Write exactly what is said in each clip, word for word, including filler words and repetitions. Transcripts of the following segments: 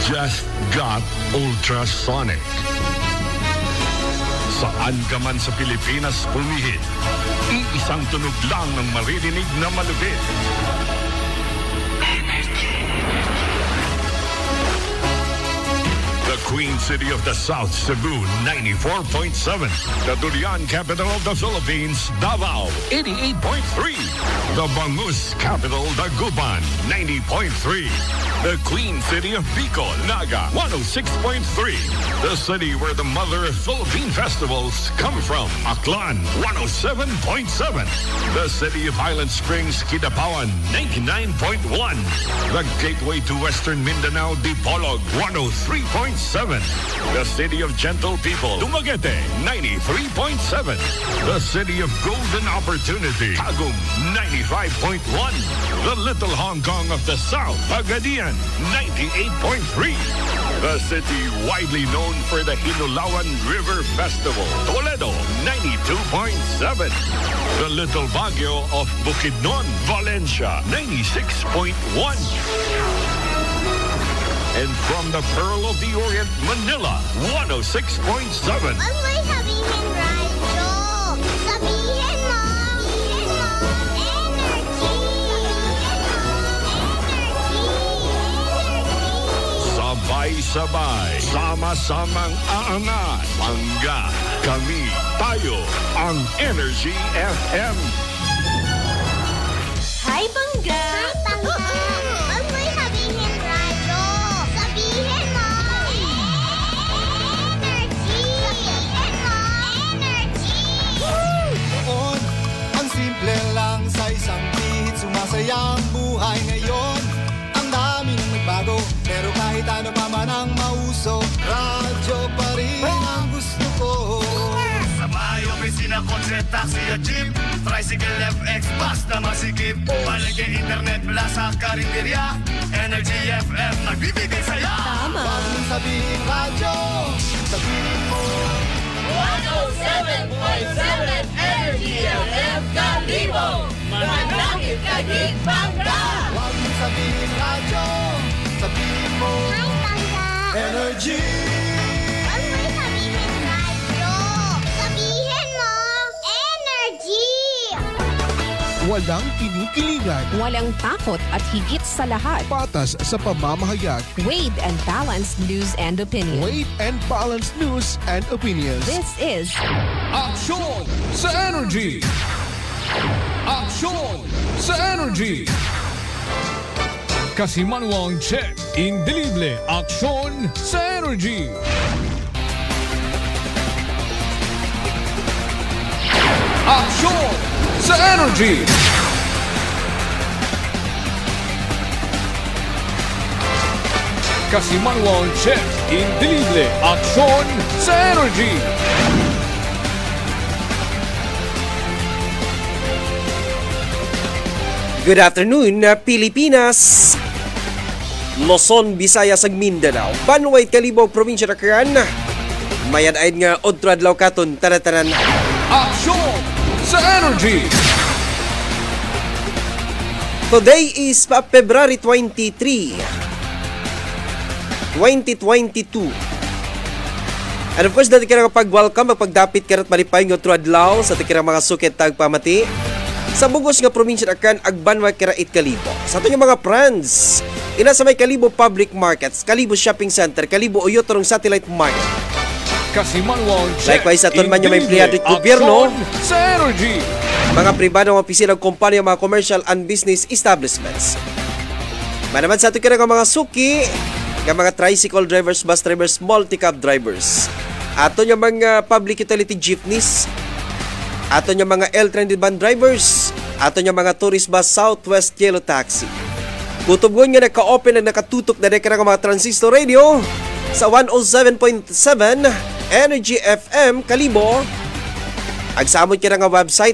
just got ultrasonic. Saan ka man sa Pilipinas pumihit, iisang tunog lang ang maririnig na malupit. The Queen City of the South, Cebu, ninety-four point seven. The Durian capital of the Philippines, Davao, eighty-eight point three. The Bangus capital, Dagupan, ninety point three. The Queen City of Bicol, Naga, one oh six point three. The city where the mother of Philippine festivals come from, Aklan, one oh seven point seven. The city of Highland Springs, Kidapawan, ninety-nine point one. The gateway to Western Mindanao, Dipolog, one oh three point seven. The city of gentle people, Dumaguete, ninety-three point seven. The city of golden opportunity, Tagum, ninety-five point one. The little Hong Kong of the South, Pagadian, ninety-eight point three. The city widely known for the Hinulawan River Festival, Toledo, ninety-two point seven. The little Baguio of Bukidnon, Valencia, ninety-six point one. And from the Pearl of the Orient, Manila, one oh six point seven. Huwag mo'y sabihin, radyo. Sabihin mo. Sabihin mo. Energy. Energy. Sabay-sabay, sama-samang aangat. Pangga, kami, tayo, ang Energy F M. Hi, Pangga. Hi, Pangga. Huwag mo'y sabihin, radyo. Sabihin mo. Energy. Sabihin mo. Energy. Noon, ang simple lang sa isang beat. Sumasaya ang buhay ngayon. Ang daming nagbago, pero kahit ano pa man ang mauso, radyo pa rin ang gusto ko. Sa may opisina, kotse, taxi o jeep, tricycle, F X, basta masikip. Palengke, internet, plaza, karinderya, Energy F M, nagbibigay saya. Tama. Huwag mong sabihin radyo, sabihin mo one oh seven point seven Energy F M Kalibo. Mananangit kagig Pangga. Huwag mong sabihin radyo, sabihin mo Hi, Pangga. Energy. Huwag mo'y sabihin, radyo. Sabihin mo. Energy. Walang kinikilingan, Walang takot at higit sa lahat, patas sa pamamahayag. weighed and balanced news and opinion. Weight and balanced news and opinions. This is Aksyon sa Energy! Aksyon sa Energy! Kasimanwang check, indelible aksyon sa Energy! Aksyon sa Energy! Kasimanwang check, indelible aksyon sa Energy! Good afternoon, Pilipinas! Luzon, Visayas ug Mindanao, Banway, Kalibo, Probinsya ra Karan. Mayan-ayd nga odto adlaw katon tarataran. Aksyon sa Energy! Today is pa February twenty-three, twenty twenty-two. And of course, dati ka nga pag-welcome, magpagdapit ka rat malipay nga odto adlaw sa tikirang mga sukit tag pamati. Sa bugos nga probinsya akan agbanway kirait Kalibo. Sa ato mga friends, ina sa may Kalibo Public Markets, Kalibo Shopping Center, Kalibo Uyotorong Satellite Market. Kasimanwang check, Likewise, sa aton man yung may empleyado at gobyerno, aksyon sa Energy! mga pribadong opisina ng kumpanya, mga commercial and business establishments. Manaman sa ato kira nga mga suki, nga mga tricycle drivers, bus drivers, multi-cab drivers. Ato yung mga public utility jeepneys, ato yung mga L-trended van drivers, ato yung mga tourist bus, Southwest Yellow Taxi. Kutubgon nga naka-open na nakatutok na dekara nga mga transistor radio sa one oh seven point seven Energy F M Kalibo. Agsamod ka nga website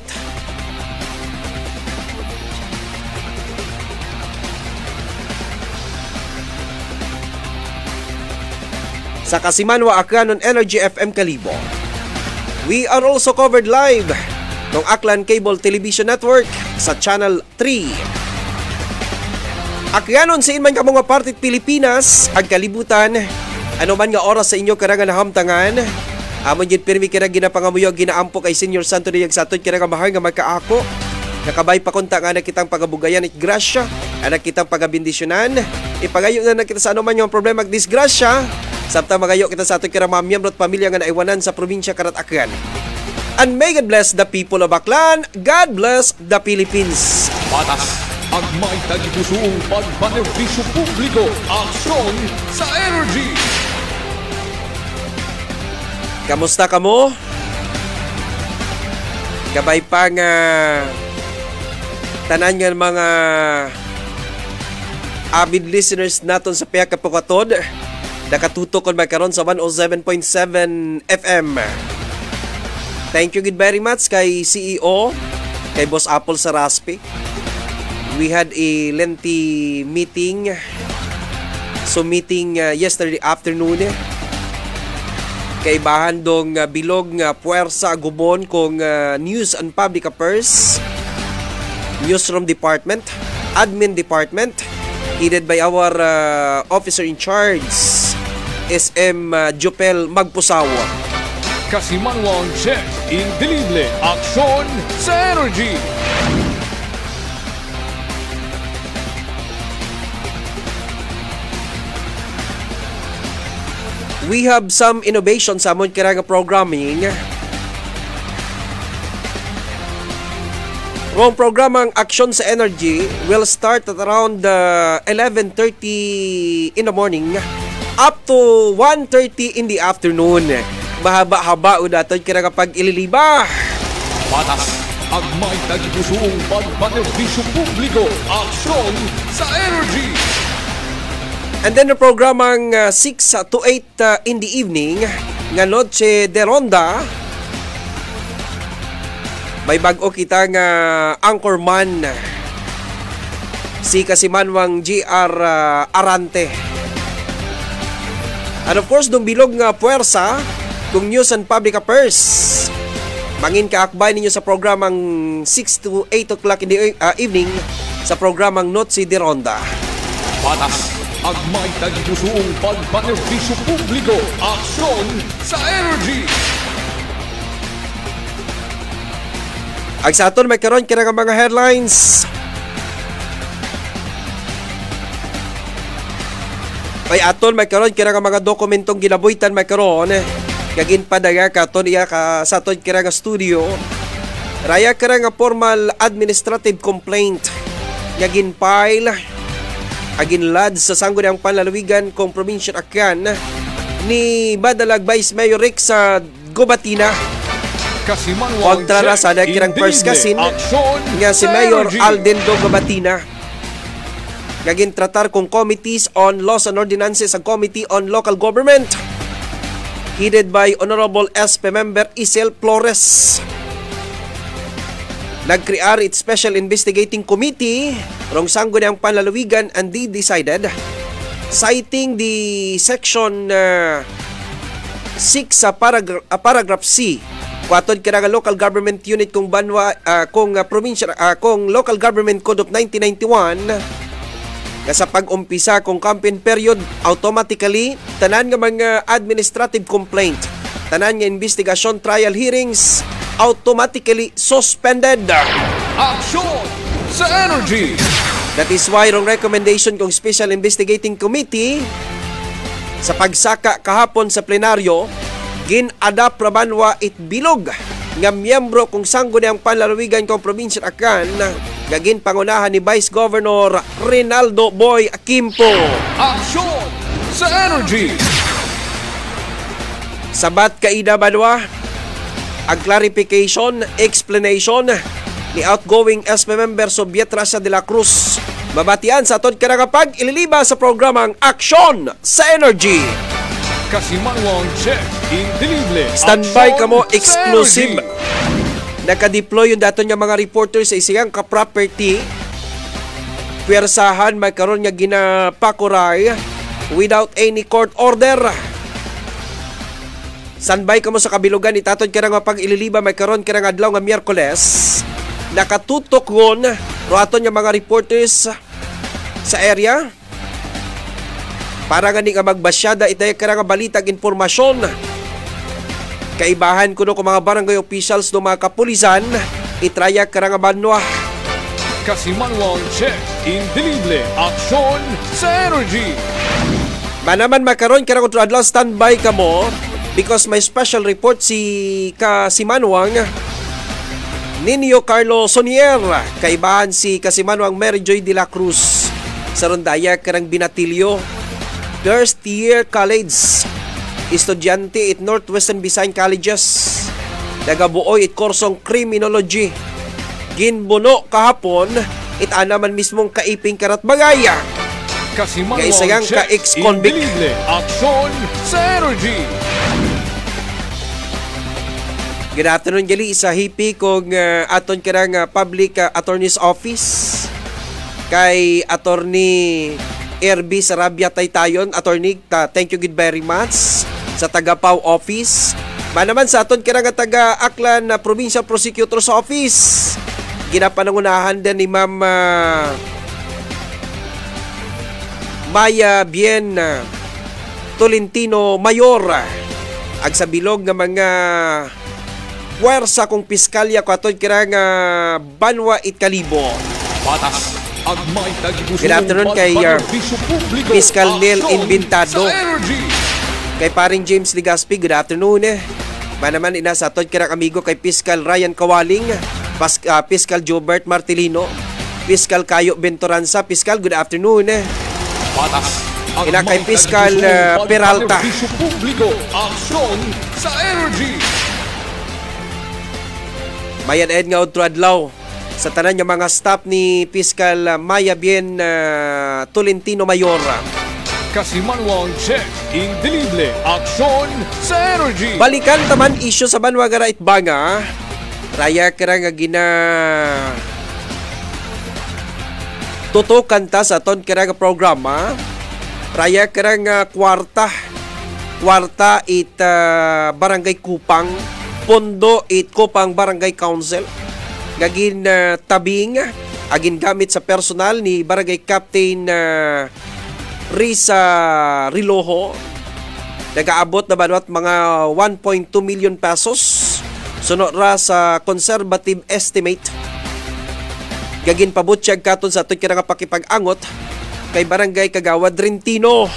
sa Kasimanwa Akranon Energy F M Kalibo. We are also covered live ng Aklan Cable Television Network sa Channel three. Akyanon sa inman ka mga partit Pilipinas, ang kalibutan, ano man nga oras sa inyo karangan hamtangan, amon yun pirmi kira ginapangamuyo, ginaampo kay Senior Santo Niyag sa aton kira nga mahal nga magkaako, nakabay pa kunta nga na kitang pagabugayan at grasya, anak kitang pagabindisyonan, ipagayo na na kita sa ano man yung problema at disgrasya, samtang magayo kita sa aton kira mga miyembro at pamilya nga naiwanan sa probinsya Karat-Akyan. And may God bless the people of Aklan, God bless the Philippines. Patas ang may tagipusuong pagpanerbisyo publiko, aksyon sa energy. Kamusta ka mo? Kabay pa nga tanan nga mga avid listeners naton sa Piyak Kapukatod, nakatutok kon magkaroon sa one oh seven point seven F M. Thank you good very much kay C E O, kay Boss Apple sa Raspi. We had a lengthy meeting. So meeting uh, yesterday afternoon. Kay bahan dong uh, bilog nga uh, puwersa gubon kong uh, News and Public Affairs, Newsroom Department, Admin Department, headed by our uh, officer in charge, S M uh, Jopel Magpusawa. Kasimanwang check, indelible, aksyon sa energy. We have some innovation sa amon kira nga programming. Ang programang Aksyon sa Energy will start at around uh, eleven thirty in the morning up to one thirty in the afternoon. Mahaba-haba o daton kira nga pag-ililiba. Patas ang may tagipusuong pagpanerbisyo publiko, aksyon sa energy. And then the programang uh, six to eight uh, in the evening, nga Noche de Ronda, may bago kita nga anchorman, si Kasimanwang G R uh, Arante. And of course, dong bilog nga puwersa, kung News and Public Affairs, mangin kaakbay ninyo sa programang six to eight o'clock in the uh, evening, sa programang Noche de Ronda. Patas ang may tagipusuong pagpanerbisyo publiko, aksyon sa energy. Ang sa aton may karon kira nga mga headlines. Ay aton may karon kira nga mga dokumentong ginabuhitan may karon. Kagin padaya ka aton iya ka sa aton kira nga studio. Raya kira nga formal administrative complaint. Kagin file agin lad sa sangguniang panlalawigan kong probinsya Akyan ni Badalag Vice Mayor Rick sa Gubatina. Kontra na sa nakirang first kasin nga si Mayor Alden Do Gubatina. Gagin tratar kong committees on laws and ordinances sa Committee on Local Government headed by Honorable S P Member Isel Flores. Nag-create its Special Investigating Committee rong sangguniang panlalawigan and they decided, citing the section uh, six sa uh, paragra- uh, paragraph C, kuatod kira nga local government unit kung banwa uh, kung uh, provincial uh, kung local government code of nineteen ninety-one nga sa pag-umpisa kung campaign period, automatically tanan nga mga administrative complaint, tanan nga investigation trial hearings automatically suspended. Action sa energy. That is why rong recommendation kong Special Investigating Committee sa pagsaka kahapon sa plenaryo, gin-adapt rabanwa it bilog nga miyembro kung sangguniang panlalawigan kong probinsya Aklan, gagin pangunahan ni Vice Governor Rinaldo Boy Aquimpo. Action sa energy. Sabat kaida banwa ang clarification, explanation ni outgoing S P member Soviet Russia de la Cruz. Mabatian sa aton karagapag ililiba sa programang Aksyon sa Energy. Kasimanwang check, indelible. Standby ka mo, exclusive. Nakadeploy yung dato niya mga reporters sa isang ka-property. Pwersahan may karon nga ginapakuray without any court order. Standby ka mo sa kabilugan, itaton ka nga pag ililiba may karon ka nga adlaw nga Miyerkules. Nakatutok ngon, roaton niya mga reporters sa area. Para nga ni nga magbasyada itay ka nga balitag informasyon. Kaibahan ko no kung mga barangay officials no mga kapulisan itraya ka nga banwa. Kasimanwang check, indelible, aksyon sa energy. Manaman makaroon ka nga adlaw standby ka mo because may special report si Kasimanwang Nino Carlo Sonier. Kaibahan si Kasimanwang Mary Joy de la Cruz sa rondaya ka ng Binatilyo. First year college estudyante at Northwestern Visayas Colleges. Nagabuoy it korsong criminology. Ginbuno kahapon it anaman mismong kaiping karat bagaya. Kaisagang ka ex-convict. Aksyon sa energy. Good afternoon gali sa hipi kong uh, aton karang uh, public uh, attorney's office kay attorney R B Sarabia Taytayon. Attorney, ta, thank you good very much sa taga-Pau office. Manaman sa aton karang taga-Aklan na uh, Provincial Prosecutor's Office. Ginapanangunahan din ni Ma'am uh, Maya Bien uh, Tolentino Mayor. Ag sa bilog ng mga puwersa kong piskalya ko aton kirang uh, Banwa it Kalibo. Patas ang may tagipuso. Good afternoon kay uh, Piskal Neil Inventado. Kay paring James Ligaspi, good afternoon eh. Manaman ina sa aton kirang amigo kay Piskal Ryan Kawaling, Pas, uh, Piskal Jobert Martilino, Piskal Kayo Bentoranza. Piskal, good afternoon eh. Patas ina kay Piskal uh, Peralta. Aksyon sa energy. Mayan ed nga udto adlaw sa tanan nga mga staff ni Piskal Maya Bien uh, Tolentino Mayor. Kasimanwang check, indelible, aksyon sa energy. Balikan taman isyu sa Banwa gara itbanga. Raya kara nga gina tutukan ta sa ton kara nga programa. Raya kara nga kwarta. Kwarta it uh, Barangay Kupang. Pondo it Kupang Barangay Council. Gagin uh, tabing agin gamit sa personal ni Barangay Captain uh, Risa Riloho. Nagaabot na banwat mga one point two million pesos. Sunod ra sa conservative estimate. Gagin pabutyag katon sa aton nga pakipag-angot kay Barangay Kagawad Rentino.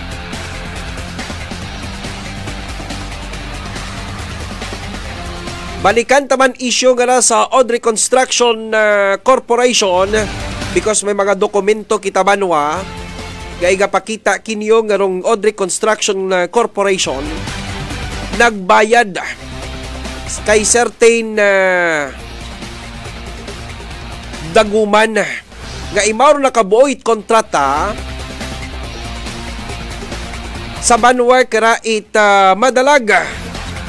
Balikan taman issue nga na sa Audrey Construction uh, Corporation because may mga dokumento kita banwa gay gapakita kinyo nga rong Audrey Construction uh, Corporation nagbayad kay certain uh, daguman nga imaw nakabuoy kontrata sa banwa kara it uh, madalaga.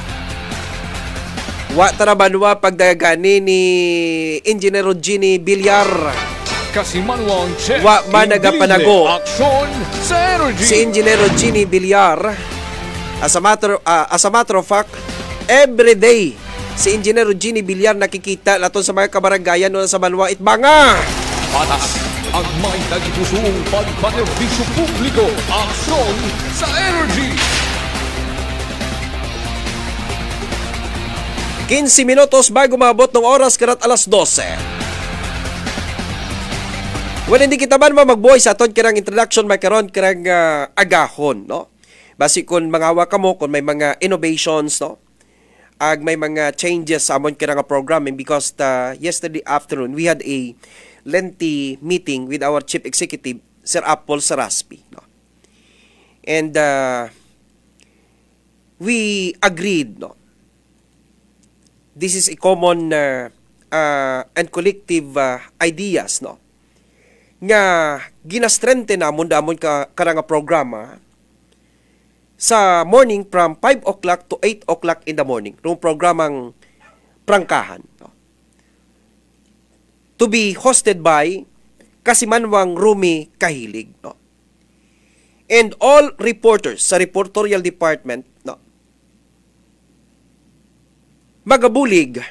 Wa tarabanwa pagdagani ni Engineer Gini Villar. Kasimanwang check. Wa managapanago. Aksyon sa energy. Si Engineer Gini Villar, as a matter uh, as a matter of fact, every day si Engineer Gini Villar nakikita naton sa mga kabaranggayan no sa Banwa itbanga. Patas ang may tagipusong pagpanerbisyo publiko. Aksyon sa energy. quince minutos bago maabot ng oras karat alas dose. Well, hindi kita man magbuhay sa aton kirang introduction may karon kirang uh, agahon, no? Basi kung mangawa ka mo, kung may mga innovations, no? Ag may mga changes sa amon kirang programming because the, yesterday afternoon we had a lengthy meeting with our Chief Executive, Sir Apple Saraspi, no? And uh, we agreed, no? This is a common uh, uh, and collective uh, ideas, no? Nga ginastrente namon damon ka karanga programa sa morning from five o'clock to eight o'clock in the morning. Rong programang prangkahan, no? To be hosted by Kasimanwang Rumi Kahilig, no? And all reporters sa reportorial department, no? Magabulig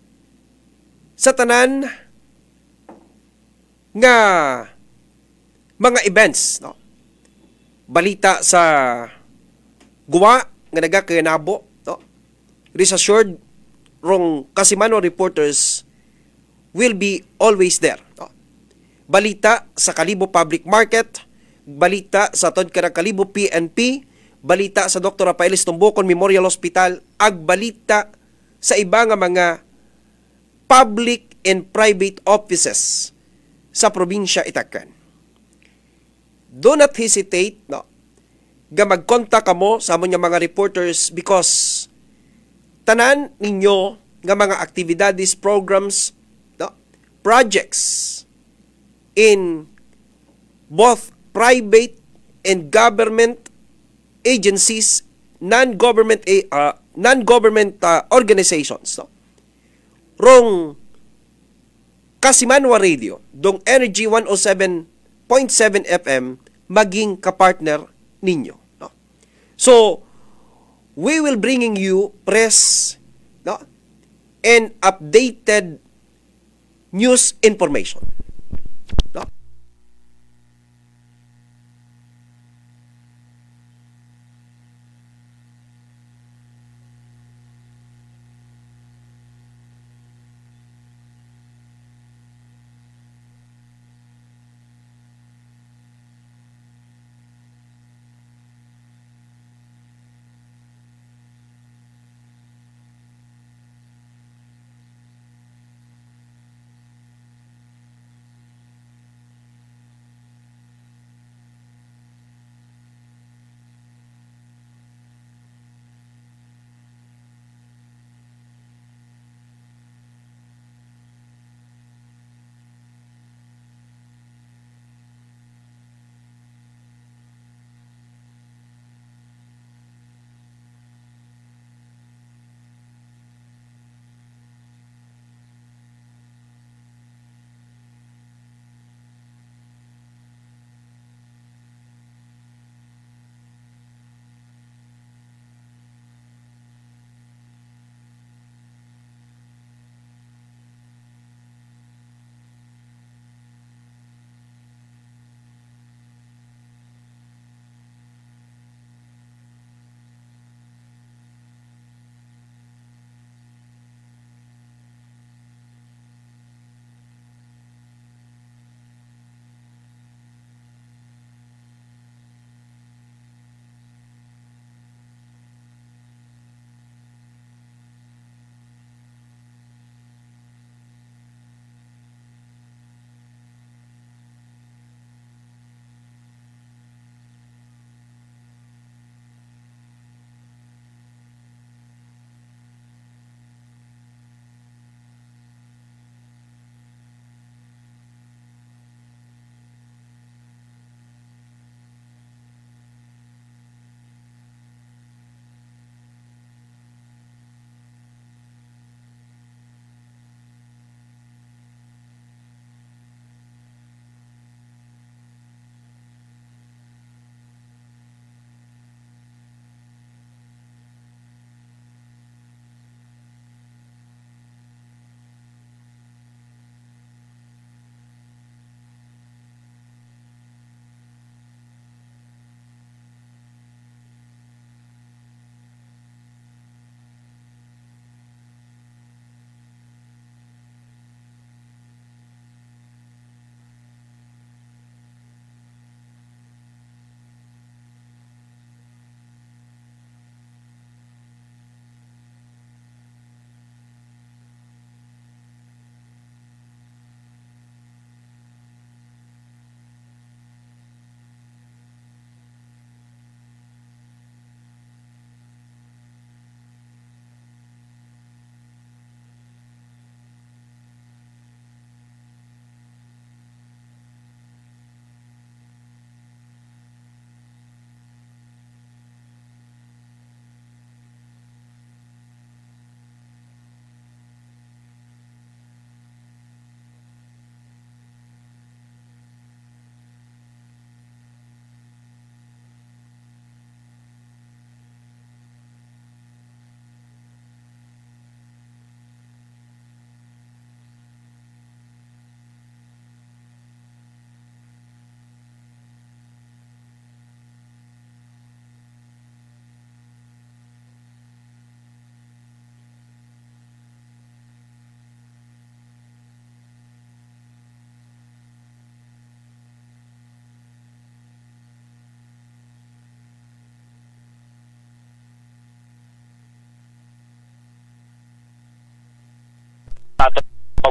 sa tanan nga mga events, no? Balita sa guwa nga nagakayanabo, no? Rest assured, rong Kasimano reporters will be always there, no? Balita sa Kalibo Public Market, balita sa Tod Karang Kalibo P N P, balita sa Doctor Rafaelis Tumbukon Memorial Hospital, ag balita sa iba nga mga public and private offices sa probinsya Itacan. Do not hesitate, no, ga mag-contact kamo sa among mga reporters because tanan ninyo nga mga aktibidades, programs, no, projects in both private and government agencies, non-government uh, non-government uh, organizations, no? Rong Kasimanwa Radio, dong Energy one oh seven point seven F M maging kapartner ninyo, no? So, we will bringing you press, no, and updated news information. No?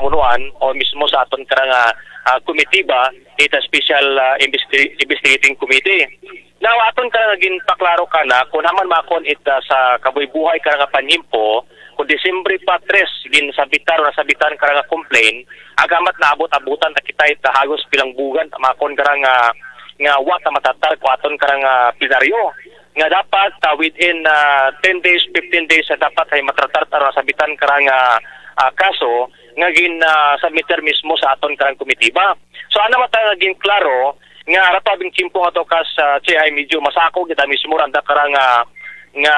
pamunuan o mismo sa aton karang uh, komitiba ita special uh, investi- investigating committee. Now aton karang gin paklaro kana kun haman makon ita sa kabuy-buhay karang panhimpo kung Disyembre pa tres gin sabitar o nasabitan karang complain agamat naabot-abutan ta kita ita hagos pilang bugan makon karang uh, nga wa ta matatar ko aton karang uh, plenaryo nga dapat uh, within uh, ten days, fifteen days sa dapat ay matratar aron sabitan karang uh, uh, kaso nga gin uh, submitter mismo sa aton karang komitiba. So ana mata naging klaro nga ratabing timpo ato kas uh, che ay medyo masako kita mismo randa karang uh, nga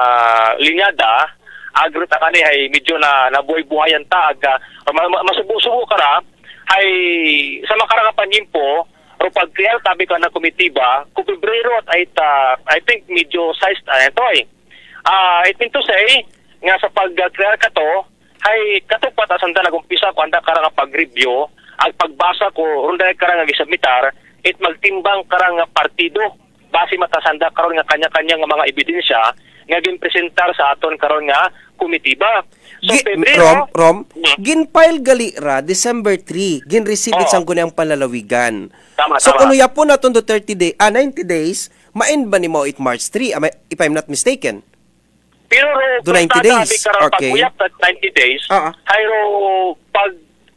linyada agro ta kani ay medyo na nabuhay-buhayan ta aga masubo-subo kara ay sa makarang panimpo pero pag clear tabi ka na komitiba, kung Pebrero at ay ta, I think medyo size na ito eh. Uh, I think to say, nga sa pag-clear ka to, ay katupat asan talagang umpisa ko anda karang pag-review, ang pagbasa ko, ronda karang gisubmitar, it magtimbang karang partido, base matasanda karon nga kanya-kanya nga mga ebidensya, nga ginpresentar sa aton karon nga komitiba. So, Gi- Pebrero, Rom, Rom, hmm. ginfile gali ra December three, gin-receive Oo. isang kunyang palalawigan. Tama, so tama. kung yapon naton do thirty day, ah ninety days, main ba nimo it March three, am I- if I'm not mistaken? Pero Do ninety days. Okay. Pag-uyap at ninety days, Ah, ah. hayro pag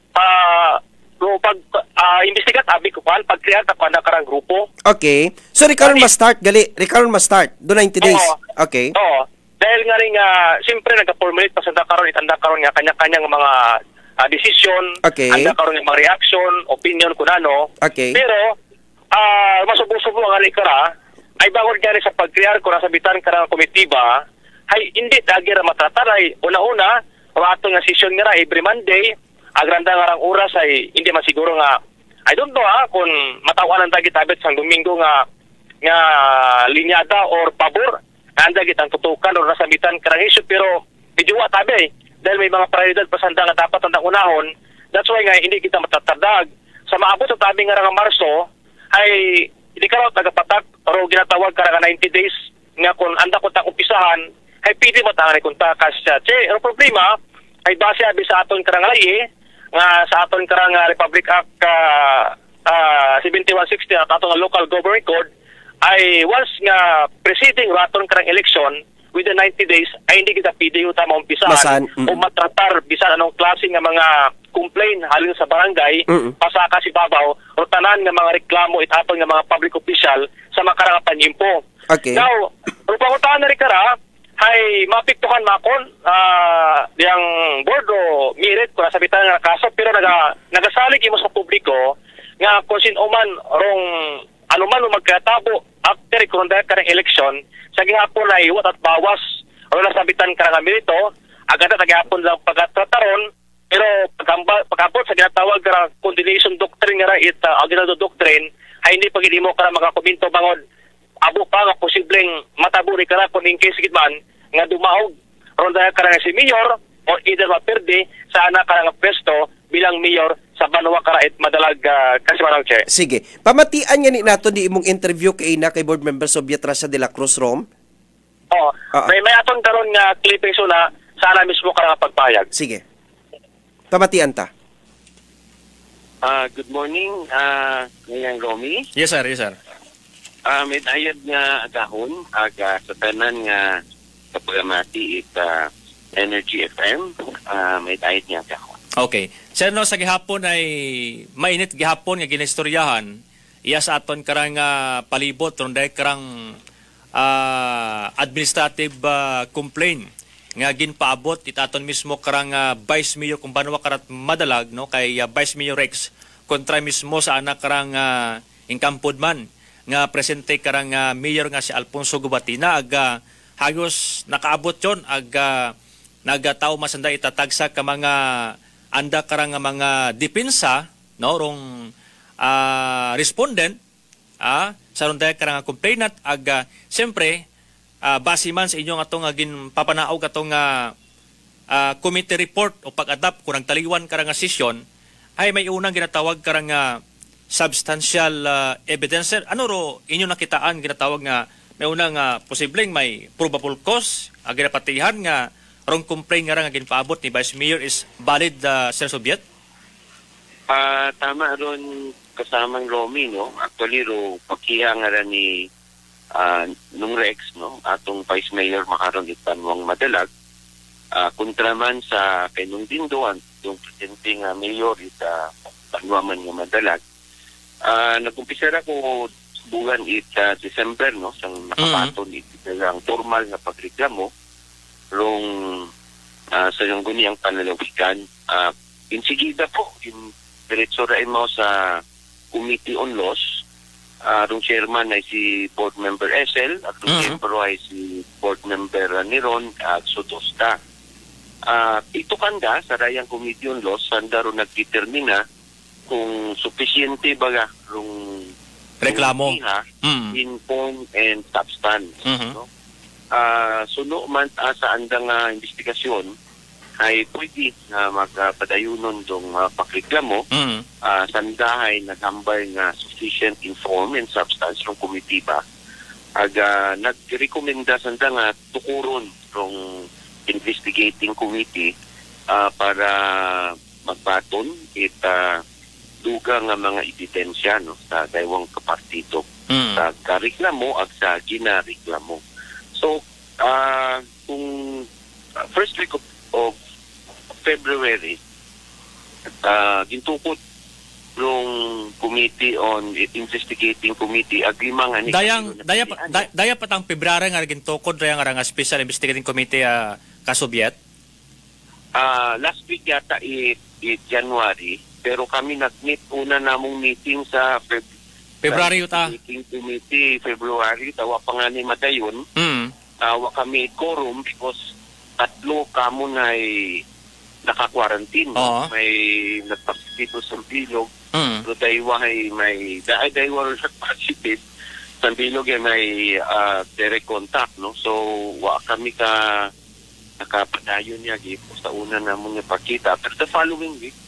uh, ro pag uh, investigat abi ko kan pag clear ta kana karang grupo. Okay. So rekaron Gali. ma-start gali, rekaron ma-start do ninety days. Oo. Okay. Oo. Dahil nga rin nga, siyempre nagka-formulate pa sa karon itanda karon nga kanya-kanyang mga uh, decision, Okay. anda karon nga mga reaction, opinion kun ano. Okay. Pero ah uh, masubo-subo nga rin kara ay bawal gani sa pag-clear ko na sabitan karang komitiba ay hindi dagi ra matratar ay una-una ato nga session nga ra every Monday agranda nga rang oras ay hindi man siguro nga I don't know ha kung matawanan ta gitabit sang Domingo nga nga linyada or pabor anda gitang tutukan o nasabitan karang issue pero medyo wa tabi dahil may mga prioridad pasanda nga dapat andang unahon. That's why nga hindi kita matatardag sa maabot sa tabi nga nga Marso ay hindi ka raw tagapatak o ginatawag karang ninety days nga kung anda ko tang umpisahan ay pwede mo tangan kung takas siya. Che, ang problema ay base abi sa aton karang layi nga sa aton karang uh, Republic Act uh, uh, seventy-one sixty at aton local government code ay once nga preceding raton karang election within ninety days ay hindi kita pwede yung tama umpisahan Masan, mm. o matratar bisan anong klase nga mga complaint halin sa barangay Mm-mm. pasaka si babaw o tanan nga mga reklamo itaton nga mga public official sa makarang panhimpo. Okay. Now, kung pangutaan na rin kara ay mapiktukan makon uh, diyang board o mirit kung nasabitan nga kaso pero naga, nagasalig imo sa publiko nga kung sinuman rong anuman mo magkatabo after kung dahil karang election sa gihapon ay iwat at bawas o nasabitan karang amerito agad na gihapon lang pagkatrataron pero pagkamba, pagkapot sa ginatawag karang continuation doctrine nga it uh, Aguinaldo doctrine ay hindi pagili mo karang mga komento bangod abo pa nga posibleng mataburi ka na kung in case man nga dumahog ron dahil karang si mayor o either maperde sa anak karang pwesto bilang mayor sa Banwa Karait madalag uh, kasi manang che. Sige. Pamatian nga ni nato di imong interview kay na kay board member Soviet Russia de la Cruz Rom. Oh, Ah. may may aton karon nga clipping so na sana mismo ka nga pagpayag. Sige. Pamatian ta. Ah, good morning, ah, ngayang Romy. Yes sir, yes sir. Ah, may dayad nga agahon aga sa tanan nga sa programati it ah, Energy F M. Ah, may dayad nga agahon. Okay. Sir, no, sa gihapon ay mainit gihapon nga ginistoryahan iya sa aton karang uh, palibot ron dahil karang uh, administrative uh, complaint nga ginpaabot it aton mismo karang uh, Vice Mayor kung Banwa Karat madalag no kay uh, Vice Mayor Rex kontra mismo sa anak karang uh, inkampod man nga presente karang uh, mayor nga si Alfonso Gubatina aga hagos nakaabot yon aga nagataw masanda itatagsa ka mga anda karang mga depensa no rong uh, respondent ah sa ronda karang complainant aga siyempre uh, base man sa inyong atong agin papanaog atong uh, uh, committee report o pag-adapt kurang taliwan karang session ay may unang ginatawag karang uh, substantial uh, evidence. Ano ro inyo nakitaan ginatawag nga may unang uh, posibleng may probable cause ag ginapatihan nga rong complaint nga nga ginpaabot ni Vice Mayor is valid uh, Sir Soviet? Ah, tama ron kasamang Romy, no? Actually, ro pagkiha nga rin ni uh, nung Rex, no? Atong Vice Mayor makaroon itanwang madalag. Uh, kontra man sa kanong dindoan, yung presenting uh, mayor ita tanwaman nga madalag. Uh, Nag-umpisa ako buwan it uh, December, no? Sang nakapaton mm-hmm. ito ang formal nga pagreklamo rong uh, sa yung guniang panalawigan. Uh, insigida po, in diretso rin mo sa Committee on Laws. Uh, rong chairman ay si board member S L at rong mm-hmm. chairman ay si board member uh, Niron at Sotosta. Uh, ito kanda sa Rayang Committee on Laws, sanda ron nagdetermina kung sufisyente baga rong reklamo mm-hmm. in form and substance. Mm-hmm. No? Uh, suno man uh, sa andang uh, investigasyon ay pwede na magpadayunon dong uh, pakreklamo mm. uh, sandahay na number nga sufficient in form and substance ng komitiba. Ag uh, nagrekomenda sanda nga tukuron ng investigating committee uh, para magbaton it uh, duga nga mga ebidensya, no, sa daywang kapartito mm. sa kareklamo at sa ginareklamo. So, uh, kung uh, first week of, of February, uh, gintukot ng Committee on Investigating Committee aglimang ani dayang daya da, daya patang February nga gintukod dayang nga Special Investigating Committee uh, kasobyet. Uh, last week yata i, i January, pero kami nag-meet una namong meeting sa Feb February uta. Investigating Committee February tawa pa nga ni madayon. Mm. Tawa kami quorum because tatlo kamo na naka-quarantine. Uh-huh. May nagpasitito sa bilog. Mm. So daywa ay may dahil daywa rin nagpasitit sa bilog ay may uh, direct contact, no? So wa kami ka nakapadayon niya gipo sa una namong ipakita. Pero the following week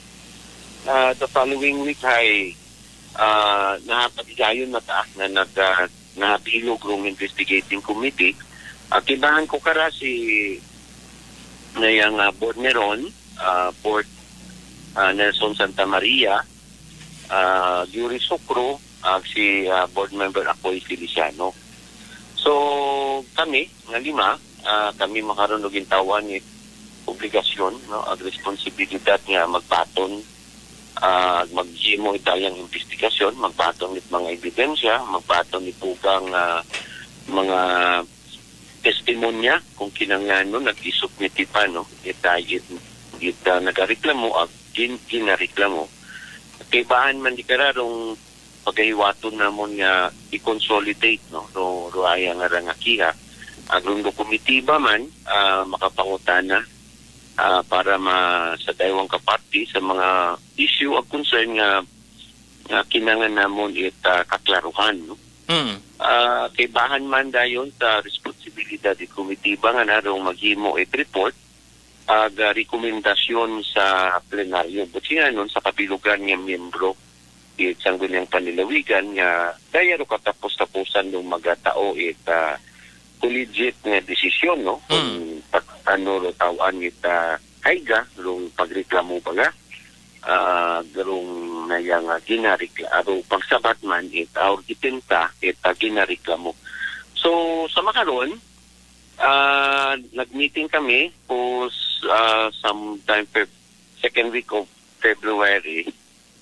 uh, the following week ay uh, napatigayon na ta na nag uh, nabilog ng investigating committee. Uh, kibahan ko kara si na yung uh, board Neron, uh, board uh, Nelson Santa Maria, uh, Yuri Sucro, uh, si uh, board member Akoy Feliciano. So kami, nga lima, uh, kami makaroon ng gintawan ni obligasyon, no, ag responsibilidad nga magbaton, uh, mag-gimo itayang investigasyon, magbaton nit mga ebidensya, magbaton nit ugang uh, mga testimonya kung kinangano nag-isubmit pa, no, itayit it uh, nagareklamo at gin ginareklamo. Kaibahan man di kararong pagahiwaton namon nga i-consolidate, no, ro ro aya nga rangakiha agrong komitiba man uh, makapangutana uh, para ma sa daywang kaparti sa mga issue of concern nga uh, kinangan namon it uh, kaklaruhan, no. Mm. Uh, kaibahan man dayon sa responsibilidad di komitiba nga narong maghimo it report ag uh, rekomendasyon sa plenaryo. Buti nga nun sa kabilugan nga miyembro it sangguniang panilawigan nga daya ro katapos-tapusan ng mga tao it uh, collegiate nga desisyon, no, kung mm. ano ro tawan it uh, hayga rong pagreklamo baga uh, garong na yang uh, ginarikla o pagsabat man it or itenta it uh, ginariklamo. So sa makaron uh, nag-meeting kami po uh, sometime pe second week of February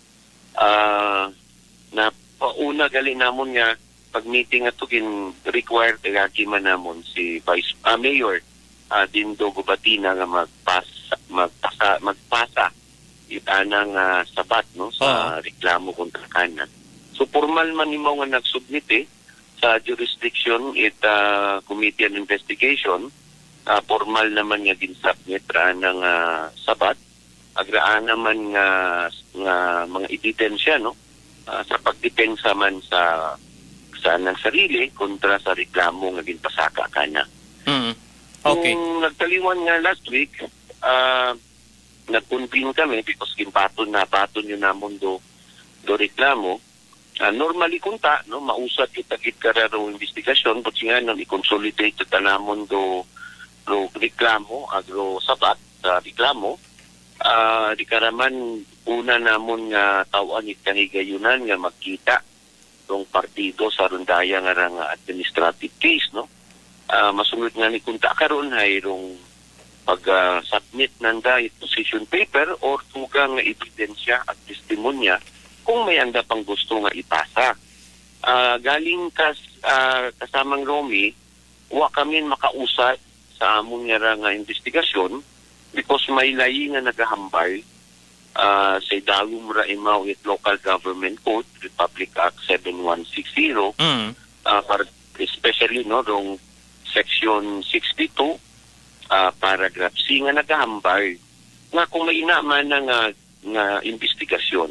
uh, na pauna gali namon nga pag-meeting ato gin required agaki man namon si Vice uh, Mayor uh, Dindo Gubatina nga magpasa magpasa magpasa itanang uh, sabat, no, sa uh-huh. reklamo kontra kana. So formal man nimo nga nagsubmit eh, sa jurisdiction it uh, Committee on Investigation, uh, formal naman nga ginsubmit ra ng uh, sabat agraan naman nga, nga mga ebidensya, no, uh, sa pagdepensa man sa sa nang sarili kontra sa reklamo nga ginpasaka kana. Mm. Okay. Kung nagtaliwan nga last week, uh, nag-convene kami because gimpaton na paton yun namon do do reklamo. Uh, normally kunta, no, mausat kitagit kararo investigasyon but nga nang i-consolidate ta namon do do reklamo agro sabat sa reklamo uh, di karaman una namon nga tawan it kahigayunan nga magkita tong partido sa rundaya nga rang administrative case, no? Uh, masunod nga ni kunta karon hay rong pag-submit uh, nanda it position paper or tugang nga ebidensya at testimonya kung may anda pang gusto nga ipasa. Uh, galing kas uh, kasamang Romy, wa kami makausap sa among nga nga investigasyon because may layi nga nagahambal uh, sa Idalum ra imaw it Local Government Code, Republic Act seven one six zero, mm. uh, para, especially no rong section sixty-two, uh, paragraph C nga nagahambal nga kung may inaman na nga, nga investigasyon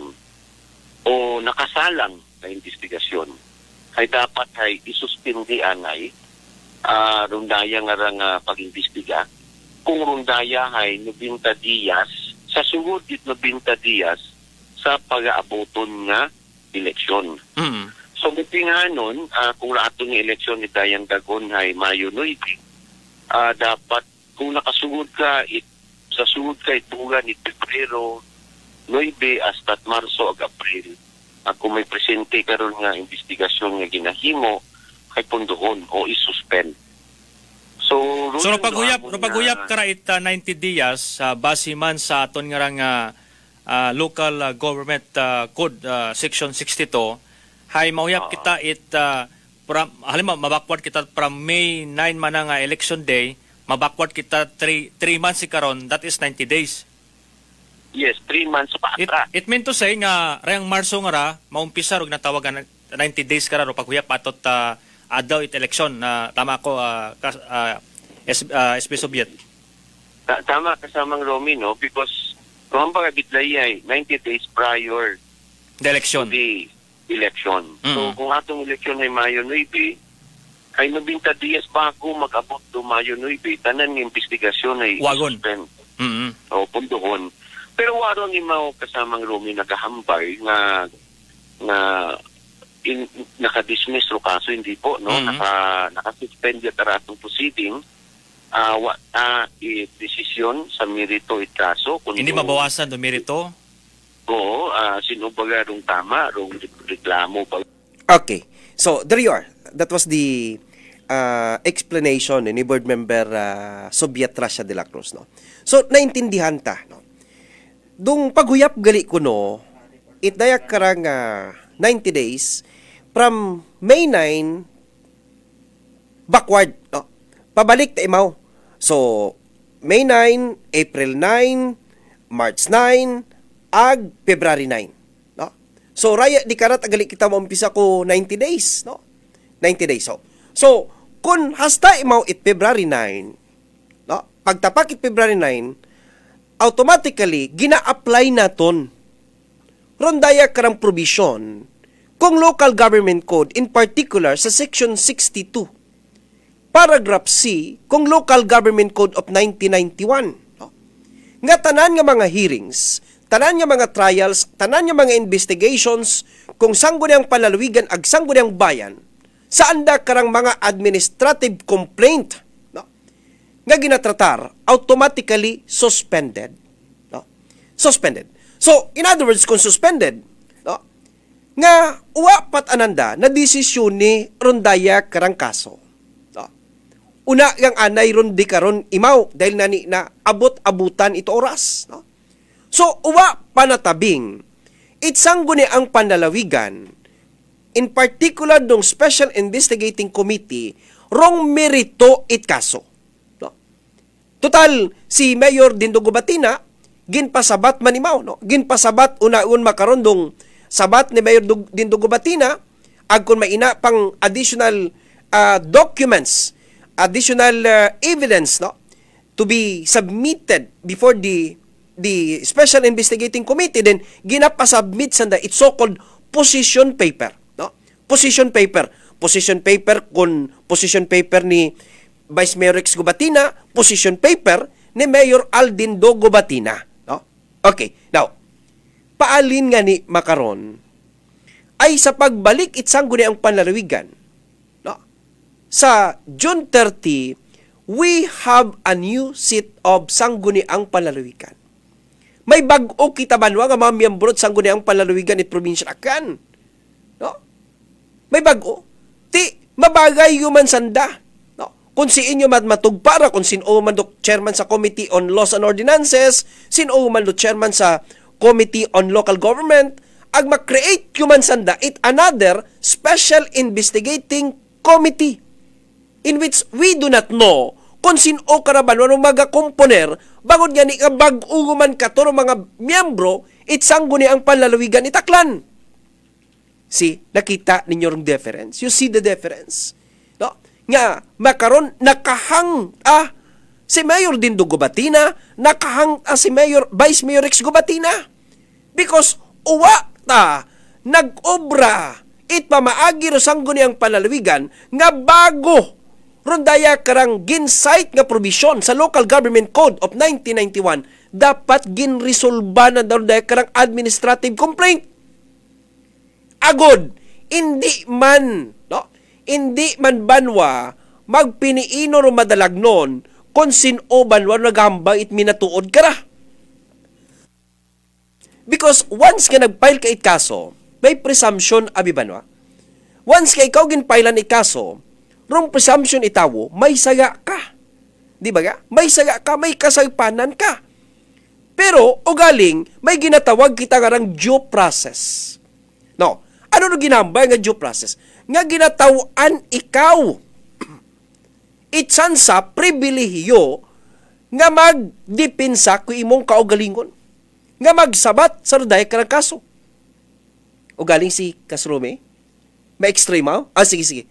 o nakasalang na investigasyon ay dapat ay isuspindi anay uh, rundaya nga rang uh, pag-imbestiga. Kung rundaya ay nobenta diyas, sa sugod it nobenta diyas sa pag-aaboton nga eleksyon. Mm. So, buti nga nun, uh, kung rato ng eleksyon ni Dayan Dagon ay Mayo nine, uh, dapat kung nakasugod ka, it, sa sugod ka itugan ni Pebrero nine hasta Marso ag April, uh, kung may presente karon nga investigasyon nga ginahimo, kay pundohon o isuspend. So, so no paghuyap, no paghuyap kara it uh, ninety dias uh, base man sa aton nga nga uh, local uh, government uh, code uh, section sixty-two, hay mahuyap uh, kita it uh, from halimbawa mabakward kita from May nine man nga election day, mabakward kita three months si karon, that is ninety days. Yes, three months pa atra. It, it mean to say nga rayang Marso nga ra maumpisa og natawagan ninety days kara ro paghuyap atot uh, adaw it election na uh, tama ko uh, kas, uh, S, uh, S P Soviet. Ta tama kasamang Romy, no, because kung baga bitlay ay ninety days prior the election. To the election. Mm. So kung atong election ay Mayo nine, ay nobenta dias pa ako mag-abot do Mayo nine, tanan ng investigasyon ay wagon. Mm -hmm. O pundohon. Pero waron ni mao kasamang Romy nagahambay nga nga in, naka-dismiss ro kaso, hindi po, no? Mm-hmm. Naka, naka-suspend yung taratong proceeding. Uh, wa, uh, i-desisyon sa merito it kaso. Hindi mabawasan do merito? Oo, uh, sino baga rong tama, rong reklamo. Okay. So, there you are. That was the uh, explanation ni board member uh, Soviet Russia de la Cruz, no? So, naintindihan ta, no? Dung paghuyap gali ko, no, itdayak karang uh, ninety days from May nine backward, no? Pabalik ta imaw. So, May nine, April nine, March nine, ag February nine, no? So, raya di karat agali kita maumpisa ko ninety days, no? ninety days. So, so kun hasta imaw it February nine, no? Pagtapak it February nine, automatically gina-apply naton rondaya karang provision kung local government code, in particular sa section sixty-two, paragraph C, kung local government code of nineteen ninety-one. No? Nga tanan nga mga hearings, tanan nga mga trials, tanan nga mga investigations, kung sanggo niyang palalawigan ag sanggo niyang bayan, saan da karang mga administrative complaint, no? Nga ginatratar, automatically suspended. No? Suspended. So, in other words, kung suspended, no, nga uwa pat ananda na desisyon ni rondaya karang kaso. No? Una yang anay rondi karon imaw dahil nani na abot-abutan ito oras. No? So, uwa panatabing, itsanggo ni ang panlalawigan, in particular dong Special Investigating Committee, rong merito it kaso. No? Total, si Mayor Dindogo Batina, ginpasabat manimaw, no? Ginpasabat una-un makarondong sabat ni Mayor Dindogo Batina, ag kung maina pang additional uh, documents, additional uh, evidence, no, to be submitted before the the Special Investigating Committee, then ginapasubmit sanda it's so-called position paper, no? Position paper. Position paper kung position paper ni Vice Mayor Rex Gubatina, position paper ni Mayor Aldin Dogo Batina. No? Okay, now, paalin nga ni makaron ay sa pagbalik itsanggo ni ang panlalawigan. No? Sa June thirtieth, we have a new seat of sangguni ang panlalawigan. May bag-o kita banwa nga mga miyembro sa guniang palalawigan it probinsya akan. No? May bag-o. Ti, mabagay human sanda. No? Kung si inyo man matugpara, kung sino man do chairman sa Committee on Laws and Ordinances, sino man do chairman sa Committee on Local Government, ag mag-create human sanda it another special investigating committee in which we do not know kung sino karaban o mga komponer bagod nga ni bag-o man katuro mga miyembro itsang guni ang panlalawigan itaklan. See, nakita ninyo yung difference. You see the difference. No? Nga, makaron nakahang ah, si Mayor Dindo Gubatina, nakahang ah, si Mayor, Vice Mayor Rex Gubatina. Because uwa ta, nag-obra, it pamaagi ro sang guni ang panlalawigan nga bago rondaya karang ginsight nga provision sa Local Government Code of nineteen ninety-one dapat ginresolba na daw daya karang administrative complaint. Agod, hindi man, no? Hindi man banwa magpiniino ro madalagnon kung sino banwa nagambay it minatuod kara. Because once ka nag-file ka it kaso, may presumption abi banwa. Once ka ikaw ginpailan it kaso, rong presumption itawo, may saya ka. Di ba ga? May saya ka, may kasaypanan ka. Pero, o galing, may ginatawag kita karang due process. No, ano no ginambay nga due process? Nga ginatawaan ikaw. Itsan sa pribilehiyo nga magdipinsa kung imong kaugalingon. Nga magsabat sa roday karang kaso. O galing si Kasrome? May extreme ah? Ah, sige, sige.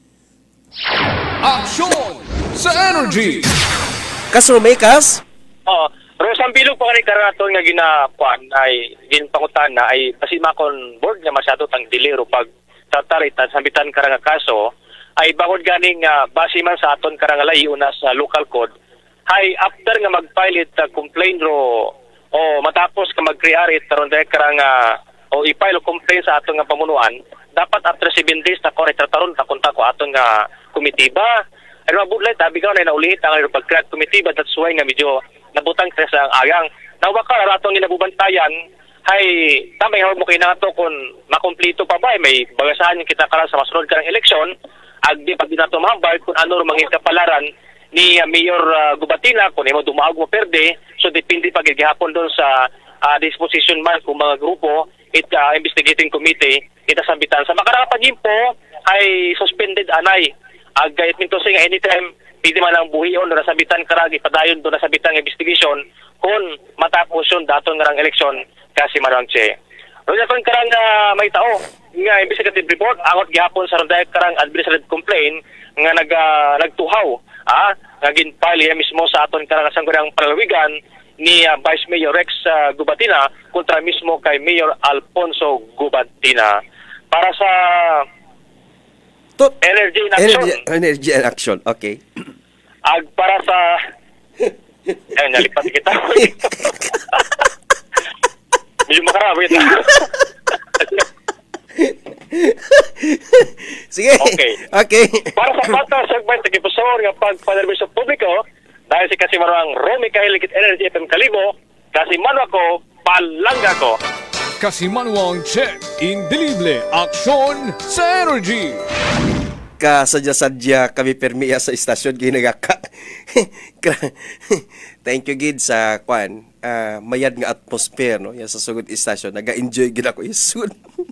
Aksyon sa Energy! Kasrome, Kas? Oo. Pero sa bilog pa kani karaton nga ginakuan ay ginpangutan na ay pasimakon board nga masyado tang diliro pag tataritan sambitan karang kaso ay bangod ganing uh, base man sa aton karang layo na sa local code ay after nga mag-file it uh, complaint ro o matapos ka mag-create taron dahil karang uh, o i-file complaint sa aton nga pamunuan dapat after seven days na correct taron takunta ko aton nga komitiba ay mabudlay tabi ka na naulit ang pag-create komitiba that's why nga medyo nabutang tres ang agang. Nawaka ratong ginabubantayan hay tamay hawag mo kay nato kung makumpleto pa ba may bagasahan kita karon sa masunod karang eleksyon ag di pag dinato mahambal kung ano mangin kapalaran ni uh, Mayor uh, Gubatina kung imo dumaog mo perde so depende pag gihapon doon sa uh, disposition man kung mga grupo it uh, investigating committee itasambitan sa makarapan po ay suspended anay ag gayet minto sing anytime pwede man lang buhiyon na nasabitan karagi padayon doon nasabitan ng investigation kung matapos yun daton nga rang eleksyon kasi marang che. Roja kon karang uh, may tao nga investigative report angot gihapon sa ronday karang administrative complaint nga nag uh, nagtuhaw ah nga ginfile mismo sa aton karang sangguniang palalawigan ni uh, Vice Mayor Rex uh, Gubatina kontra mismo kay Mayor Alfonso Gubatina para sa To, energy in action. Energy, energy in action, okay. Ag para sa... Ayun, nalipat kita. Medyo makarabit. Sige. Okay. Okay. Para sa bata, segment, nagipusor ng pagpanervisyo publiko, dahil si kasi marang Romy Kahiligit Energy F M Kalibo, kasi manu ako, palangga ko. Kasi manuang check, indelible, aksyon sa Energy. Kasadya-sadya kami permiya sa istasyon ginagaka. Thank you gid sa kwan uh, mayad nga atmosphere no ya sa sugod istasyon naga-enjoy gid ako isud.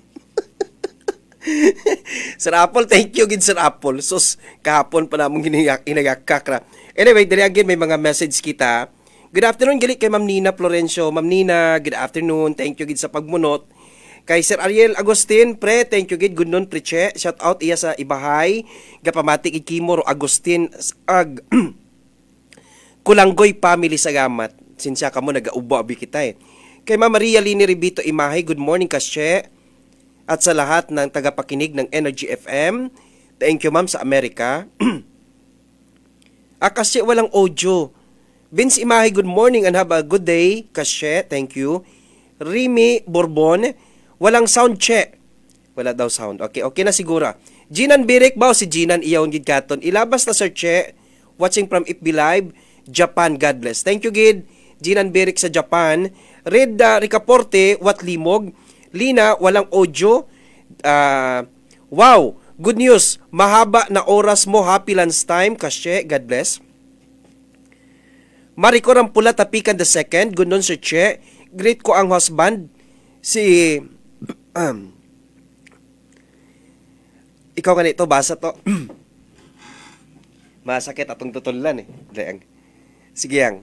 Sir Apple, thank you gid Sir Apple. Sus kahapon pa namong ginagaka ra. Anyway, diri again may mga message kita. Good afternoon gali kay Ma'am Nina Florencio. Ma'am Nina, good afternoon. Thank you gid sa pagmunot. Kay Sir Ariel Agustin, pre, thank you gid. Good noon, preche. Shout out iya sa Ibahay. Gapamatik ikimoro Agustin ag Kulanggoy family sa gamat. Sinsya ka mo nagaubo abi kita eh. Kay Ma'am Maria Lini Ribito Imahay, good morning kasye. At sa lahat ng tagapakinig ng Energy F M. Thank you ma'am sa Amerika. ah, kasye walang audio. Vince Imahay, good morning and have a good day. Kasye, thank you. Rimi Bourbon, walang sound check. Wala daw sound. Okay, okay na siguro. Jinan Birik ba? Si Jinan iyaw gid katon. Ilabas na sir che. Watching from F B Live, Japan. God bless. Thank you gid. Jinan Birik sa Japan. Red uh, Ricaporte, what limog? Lina, walang audio. Uh, wow, good news. Mahaba na oras mo, happy lunch time. Kasye, God bless. Maricor ang pula tapikan the second. Good noon, Sir Che. Greet ko ang husband. Si... Um, ikaw ganito, basa to. Masakit atong tutulan eh. Dayang. Sige yang.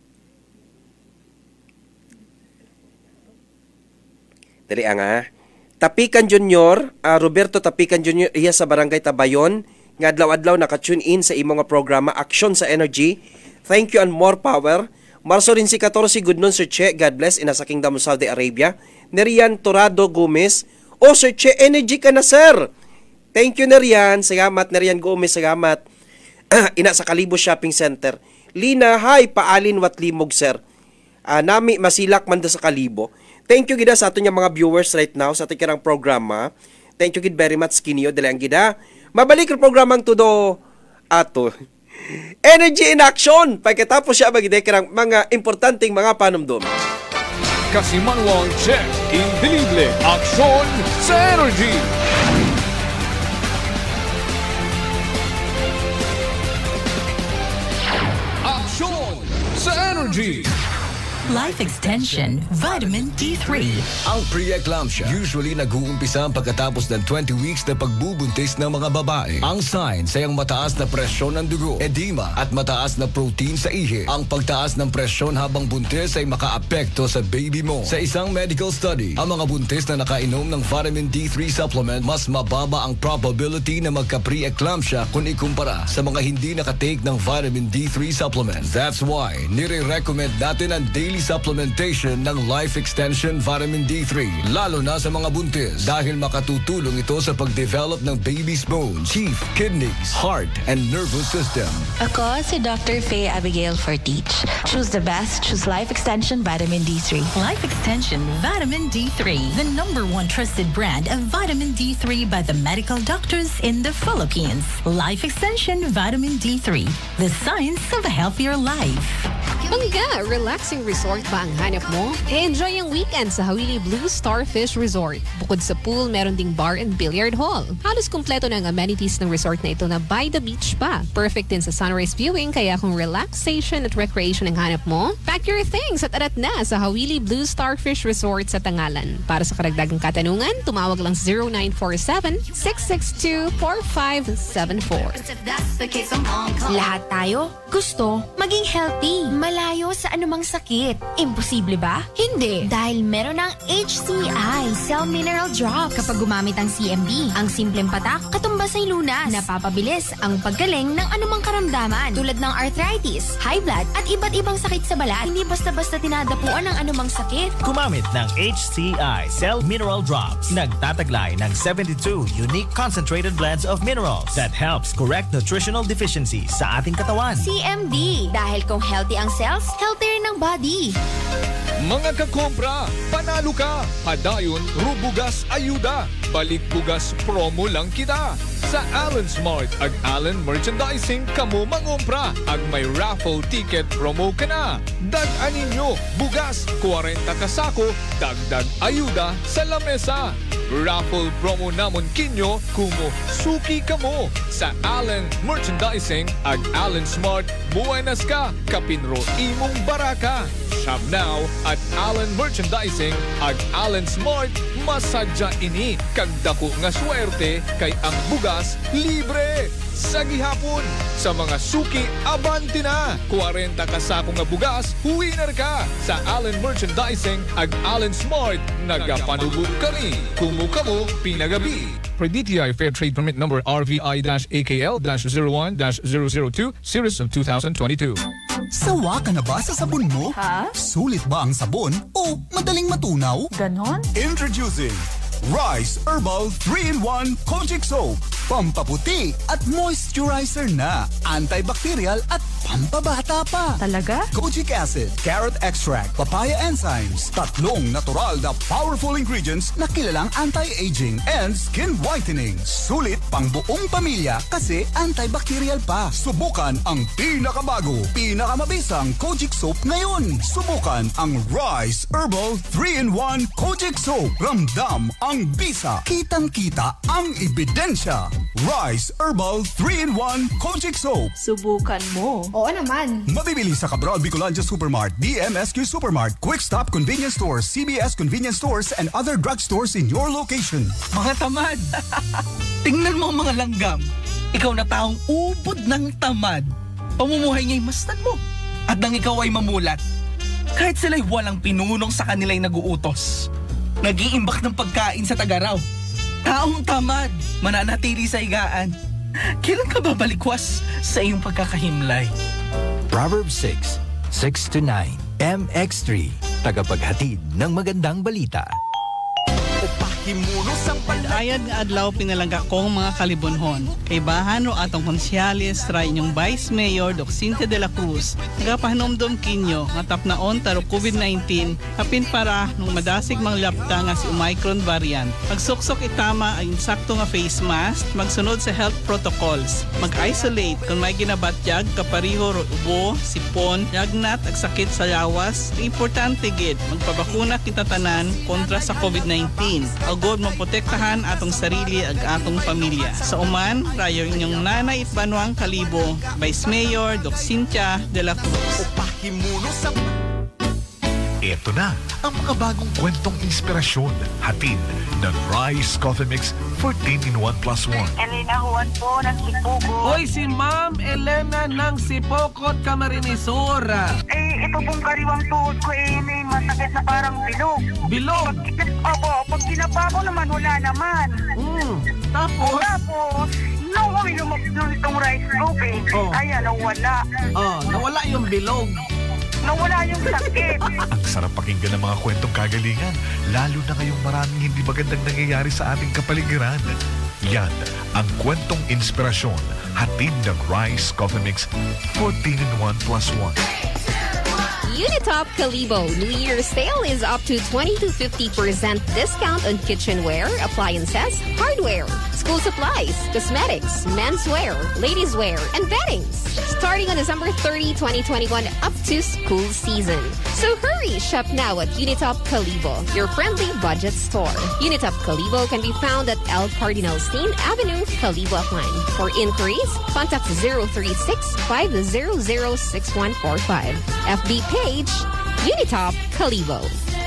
Dali ang ha. Tapikan Junior, uh, Roberto Tapikan Junior iya sa Barangay Tabayon, nga adlaw-adlaw naka-tune in sa imong programa Action sa Energy. Thank you and more power. Marso rin si fourteen, good noon Sir Che, God bless, ina sa Kingdom of Saudi Arabia. Nerian Torado Gomez, oh Sir Che, energy ka na sir. Thank you Nerian, salamat Nerian Gomez, salamat. Ina sa Kalibo Shopping Center. Lina, hi, paalin wat limog sir. Uh, nami masilak man da sa Kalibo. Thank you gida sa ato niya mga viewers right now sa ating karang programa. Thank you gid very much Kinio dali ang gida. Mabalik ang programang tudo ato. Energy in action. Pagkatapos siya magide karang mga importanteng mga panumdum. Kasimanwang check, indelible, aksyon sa energy. Aksyon sa energy. Life Extension Vitamin D three. Ang pre-eclampsia usually nag-uumpisa pagkatapos ng twenty weeks na pagbubuntis ng mga babae. Ang signs ay ang mataas na presyon ng dugo, edema at mataas na protein sa ihi. Ang pagtaas ng presyon habang buntis ay makaapekto sa baby mo. Sa isang medical study, ang mga buntis na nakainom ng vitamin D three supplement mas mababa ang probability na magka-pre-eclampsia kung ikumpara sa mga hindi nakatake ng vitamin D three supplement. That's why nire-recommend natin ang daily supplementation ng Life Extension Vitamin D three, lalo na sa mga buntis dahil makatutulong ito sa pag-develop ng baby's bones, teeth, kidneys, heart, and nervous system. Ako si Doctor Faye Abigail Fortich. Choose the best. Choose Life Extension Vitamin D three. Life Extension Vitamin D three, the number one trusted brand of vitamin D three by the medical doctors in the Philippines. Life Extension Vitamin D three, the science of a healthier life. Bangga, relaxing resort ba ang hanap mo? Enjoy ang weekend sa Hawili Blue Starfish Resort. Bukod sa pool, meron ding bar and billiard hall. Halos kumpleto na ang amenities ng resort na ito na by the beach pa. Perfect din sa sunrise viewing, kaya kung relaxation at recreation ang hanap mo, pack your things at arat na sa Hawili Blue Starfish Resort sa Tangalan. Para sa karagdagang katanungan, tumawag lang zero nine four seven, six six two, four five seven four. Lahat tayo gusto maging healthy, malayo sa anumang sakit. Imposible ba? Hindi. Dahil meron ng H C I, Cell Mineral Drops. Kapag gumamit ang C M D, ang simpleng patak, katumbas ay lunas. Napapabilis ang paggaling ng anumang karamdaman tulad ng arthritis, high blood, at iba't ibang sakit sa balat. Hindi basta-basta tinadapuan ng anumang sakit. Gumamit ng H C I Cell Mineral Drops. Nagtataglay ng seventy-two unique concentrated blends of minerals that helps correct nutritional deficiencies sa ating katawan. C M D. Dahil kung healthy ang cells, healthier ng body. Mga kakompra, panalo ka! Padayon, rubugas ayuda. Balik bugas promo lang kita. Sa Allen Smart ag Allen Merchandising kamo mangompra ag may raffle ticket promo ka na. Dag-anin nyo, bugas, forty ka sako, dagdag ayuda sa lamesa. Raffle promo namon kinyo kumo suki kamo. Sa Allen Merchandising ag Allen Smart, buenas ka, kapinro imong baraka. Shop now at Allen Merchandising ag Allen Smart, masadya ini kagdako nga swerte kay ang bugas libre. Sa gihapon, sa mga suki, abanti na. forty ka sako nga bugas, winner ka. Sa Allen Merchandising ag Allen Smart, nagapanubog ka rin. Kumuka mo, pinagabi. Per D T I Fair Trade Permit Number R V I A K L zero one zero zero two, Series of two thousand twenty-two. Sawa ka na ba sa sabon mo? Ha? Sulit ba ang sabon o madaling matunaw? Ganon? Introducing Rice Herbal three in one Kojic Soap. Pampaputi at moisturizer na. Antibacterial at pampabata pa. Talaga? Kojic acid, carrot extract, papaya enzymes. Tatlong natural na powerful ingredients na kilalang anti-aging and skin whitening. Sulit pang buong pamilya kasi antibacterial pa. Subukan ang pinakabago, pinakamabisang Kojic soap ngayon. Subukan ang Rice Herbal three in one Kojic soap. Ramdam ang bisa. Kitang-kita ang ebidensya. Rice Herbal three in one Kojic soap. Subukan mo. Oo naman. Mabibili sa Cabral Bicolandia Supermart, D M S Q Supermart, Quick Stop Convenience Stores, C B S Convenience Stores, and other drugstores in your location. Mga tamad! Tingnan mo mga langgam. Ikaw na taong ubod ng tamad. Pamumuhay niya'y mastan mo. At nang ikaw ay mamulat, kahit sila'y walang pinunong sa kanila'y naguutos. Nag-iimbak ng pagkain sa tagaraw. Taong tamad, mananatili sa higaan. Kailan ka babalikwas sa iyong pagkakahimlay? Proverbs six, six to nine, M X three, tagapaghatid ng magandang balita. Himuno sa Ayad nga adlaw pinalangga kong mga kalibonhon. Kay bahano atong konsyales ra inyong Vice Mayor Doc Cynthia de la Cruz. Nagapahanomdom kinyo nga tapnaon taro COVID nineteen kapin para nung madasig mang lapta nga si Omicron variant. Pagsuksok itama ang insakto nga face mask, magsunod sa health protocols, mag-isolate kung may ginabatyag kapariho ro ubo, sipon, yagnat ag sakit sa lawas. Importante gid magpabakuna kita tanan kontra sa COVID nineteen. Agod maprotektahan atong sarili ag atong pamilya. Sa uman, rayo inyong nanay it Banuang Kalibo, Vice Mayor Doc Cynthia de la Cruz. Himuno sa... Ito na ang mga bagong kwentong inspirasyon. Hatid ng Rice Coffee Mix fourteen in one plus one. Elena Juan po ng Sipugo. Hoy, si Ma'am Elena ng Sipokot, Camarines-Sur. Eh, ito pong kariwang tuhod ko eh, may masakit na parang bilog. Bilog? Pag, opo, pag pinapa ko naman, wala naman. Mm. Tapos? Tapos, nung uminom itong rice coffee, oh. Ayan, nawala. Oh, nawala yung bilog. Nawala yung sakit. Ang sarap pakinggan ng mga kwentong kagalingan, lalo na ngayong maraming hindi magandang nangyayari sa ating kapaligiran. Yan ang kwentong inspirasyon, hatid ng Rice Coffee Mix fourteen in one plus one. Unitop Kalibo New Year's sale is up to twenty to fifty percent discount on kitchenware, appliances, hardware, school supplies, cosmetics, menswear, ladieswear, and beddings. Starting on December thirtieth, twenty twenty-one up to school season. So hurry, shop now at Unitop Kalibo, your friendly budget store. Unitop Kalibo can be found at El Cardinal Steen Avenue, Kalibo, Aklan. For inquiries, contact zero three six, five zero zero, six one four five. F B page, Unitop Kalibo.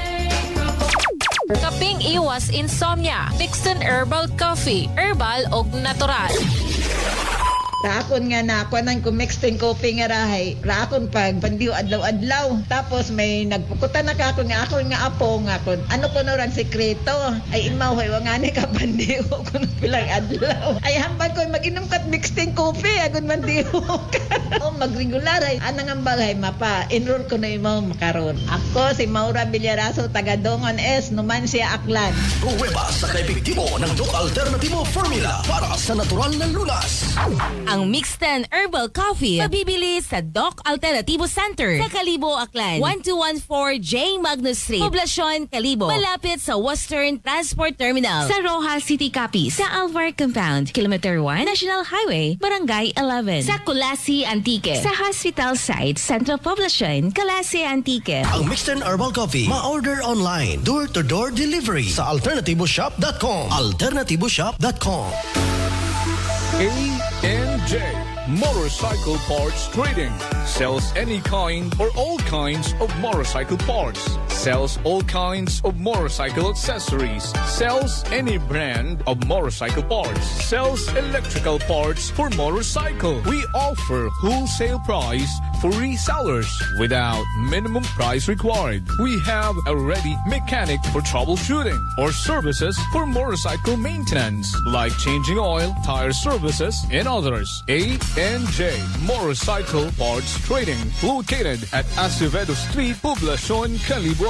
Kaping iwas insomnia, Pixton Herbal Coffee, herbal og natural. Rakon nga na, kuanan ko mixed coffee nga rahay. Rakon pag bandiw adlaw-adlaw. Tapos may nagpukutan na ka ako nga ako nga apo nga kon. Ano ko no rang sekreto? Ay imaw hay wangani ka bandiw kun pilang adlaw. Ay hambal ko mag-inom kat mixed coffee agon bandiw ka. O magregular ay anang ang bagay mapa. Enroll ko na imaw makaron. Ako si Maura Villarazo taga Dongon S, Numancia, Aklan. Pruweba sa kaepektibo ng Doc Alternativo Formula para sa natural na lunas. Ang Mixten Herbal Coffee mabibili sa Doc Alternativo Center sa Kalibo, Aklan. one two one four J. Magnus Street, Poblacion, Kalibo. Malapit sa Western Transport Terminal. Sa Rojas City Capiz, sa Alvar Compound, Kilometer one, National Highway, Barangay eleven. Sa Kulasi, Antique. Sa Hospital Site, Central Poblacion, Kulasi, Antique. Ang Mixten Herbal Coffee ma-order online, door-to-door delivery sa alternativo shop dot com. alternativo shop dot com. A N J Motorcycle Parts Trading sells any kind or all kinds of motorcycle parts, sells all kinds of motorcycle accessories, sells any brand of motorcycle parts, sells electrical parts for motorcycle. We offer wholesale price for resellers without minimum price required. We have a ready mechanic for troubleshooting or services for motorcycle maintenance like changing oil, tire services, and others. A N J Motorcycle Parts Trading, located at Acevedo Street, Poblacion, Kalibo,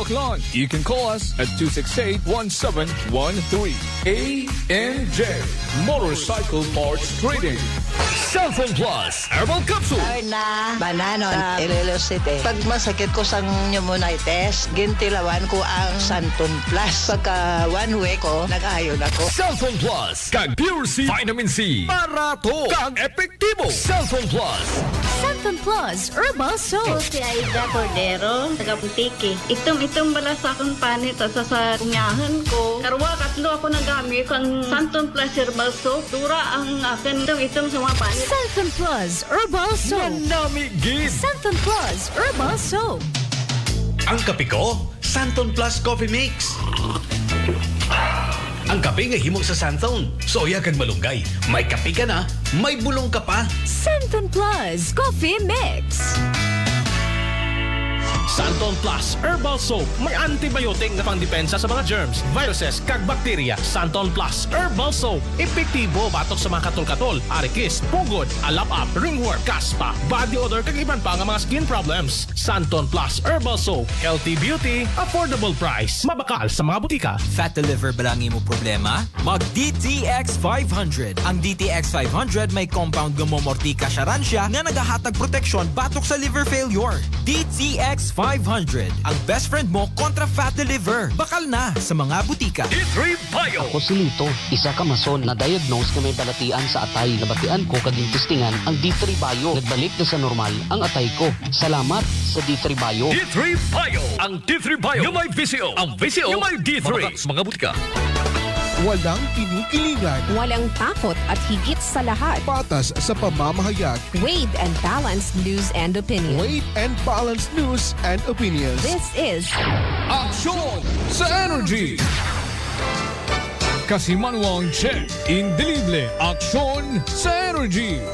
Aklan. You can call us at two six eight, one seven one three. A N J Motorcycle Parts Trading. Cellphone Plus Herbal Capsule. Na banano na Iloilo City. Pag masakit ko sa pneumonitis, gintilawan ko ang Santon Plus. Pagka one week ko, nag-ayon ako. Cellphone Plus kag Pure C Vitamin C. Barato kag epektibo. Cellphone Plus. Santon Plus Herbal Soap. Si Aida Cordero, taga-Putiki. Itom-itom bala sa akong panit sa sa kunyahan ko. Karwa, katlo ako nagamit ang Santon Plus Herbal Soap. Dura ang akin itom-itom sa mga panit. Santon Plus Herbal Soap. Manamigin. Santon Plus Herbal Soap. Ang kape ko, Santon Plus Coffee Mix. Ang kape nga himo sa Santon. Soya kag malunggay. May kape ka na, may bulong ka pa. Santon Plus Coffee Mix. Santon Plus Herbal Soap. May antibiotic na pangdepensa sa mga germs, viruses, kag bakterya. Santon Plus Herbal Soap. Epektibo batok sa mga katol-katol, arikis, pugod, alap-up, ringworm, kaspa, body odor, kag iban pa nga mga skin problems. Santon Plus Herbal Soap. Healthy beauty, affordable price. Mabakal sa mga butika. Fat liver ba lang imo problema? Mag D T X five hundred. Ang D T X five hundred may compound gumomortika siya nga nagahatag proteksyon batok sa liver failure. D T X five hundred. Ang best friend mo kontra fat liver. Bakal na sa mga butika. D three Bio. Ako si Lito, isa ka mason na diagnose na may balatian sa atay. Nabatian ko kaging testingan ang D three Bio. Nagbalik na sa normal ang atay ko. Salamat sa D three Bio. D three Bio. Ang D three Bio yung may V C O. Ang V C O yung may D three. Sa mga butika. Walang kinikilingan. Walang takot at higit sa lahat. Patas sa pamamahayag. Weighed and balanced news and opinion. Weighed and balanced news and opinions. This is Aksyon sa Energy. Kasimanwang Che, indelible aksyon sa Energy.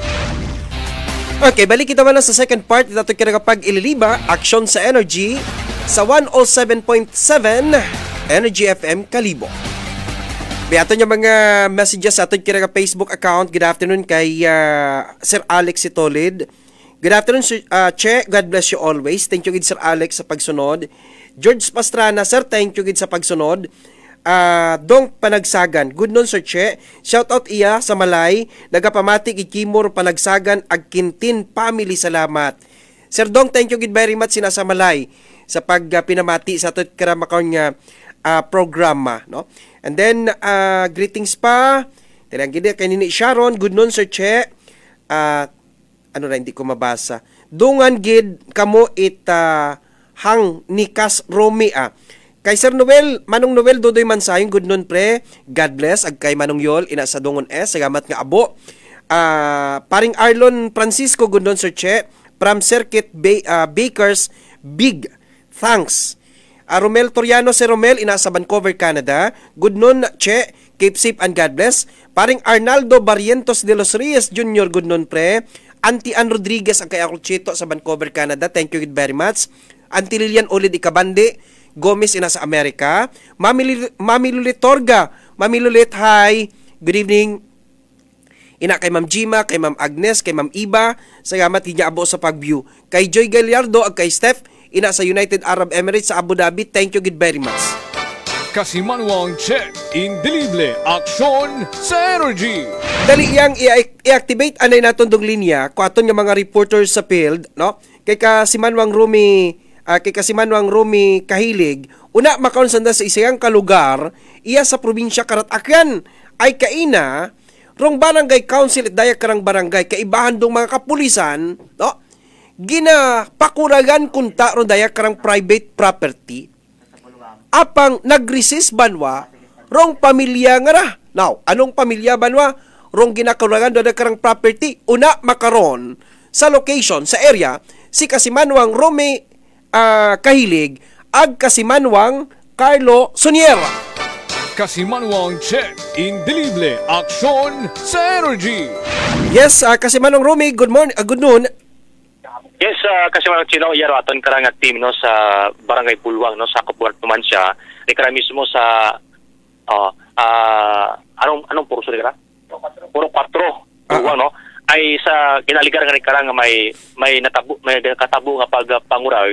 Okay, balik kita man sa second part. Ito kinakapag ililiba, aksyon sa Energy sa one oh seven point seven Energy F M Kalibo. Biyato niya mga messages sa ating kinaka Facebook account. Good afternoon kay uh, Sir Alex Sitolid. Good afternoon, uh, Che. God bless you always. Thank you, good Sir Alex, sa pagsunod. George Pastrana, Sir, thank you, good sa pagsunod. Uh, Dong Panagsagan. Good noon, Sir Che. Shout out iya sa Malay. Nagapamatik ikimor Panagsagan ag Kintin family. Salamat. Sir Dong, thank you, good very much sinasa Malay sa pag uh, pinamati sa ating karamakon nga uh, programa, no? And then, uh, greetings pa. Tinanggid kay Nini Sharon. Good noon, Sir Che. Uh, ano na, hindi ko mabasa. Dungan gid kamo it uh, hang nikas Romy ah. Kay Sir Noel, Manong Noel, Dodoy Mansayong. Good noon, pre. God bless. Ag kay Manong Yol, ina sa Dungon S. Salamat nga abo. Uh, paring Arlon Francisco. Good noon, Sir Che. From Circuit ba- uh, Bakers, big thanks. Uh, Romel Toriano, si Romel, ina sa Vancouver, Canada. Good noon, Che. Keep safe and God bless. Paring Arnaldo Barrientos de los Reyes Junior Good noon, pre. Auntie Ann Rodriguez, ang kay Acolchito sa Vancouver, Canada. Thank you very much. Auntie Lilian Olid Ikabande Gomez, ina sa Amerika. Mami, Mami Lulit Torga. Mami Lulit, hi. Good evening. Ina kay Ma'am Jima, kay Ma'am Agnes, kay Ma'am Iba. Salamat hinya abo sa pag-view. Kay Joy Gallardo ag kay Steph, ina sa United Arab Emirates sa Abu Dhabi. Thank you very much. Kasimanwang Che, indelible aksyon sa Energy. Dali yang i-activate anay naton dong linya kuaton nga mga reporters sa field, no? Kay Kasimanwang Rumi, uh, kay Kasimanwang Rumi Kahilig, una makaon sanda sa isang kalugar iya sa probinsya Karat-Akyan ay kaina rong barangay council at daya karang barangay kaibahan dong mga kapulisan, no? Gina pakuragan kunta ro daya karang private property apang nagresist banwa rong pamilya nga ra. Now, anong pamilya banwa? Rong ginakuragan do daya karang property una makaron sa location sa area si Kasimanwang Rome uh, Kahilig ag Kasimanwang Carlo Soniera. Kasimanwang Che, indelible aksyon sa Energy. Yes, uh, Kasimanwang Rome, good morning, uh, good noon. Yes, uh, kasi mga Chino, yaro aton karang nga team no sa Barangay Pulwang no sa Kapuart naman siya. Ikara mismo sa uh, uh, anong anong puro sila? Puro patro. Pulwang no ay sa kinaligar nga karang may may natabo may katabo nga pag panguray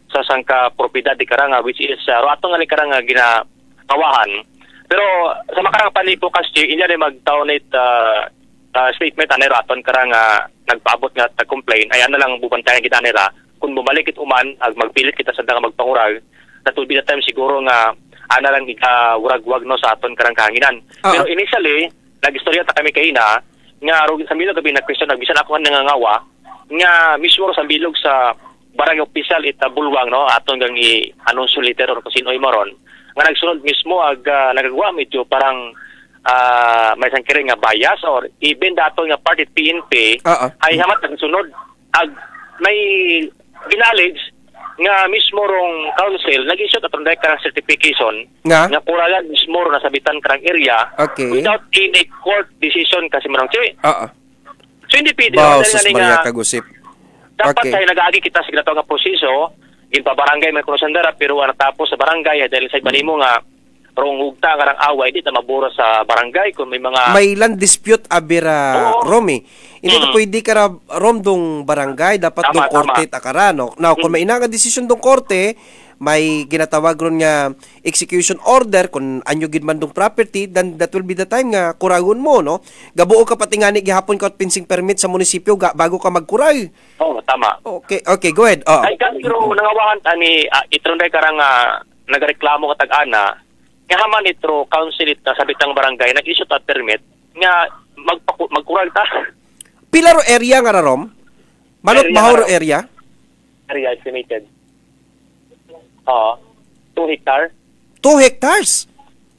sa sangka propiedad di karanga which is uh, rato nga ni karanga ginakawahan. Pero sa makarang panipo kasi inya ni mag-donate uh, uh, statement ani raton karanga nagpaabot nga tag-complain ay ano lang bubantayan kita nila kung bumalik it uman ag magpilit kita sa nga magpangurag that will be the time siguro nga ana lang uh, urag-wag no sa aton karang kahanginan. Uh-huh. Pero initially nagistorya ta kami kay ina nga sa bilog gabi na question nagbisan ako nga nangangawa nga mismo sa bilog sa barangay official ita bulwang no aton gang i-anunsyo later or kung sino'y maron nga nagsunod mismo ag uh, nagagawa medyo parang uh, may sangkiring nga bias or even dato nga party P N P uh-uh. ay hamat nagsunod ag may ginalage nga mismo rong council nag-issue aton dai karang certification nga, nga kuragan mismo ro nasabitan karang area okay. without any court decision kasi manong che uh-uh. so hindi pwede wow, sus Maria Kagusip dapat okay. tayo nag-agi kita sa ginatawag nga proseso gin pa barangay may kunusandara pero natapos sa barangay dahil sa iba nimo nga rong hugta karang away di ta mabura sa barangay kung may mga may land dispute abira oh. Romy hindi mm. pwede ka rom dong barangay dapat tama, dong korte takara no now kung mm. may ina nga desisyon dong korte may ginatawag ron nga execution order kung anyo gid man dong property then that will be the time nga kuragon mo no gabuo ka pati nga ni gihapon ka fencing permit sa munisipyo ga, bago ka magkuray. Oh tama. Okay okay go ahead. Oh. Ay kan pero nangawahan ani uh, itronday karang uh, nagreklamo ka tag-ana nga haman itro council it sa bitang barangay nag-issue ta permit nga magpaku, magkuray ta. Pila ro area nga rarom? Manot mahoro area? Area estimated. Oo. two hectare. two hectares?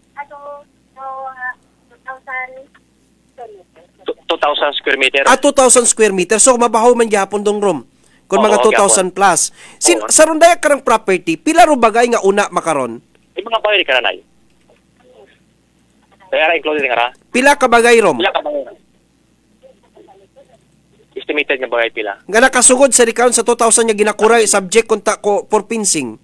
two thousand square meter. Ah, two thousand square meter. So, mabahaw man gyapon dong room. Kung mga two thousand plus. Sin sa rundaya karang property, pila ro bagay nga una makaron? Yung mga bagay ka na nay. Kaya included nga ra. Pila ka bagay rom? Pila ka bagay. Estimated nga bagay pila. Nga nakasugod sa recount sa two thousand nga ginakuray subject konta ko for fencing.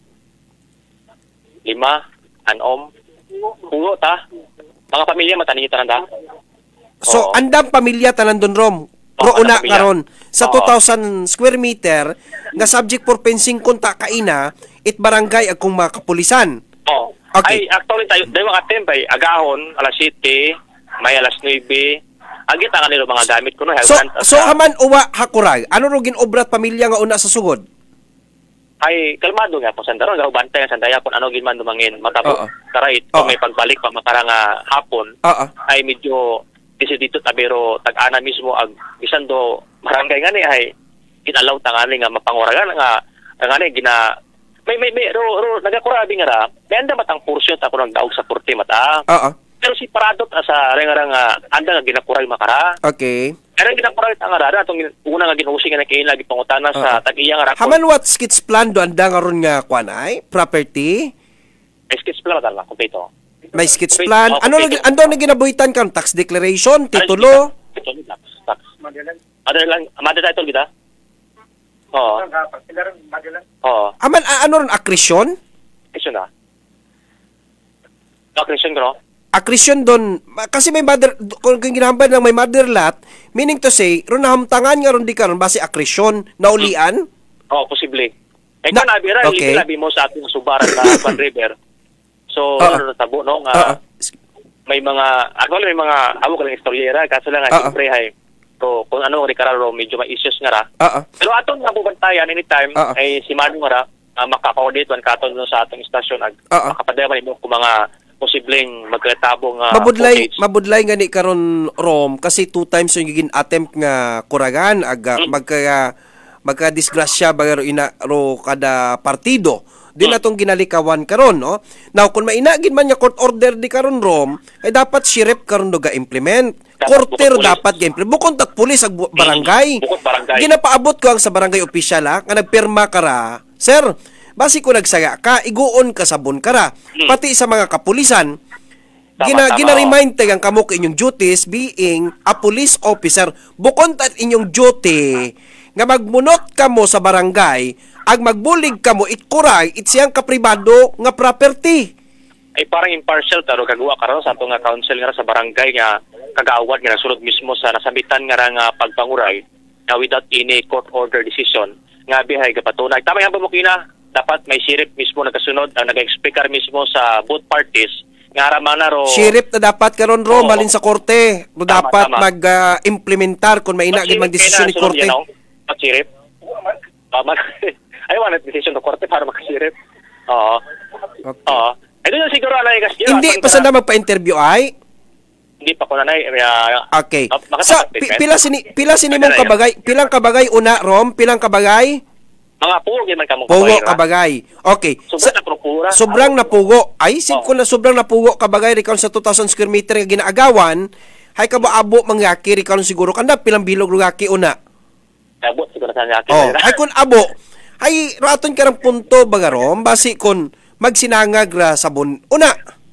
Lima, anom, pungo ta. Mga pamilya matanin tanan ta. So, oo. Andang pamilya tanan don rom. Ro oh, una karon sa two thousand square meter nga subject for fencing konta kaina it barangay ag kung makapulisan. Oh. Okay. Ay actually tayo dayo mga tempay agahon alas siyete, may alas nuebe. Agi ta kanilo mga gamit ko no. So, so haman uwa hakuray. Ano ro ginobrat pamilya nga una sa sugod? Ay kalmado nga po sandaron ga bantay nga sandaya kun ano ginman dumangin matabo uh-uh. karait kung uh-uh. may pagbalik pa makarang uh, hapon uh-uh. ay medyo dito tabero tag-ana mismo ag bisan do barangay nga ni ay kinalaw tangani nga mapanguragan nga tangani gina may may, may ro, ro nagakurabi nga ra may anda matang porsyon ta kun nagdaog sa korte mata uh-uh. pero si paradot sa rengarang uh, anda nga ginakuray makara okay. Pero ginakuray ta nga ra atong una nga ginuusig nga kay lagi pangutana uh-huh. sa tag-iya nga ra haman what skits plan do anda nga ron nga kwanay property ay skits plan ta lang kompleto. May skits plan. Ano lagi ando na ginabuhitan kan tax declaration, titulo? Titulo tax. Tax. Ada lang, ada title kita. Oh. Oh. Aman ano ron accretion? Accretion na. Accretion ko. Accretion don kasi may mother kung ginahambal lang may mother lot, meaning to say ron nahamtangan nga ron di karon base accretion naulian? Oh, posible. Eh kan abira okay. Labi mo sa atong subaran sa Pan River. So, uh, ano tabo no nga uh, may mga actually may mga amo ka lang istoryera kaso lang nga uh, siyempre hay so kung ano ri kararo medyo may issues nga ra. Uh, uh. Pero atong nabubantayan anytime uh, uh. ay si Manu nga ra uh, maka-coordinate man katon no sa atong istasyon ag uh, uh. makapadayman mo kung mga posibleng magkatabong uh, mabudlay footage. Mabudlay nga ni karon Rom kasi two times yung gigin attempt nga kuragan ag hmm. magka magka disgrasya bagaro ina ro kada partido. Din atong ginalikawan karon no. Now kung mainagin man nga court order di karon Rom, ay dapat sheriff karon do ga implement. Korter dapat ga implement. Bukod tak pulis ag barangay. barangay. Ginapaabot ko ang sa barangay official ha, nga nagpirma kara. Sir, basi ko nagsaya ka, iguon ka sabon kara. Pati sa mga kapulisan, gina gina-remind tagang kamo ka inyong duties being a police officer. Bukod at inyong duty nga magmunot kamo sa barangay ag magbulig ka mo, itkuray, itsiyang kapribado nga property. Ay parang impartial, taro kagawa ka rin sa itong council nga sa barangay nga kagawad nga nasunod mismo sa nasabitan nga nga pagpanguray na without any court order decision nga bihay kapatunay. Tama yan ba mo kina? dapat may sheriff mismo nagkasunod ang nag-explicar mismo sa both parties nga raman na ro sheriff na dapat karon ro malin sa korte ro Tama, dapat tama. mag-implementar kung may ina gid magdesisyon ni korte. At sheriff. Tama. Ay wala desisyon ng korte para maka-sheriff. Oo. Okay. Oo. Ay doon siguro alay kasi. Hindi pa sana magpa-interview ay. Hindi pa ko na nay. Uh, okay. Sa pi, pila sini pila sini mong kabagay, pilang kabagay una rom, pilang kabagay? Mga pugo man kamong pugo kabagay. Okay. Sobrang sa, napugura. Sobrang napugo. Ay sim ko na sobrang napugo kabagay rikon sa two thousand square meter nga ginaagawan. Hay ka ba abo mangyaki rikon siguro kanda pilang bilog lugaki una. Abo siguro sa nyaki. Oh, ay kun abo. Ay raton karang punto bagarom basi kun magsinangag ra sabon una.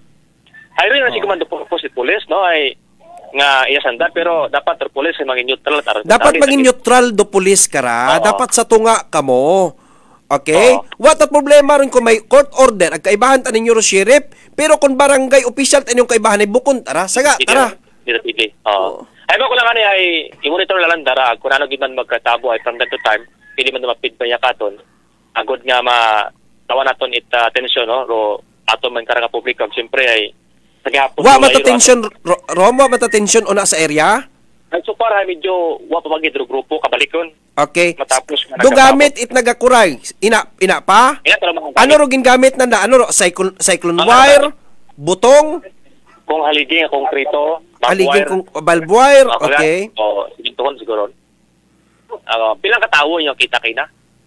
Ay rin na si komando po si pulis no ay nga iya sanda pero dapat ter pulis ay maging neutral tar. Dapat maging neutral do pulis kara, oh, dapat sa tunga kamo. Okay? Oh. What a problema ron kung may court order ag kaibahan tanin yung sheriff pero kung barangay official tanin yung kaibahan ay bukon tara saga tara. Dito dito. Oh. Ay ba ko lang ani ay i-monitor lang dara kung ano gid man magkatabo ay from time to time pili man mapid pa yakaton. Agod nga ma tawa naton it uh, attention no ro ato man karang publiko siyempre ay sagapon wa mata tension ro wa mata tension una sa area ay so para medyo wa pa magidro grupo kabalikon okay matapos do gamit it nagakuray ina ina pa ina, ano ro gingamit na ano ro cyclone cyclone wire butong kung haliging konkreto haliging kung barbed wire okay o sintuhon siguro uh, pilang katawo niyo kita kay na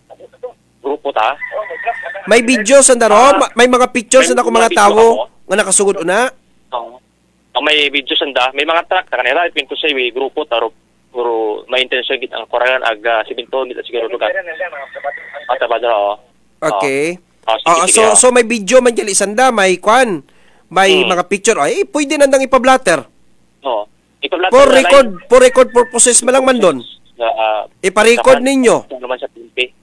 grupo ta may video sa daro uh, may mga pictures na ako mga tawo nga nakasugod una. Oo. Oh, may video sanda, may mga truck ta kanila pinto sa may grupo taro puro may intention gid ang korangan aga siminto nila siguro lugar. Ata ba daw? Okay. Oh, oh, so so may video man dili sanda, may kwan. May hmm. mga picture ay pwede nandang ipa-blatter. Oo. Ipa-blatter. For record, for record purposes man lang man doon. Uh, ipa-record ninyo. Naman sa P P.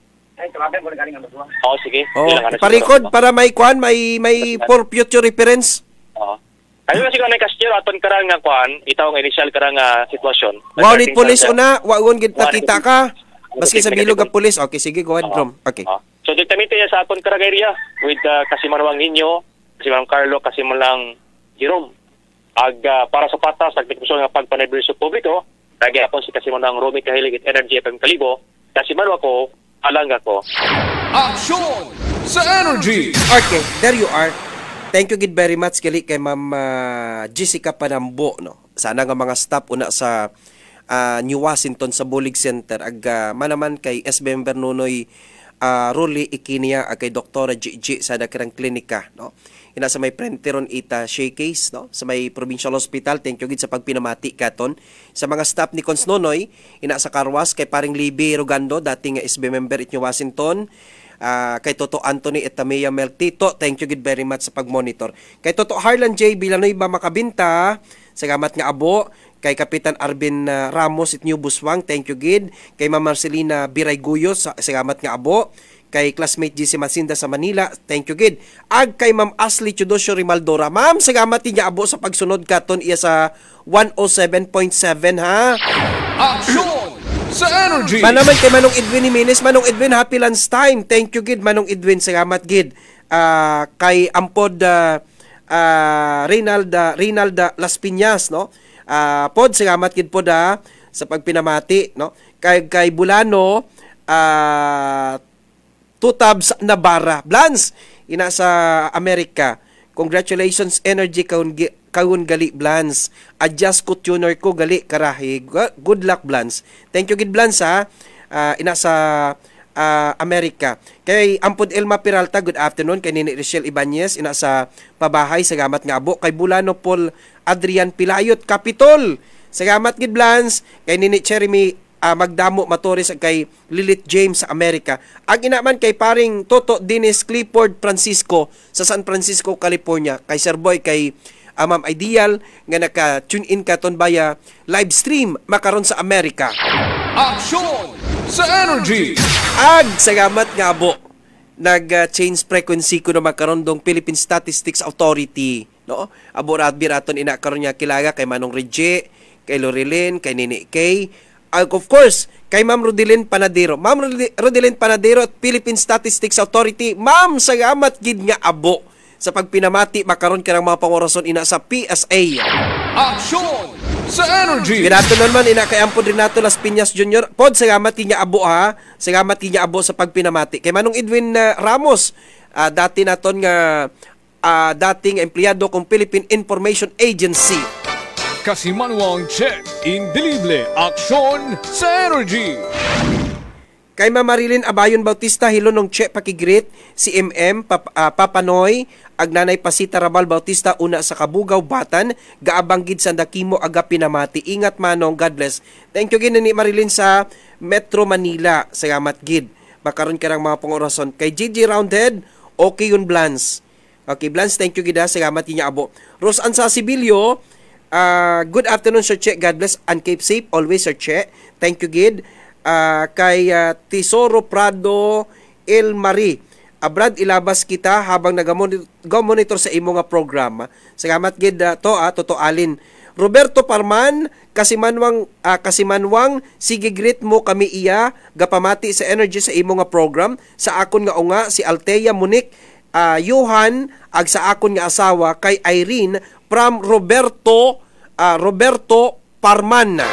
Oo, sige. Oh, ipa-record para may kwan, may may for future reference. Oo. Ayun kasi kung nakastir aton karang nga kwan, itaw nga initial karang uh, sitwasyon. Wow, ni police una, wagon gid nakita ka. Maski sa bilog ang police. Okay, sige, go ahead, Drom. Okay. So direktamente ya sa aton karang area with uh, Kasimanwang ninyo, Kasimanwang Carlo, Kasimanwang Jerome. Ag uh, para sa patas sa teknisyon nga pagpanaybre sa publiko, tagapon si Kasimanwang Romy Kahilig at Energy F M Kalibo, Kasimanwang ko alang ako. Action sa Energy. Okay, there you are. Thank you gid very much kali kay Ma'am uh, Jessica Panambo no. Sana nga mga staff una sa uh, New Washington sa Bulig Center ag uh, manaman kay S B M Bernonoy uh, Ruli Ikinia ag kay Doktora G G sa dakirang klinika no. Ina sa may prenteron ita showcase no sa may provincial hospital. Thank you gid sa pagpinamati katon sa mga staff ni Cons Nonoy ina sa Karwas kay paring Libby Rogando dating S B member it New Washington. Uh, kay Toto Anthony at Tamea Meltito, thank you gid very much sa pagmonitor. Kay Toto Harlan J. Villanueva Makabinta, salamat nga abo. Kay Kapitan Arvin uh, Ramos at New Buswang, thank you gid. Kay Ma'am Marcelina Biray Guyos, salamat nga abo. Kay classmate G C Masinda sa Manila, thank you gid. Ag kay Ma'am Ashley Chudosio Rimaldora, ma'am, salamat din nga abo sa pagsunod katon iya sa one oh seven point seven ha. Action sa Energy. Manaman kay Manong Edwin Jimenez, Manong Edwin, happy lunch time. Thank you gid Manong Edwin, salamat gid. Uh, kay Ampod uh, uh, Reynalda Reynalda Las Piñas no. Uh, pod salamat gid pod ha, sa pagpinamati no. Kay kay Bulano uh, Tutabs Navarra Blans ina sa Amerika. Congratulations Energy kaun kaun gali Blans. Adjust ko tuner ko gali karahi. Good luck Blans. Thank you gid Blans ha. Uh, ina sa uh, Amerika. Kay Ampod Elma Peralta, good afternoon. Kay Nini Richelle Ibanez ina sa pabahay, salamat nga abo. Kay Bulano Paul Adrian Pilayot Capitol, salamat gid Blans. Kay Nini Jeremy uh, Magdamo Matores kay Lilith James sa Amerika. Ang inaman kay paring Toto Dennis Clifford Francisco sa San Francisco, California. Kay Sir Boy kay uh, Ma'am Ideal nga naka-tune in katon baya live stream makaron sa Amerika. Action sa Energy. Ag salamat nga abo. Nag-change uh, frequency ko na makaron dong Philippine Statistics Authority, no? Abo rat biraton ina karon nya kilaga kay Manong Reggie, kay Lorilyn, kay Nini Kay, Uh, of course, kay Ma'am Rodelyn Panadero. Ma'am Rodelyn Panadero at Philippine Statistics Authority. Ma'am, salamat gid nga abo sa pagpinamati makaron ka ng mga pangorason ina sa P S A. Action sa energy. Good afternoon man, ina kay Ampon Renato Las Piñas Junior Pod, salamat gid nga abo ha. Salamat gid nga abo sa pagpinamati. Kay Manong Edwin uh, Ramos, uh, dati naton nga uh, dating empleyado kong Philippine Information Agency. Kasimanwang check, indelible, aksyon sa energy. Kay Ma'am Marilyn Abayon Bautista, hilo nung check pakigrit, si M M, Pap, uh, Papanoy, Agnanay Pasita Rabal Bautista, una sa Kabugaw, Batan, gaabanggid sa Dakimo, aga pinamati. Ingat manong, God bless. Thank you gid ni Marilyn sa Metro Manila, salamat gid. Makaroon ka ng mga pangorason. Kay G G Roundhead, okay yun Blans. Okay, Blans, thank you gid ha, salamat niya abo. Rose Ansa Sibilio, Uh, good afternoon, Sir Che. God bless and keep safe. Always, Sir Che. Thank you, Gid. Uh, kay uh, Tesoro Prado El Marie. Abrad, ilabas kita habang nag-monitor sa imo nga programa. Salamat, Gid. Uh, to, ah, totoo alin. Roberto Parman, kasimanwang, uh, kasimanwang, sige greet mo kami iya, gapamati sa energy sa imo nga program. Sa akon nga unga, si Althea Monique, uh, Johan, ag sa akon nga asawa, kay Irene, from Roberto uh, Roberto Parman.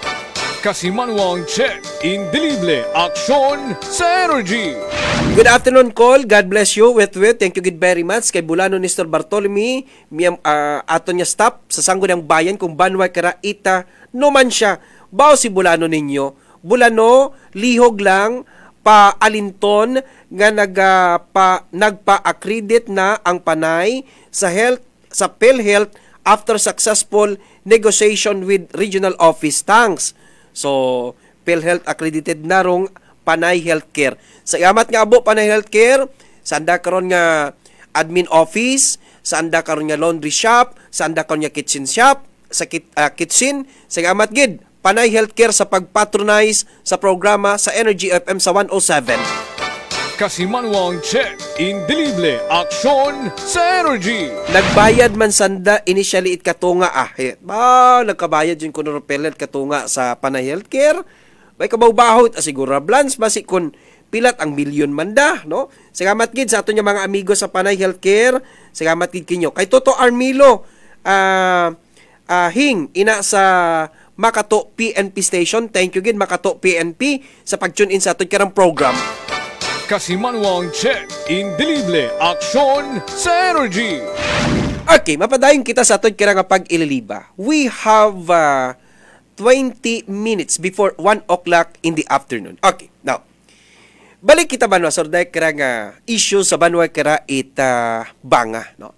Kasimanwang check, indelible, aksyon sa energy. Good afternoon, Col. God bless you. Wet wet. Thank you good very much. Kay Bulano Mister Bartolome, miyam, uh, ato niya stop sa sanggo ng bayan kung banway kara ita no man siya. Bao si Bulano ninyo. Bulano, lihog lang, pa alinton nga naga, pa, nagpa-accredit na ang panay sa health sa PhilHealth after successful negotiation with regional office tanks. So, PhilHealth accredited na rong Panay Healthcare. Sa iamat nga abo Panay Healthcare, sanda karon nga admin office, sanda karon nga laundry shop, sanda karon nga kitchen shop, sa kit, uh, kitchen, sa iamat gid Panay Healthcare sa pagpatronize sa programa sa Energy F M sa one oh seven. Kasimanwang check, indelible, aksyon sa energy. Nagbayad man sanda initially it katunga ah. Eh, ba nagkabayad yun kuno repellent katunga sa Panay Healthcare. May kabawbahot asigura blans basi kun pilat ang milyon manda, no? Salamat gid sa ato nya mga amigo sa Panay Healthcare. Salamat gid kinyo. Kay Toto Armilo, ah uh, uh, hing ina sa Makato P N P station. Thank you gid Makato P N P sa pag-tune in sa aton karang program. Kasimanwang check, indelible, aksyon sa energy. Okay, mapadayon kita sa aton kira nga pag-ililiba. We have uh, twenty minutes before one o'clock in the afternoon. Okay, now, balik kita banwa, so dahil kira nga issue sa banwa kira ita banga, no?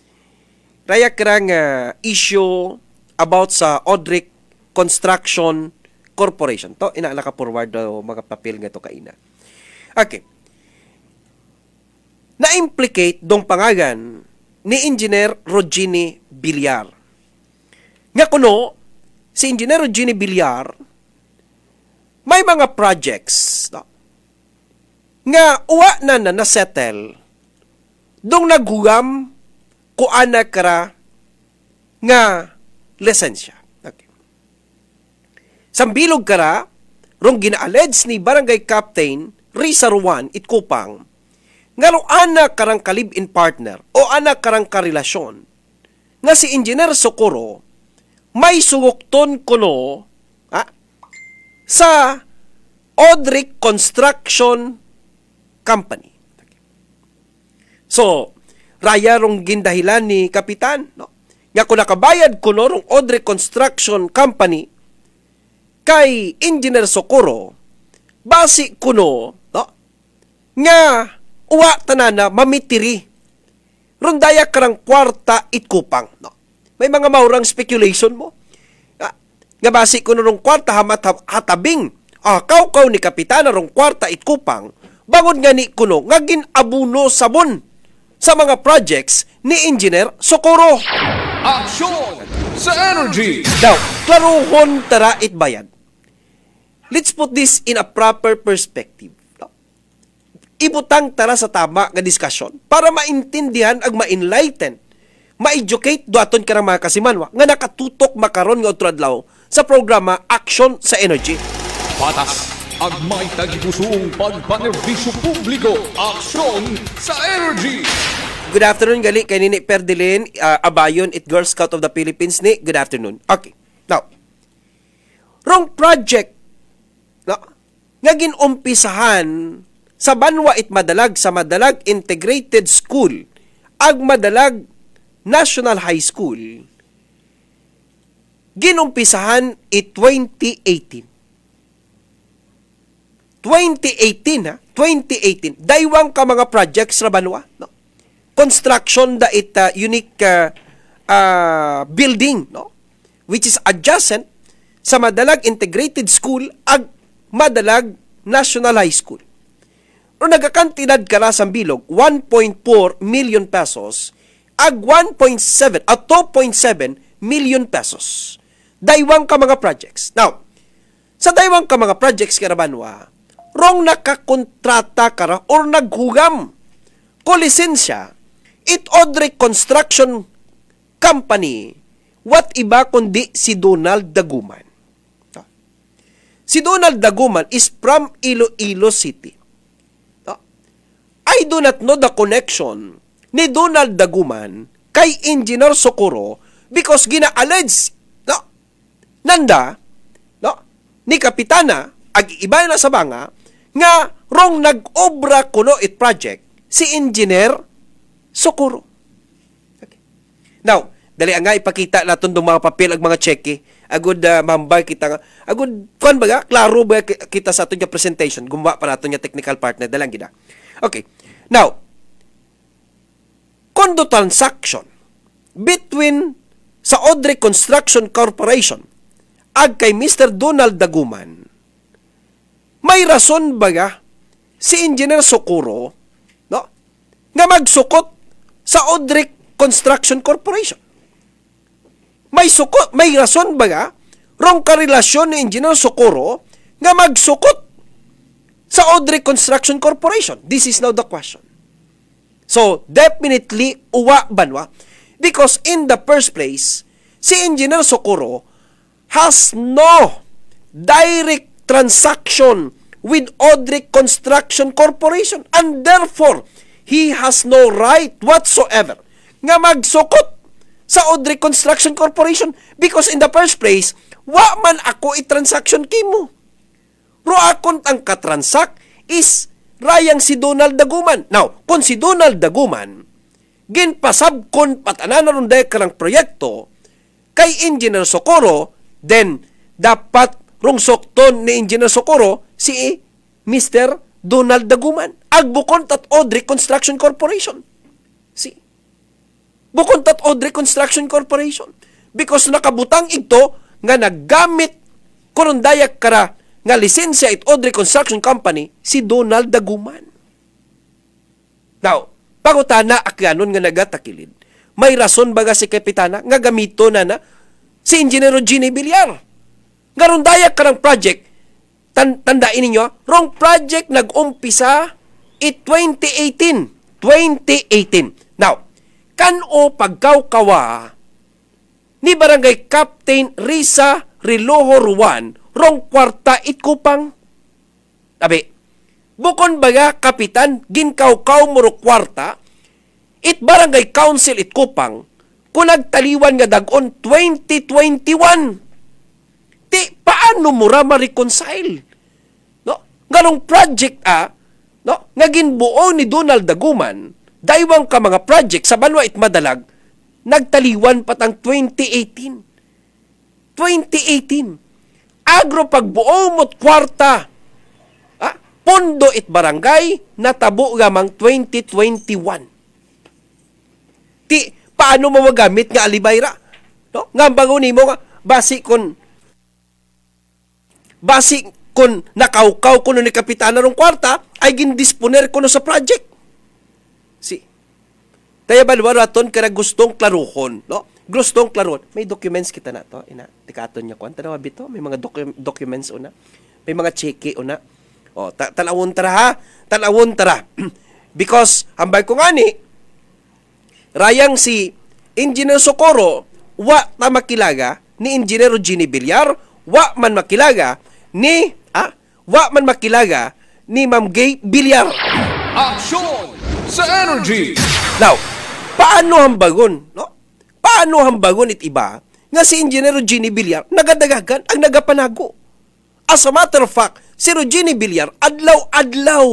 Raya kira nga issue about sa Odric Construction Corporation. To, ina naka-forward o mga papel nga to kaina. Okay. Na-implicate dong pangagan ni Engineer Rogini Villar. Nga kuno, si Engineer Rogini Villar, may mga projects no, nga uwa na na na-settle dong naghugam ko anak kara nga lisensya. Okay. Sambilog kara, rong gina-allege ni Barangay Captain Risa Ruan Itkupang, nga ro anak karang kalib-in partner o anak karang karelasyon nga si Engineer Socorro may sugokton kuno ha, sa Odric Construction Company. So, raya rong gindahilan ni Kapitan, no? Nga kung nakabayad kuno rong Odric Construction Company kay Engineer Socorro, basi kuno, no? Nga uwa tanana mamitiri rundaya karang kwarta itkupang, no? May mga maurang speculation mo nga, nga basi kuno rong kwarta hamat hatabing ah, kaw-kaw ni Kapitana rong kwarta itkupang bangon nga ni kuno nga ginabuno sabon sa mga projects ni Engineer Socorro. Action sa energy. Now, klaruhon tara itbayad. Let's put this in a proper perspective. Ibutang tara sa tama nga diskusyon para maintindihan ag ma-enlighten, ma-educate duaton ka ng mga kasimanwa nga nakatutok makaron nga otro adlaw sa programa Action sa Energy. patas at may tagipusong pagpanerbisyo publiko. Aksyon sa energy. Good afternoon, gali kay Nini Perdelin, uh, Abayon, it Girl Scout of the Philippines ni. Good afternoon. Okay. Now, wrong project no, nga ginumpisahan sa Banwa it Madalag sa Madalag Integrated School ag Madalag National High School ginumpisahan it twenty eighteen. twenty eighteen ha, twenty eighteen. Daywang ka mga projects ra Banwa, no? Construction da it uh, unique uh, uh, building, no? Which is adjacent sa Madalag Integrated School ag Madalag National High School. O nagakantidad kara sa bilog one point four million pesos ag one point seven at two point seven million pesos. Daywang ka mga projects. Now, sa daywang ka mga projects karabanwa, rong nakakontrata kara or naghugam ko lisensya it Audrey Construction Company what iba kundi si Donald Daguman. Si Donald Daguman is from Iloilo City. I do not know the connection ni Donald Daguman kay Engineer Socorro because gina-allege no, nanda no, ni Kapitana ag iba na sa banga nga rong nag-obra kuno it project si Engineer Socorro. Okay. Now, dali nga ipakita naton dong mga papel ag mga cheque agud uh, mambay kita nga agud kuan baga klaro ba kita sa aton nga presentation gumawa pa naton nga technical partner dalang gida. Okay. Now, condo transaction between sa Audrey Construction Corporation ag kay Mister Donald Daguman, may rason baga si Engineer Socorro no, nga magsukot sa Audrey Construction Corporation? May sukot, may rason baga rong karelasyon ni Engineer Socorro nga magsukot sa Audrey Construction Corporation? This is now the question. So, definitely, uwa Banwa. Because in the first place, si Engineer Socorro has no direct transaction with Audrey Construction Corporation. And therefore, he has no right whatsoever nga magsukot sa Audrey Construction Corporation. Because in the first place, wa man ako i-transaction kimo. Ro akon ang katransak is rayang si Donald Daguman. Now, kung si Donald Daguman ginpasabkon patanan na ron dahil karang proyekto kay Engineer Socorro, then dapat rong sokton ni Engineer Socorro si Mister Donald Daguman. Agbukon tat Audrey Construction Corporation. Si bukon tat Audrey Construction Corporation. Because nakabutang ito nga naggamit kunon dayak kara nga lisensya it Audrey Construction Company si Donald Daguman. Now, pangutana akyanon nga nagatakilid. May rason baga si Kapitana nga gamito na na si Engineer Eugene Villar. Nga ron dayak karang project, tan tandain ninyo, wrong project nag-umpisa it twenty eighteen. twenty eighteen. Now, kan-o pagkawkawa ni Barangay Captain Risa Riloho Ruan rong kwarta it kupang. Abi, bukon baga kapitan ginkawkaw mo ro kwarta it Barangay Council it kupang kung nagtaliwan nga dagon twenty twenty-one. Ti paano mo ra ma-reconcile? No? Nganong project a no, nga ginbuo ni Donald Daguman daywang ka mga project sa Banwa it Madalag nagtaliwan patang twenty eighteen. twenty eighteen. Agro pagbuo mo't kwarta. Ah, pondo it barangay natabo gamang twenty twenty-one. Ti paano mo magamit nga alibayra? No? Nga bangon nimo nga basi kon basi kon nakaukaw kuno ni kapitana rong kwarta ay gindisponer kuno sa project. Si Daya balwaraton kaya gustong klaruhon, no? Gustong klaruhon. May documents kita na to, ina. Tikaton niya kwan. Tanawa bito, may mga docu- documents una. May mga cheque una. O, ta- talawon tara ha. Talawon tara. Because, hambay ko nga ni, rayang si Engineer Socorro, wa ta makilaga ni Engineer Eugene Villar, wa man makilaga ni, ah, wa man makilaga ni Ma'am Gay Villar. Action sa Energy! Now, paano hambagon, no? Paano hambagon it iba nga si Engineer Eugenie Villar nagadagagan ang nagapanago? As a matter of fact, si Eugenie Villar adlaw-adlaw,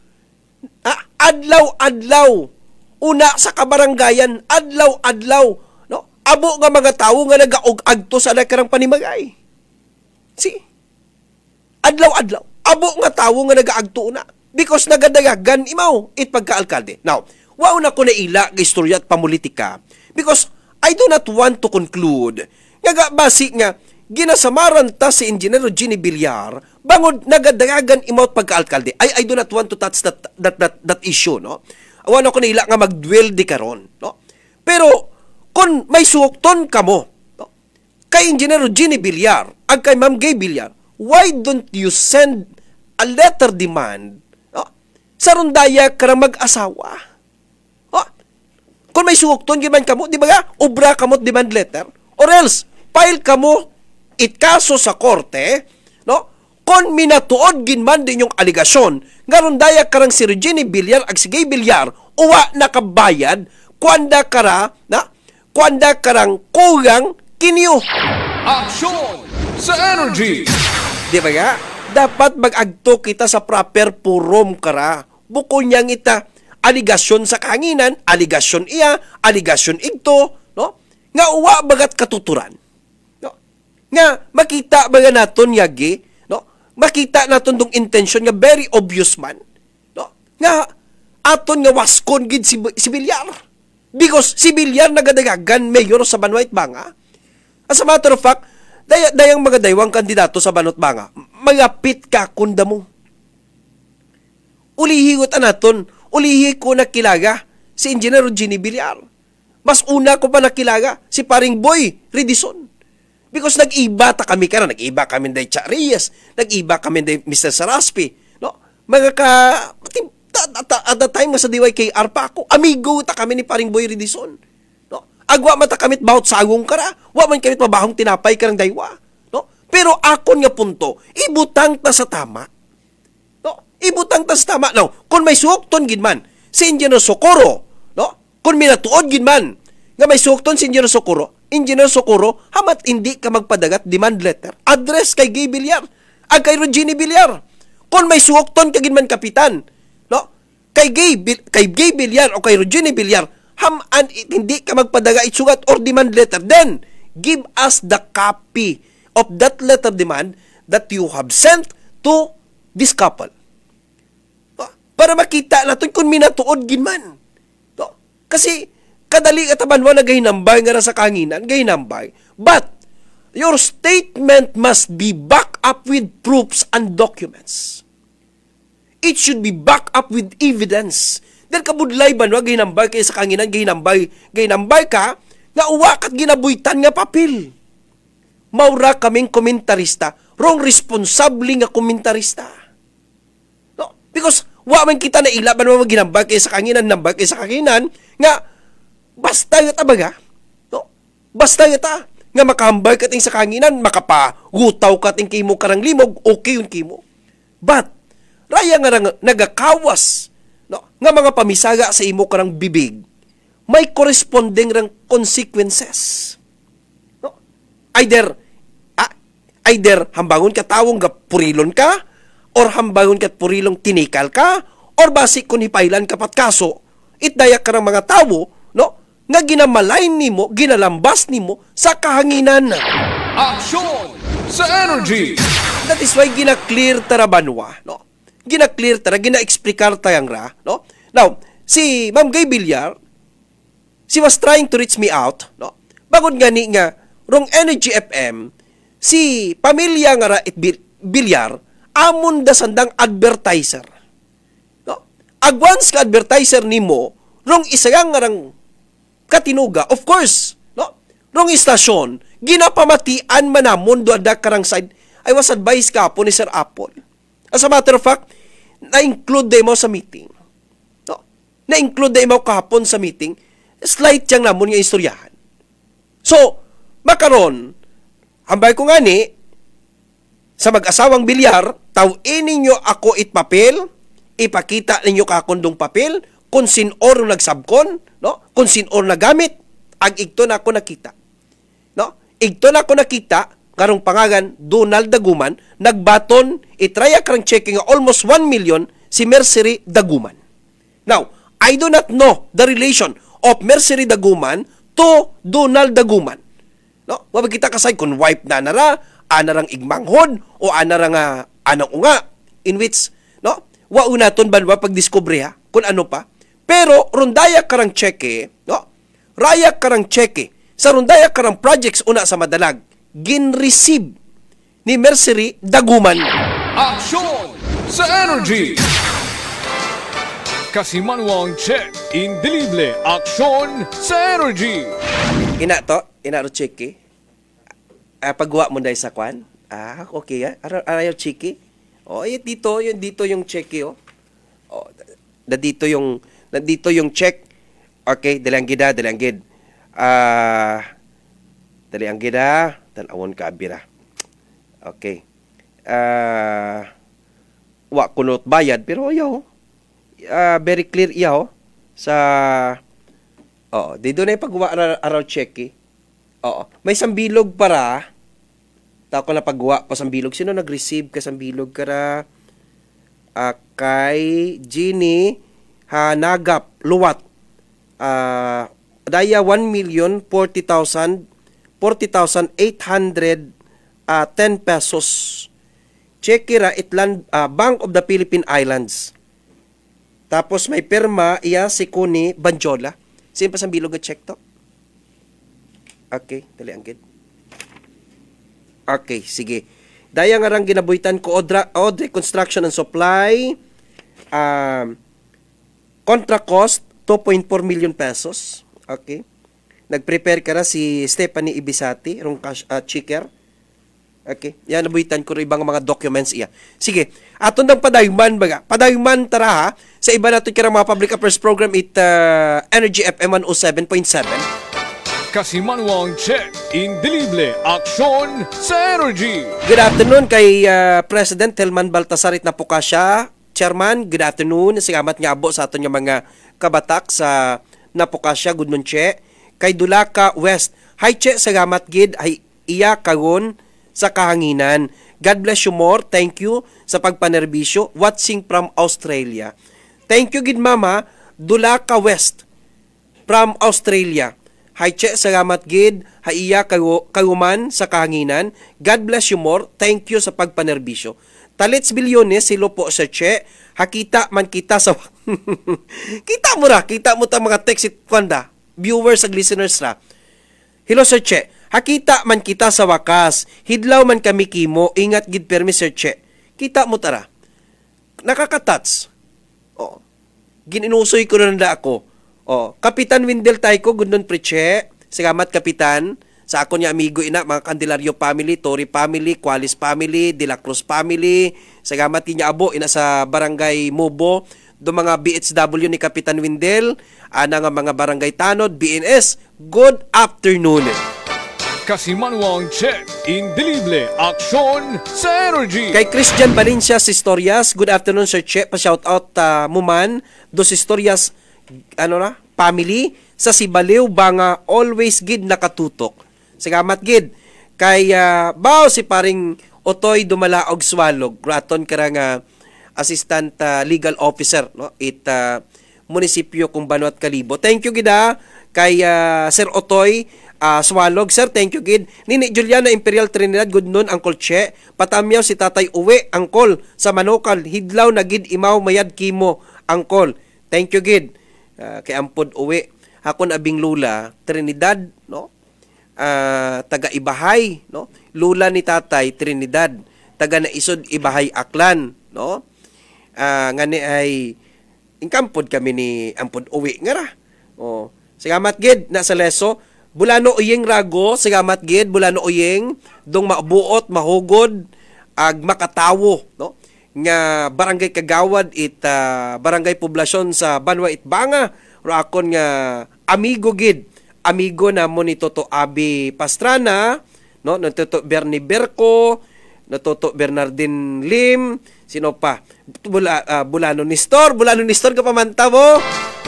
ah, adlaw-adlaw, una sa kabaranggayan, adlaw-adlaw, no? Abo nga mga tao nga nagaog-agto sa nakarang panimagay. Si, adlaw-adlaw, abo nga tao nga nagaagto na. Because nagadagagan imaw it pagka-alkalde. Now, wow na ko na ila ng istorya at pamulitika because I do not want to conclude nga basi nga ginasamaran ta si Engineer Eugenie Villar bangod nagadagagan imaw pagka-alkalde. I, I do not want to touch that, that, that, that issue, no? Awan na ko na ila nga mag-dwell di karon, no? Pero, kung may suokton ka mo, no? Kay Engineer Eugenie Villar ag kay Ma'am Gay Villar, why don't you send a letter demand sa rundaya ka mag-asawa? Oh, kung may suokton, giman ka mo, di ba nga, obra ka mo demand letter, or else, file ka mo itkaso sa korte, no? Kung minatuod ginman din yung aligasyon, nga rundaya ka si Eugenie Villar ag si Gay Villar, uwa nakabayad, kuanda kara, na, kuanda karang kugang kinyo. Action sa Energy! Di ba nga? Dapat mag-agto kita sa proper forum kara. Bukod niyang ita, aligasyon sa kahanginan, aligasyon iya, aligasyon ito, no? Nga uwa bagat katuturan. No? Nga makita baga naton yagi, no? Makita naton dong intention nga very obvious man. No? Nga aton nga waskon gid si, si Villar. Because si Villar nagadagagan mayor sa Banwait Banga. As a matter of fact, Day dayang mga daywang kandidato sa Banot Banga, magapit ka kunda mo. Ulihigot anaton, ulihi ko nakilaga si Engineer Eugenie Villar. Mas una ko pa nakilaga si paring Boy Redison. Because nag-iba ta kami ka na, nag-iba kami day Charias, nag-iba kami day Mister Saraspi, no? Mga ka, at the time nga sa D Y K R pa ako, amigo ta kami ni paring Boy Redison. Agwa mata kamit bawat sagong kara, wa man kamit mabahong tinapay karang daywa, no? Pero akon nga punto, ibutang ta sa tama. No? Ibutang ta sa tama. No, kung may suokton gid man si Engineer Socorro, no? Kung minatuod gid man nga may suokton si Engineer Socorro, Engineer Socorro, hamat hindi ka magpadagat demand letter, address kay Gay Villar, ag kay Eugenie Villar. Kung may suokton ka gid man kapitan, no? Kay Gay kay Gay Villar o kay Eugenie Villar, haman hindi ka magpadaga itsugat or demand letter, then give us the copy of that letter demand that you have sent to this couple. Para makita natin kung minatuod ginman. Kasi kadali katabanwa na gahinambay nga sa kanginan, gahinambay. But your statement must be backed up with proofs and documents. It should be backed up with evidence. Dahil kabudlay ba no, ginambay kayo sa kanginan, ginambay, ginambay ka, nga uwakat ginabuitan nga papel. Maura kaming komentarista, wrong responsable nga komentarista. No? Because, wa man kita na ila, ba naman ginambay kayo sa kanginan, nambay kayo sa kanginan, nga, basta nga tabaga, no? Basta nga ta, nga makahambay kating sa kanginan, makapagutaw kating kimo karang limog, okay yun kimo. But, raya nga nagakawas, no, nga mga pamisaga sa imo karang bibig, may corresponding rang consequences. No? Either, ah, either hambangon ka tawong ga purilon ka, or hambangon ka purilong tinikal ka, or basic kung hipailan ka pat kaso, itdayak ka ng mga tawo, no, nga ginamalain nimo, ginalambas nimo sa kahanginan. Action sa Energy! That is why gina-clear tarabanwa, no? Gina-clear tara, gina-explikar tayang ra, no? Now, si Ma'am Gay Villar, she was trying to reach me out, no? Bagod nga ni nga, rong Energy F M, si pamilya nga ra it Villar, amon da sandang advertiser. No? Agwans ka advertiser nimo, rong isa nga rang katinuga, of course, no? Rong istasyon, ginapamatian manamon do ada karang side. I was advised ka po ni Sir Apple. As a matter of fact, na-include day mo sa meeting. No? Na-include day mo kahapon sa meeting, slight yang namon nga istoryahan. So, makaron, hambay ko nga ni, sa mag-asawang bilyar, tawin ninyo ako it papel, ipakita ninyo kakondong papel, kung sin-or nagsabkon, no? Kung sin-or nagamit, ag igto na ako nakita. No? Igto na ako nakita, karong pangagan, Donald Daguman, nagbaton, itraya karang checking almost one million, si Mercery Daguman. Now, I do not know the relation of Mercery Daguman to Donald Daguman. No? Wabag kita kasay kung wife na nara, anarang igmanghod, o anarang uh, anang unga, in which, no? Wauna ton banwa pagdiskubre ha, kung ano pa. Pero, rundaya karang cheque, no? Raya karang cheque, sa rundaya karang projects una sa madalag, gin-receive ni Mercery Daguman. Aksyon sa energy! Kasimanwang check, indelible, aksyon sa energy! Ina to, ina ro cheque. Ah, pagwa mo dahil sa kwan. Ah, okay ah. Ara arayo cheque. Oh, yun dito, yun dito yung cheque oh. Oh, da dito yung nandito yung check. Okay, dalanggida, dalanggid. Ah, dalanggida, tanawon ka abira. Okay. Ah, wa kunot bayad pero yo. Uh, very clear iyaw sa oh, dito na pagwa araw check. Oo, may sambilog para ta ko na pagwa pa sambilog. Sino nag-receive ka sambilog kara? Uh, kay Ginny Hanagap Luwat. Uh, daya one million forty thousand forty thousand eight hundred ten pesos. Check ra Itland uh, Bank of the Philippine Islands. Tapos may perma iya si Kuni Banjola. Sino pa sa bilog at check to? Okay, dali anggid. Okay, sige. Daya nga rang ginabuhitan ko Audrey, Audrey Construction and Supply. Um, contract cost two point four million pesos. Okay. Nag-prepare ka ra si Stephanie Ibisati, rong cash uh, checker. Okay. Yan, nabuhitan ko rin ibang mga documents iya. Sige. Aton ng padayman baga. Padayman tara ha. Sa iba natin kira mga public affairs program it uh, Energy F M one oh seven point seven. Kasimanwang check, indelible, aksyon sa energy. Good afternoon kay uh, President Helman Baltasar it Napukasya. Chairman, good afternoon. Sigamat nga abo sa aton nga mga kabatak sa Napukasya. Good noon, Che. Kay Dulaca West. Hi, Che. Sigamat gid. Ay iya kagon sa kahanginan. God bless you more. Thank you sa pagpanerbisyo. Watching from Australia. Thank you, gid mama. Dulaca West from Australia. Hi, Che. Salamat, gid. Haiya kayuman sa kahanginan. God bless you more. Thank you sa pagpanerbisyo. Talits Bilyones, silo po sa Che. Hakita man kita sa... kita mo ra. Kita mo ta mga text it kwanda. Viewers ag listeners ra. Hello, Sir Che. Hakita man kita sa wakas, hidlaw man kami kimo, ingat gid permi Sir Che. Kita mo tara. Nakaka-touch. Oh. Gininusoy ko na nanda ako. Oh, Kapitan Windel Taiko, good noon Preche. Salamat Kapitan. Sa ako niya amigo ina, mga Candelario family, Tori family, Qualis family, De La Cruz family. Salamat niya abo ina sa Barangay Mubo. Do mga B H W ni Kapitan Windel, ana nga mga barangay tanod, B N S. Good afternoon. Kasimanwang check, indelible, aksyon sa energy. Kay Christian Valencia Sistorias, good afternoon Sir Che, pa-shout out uh, muman dos Sistorias ano na, family sa Sibaliw Banga always gid nakatutok. Salamat gid. Kay uh, bao si paring Otoy Dumalaog Swalog, raton karang uh, assistant uh, legal officer no it uh, munisipyo kung Banwat Kalibo. Thank you gid ha kay uh, Sir Otoy Uh, Swalog, sir, thank you, gid. Nini Juliana Imperial Trinidad, good noon, Uncle Che. Patamyaw si Tatay Uwe, Uncle, sa Manokal, hidlaw na gid imaw mayad kimo, Uncle. Thank you, gid. Uh, kay Ampod Uwe. Hakon abing lula, Trinidad, no? Uh, taga Ibahay, no? Lula ni Tatay, Trinidad. Taga na isod Ibahay Aklan, no? Uh, ngani ay ingkampod kami ni Ampod Uwe, nga ra. Oh, salamat, gid, na sa leso. Bulano uyeng rago, sigamat gid, bulano uyeng, dong mabuot, mahugod, ag makatawo, no? Nga barangay Kagawad it uh, barangay poblasyon sa Banwa Itbanga, ro akon nga amigo gid, amigo na mo ni Toto Abi Pastrana, no? No Toto Bernie Berco, Natuto Bernardine Lim, sino pa? Bula, uh, Bulano Nistor, Bulano Nistor ka pamanta mo.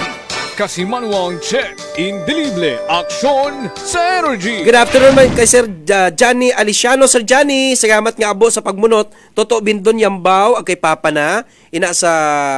Kasimanwang Che, Indelible, Aksyon sa Energy. Good afternoon man kay Sir uh, Johnny Aliciano. Sir Johnny, salamat nga abo sa pagmunot. Toto Bindon Yambaw, ag kay Papa na, ina sa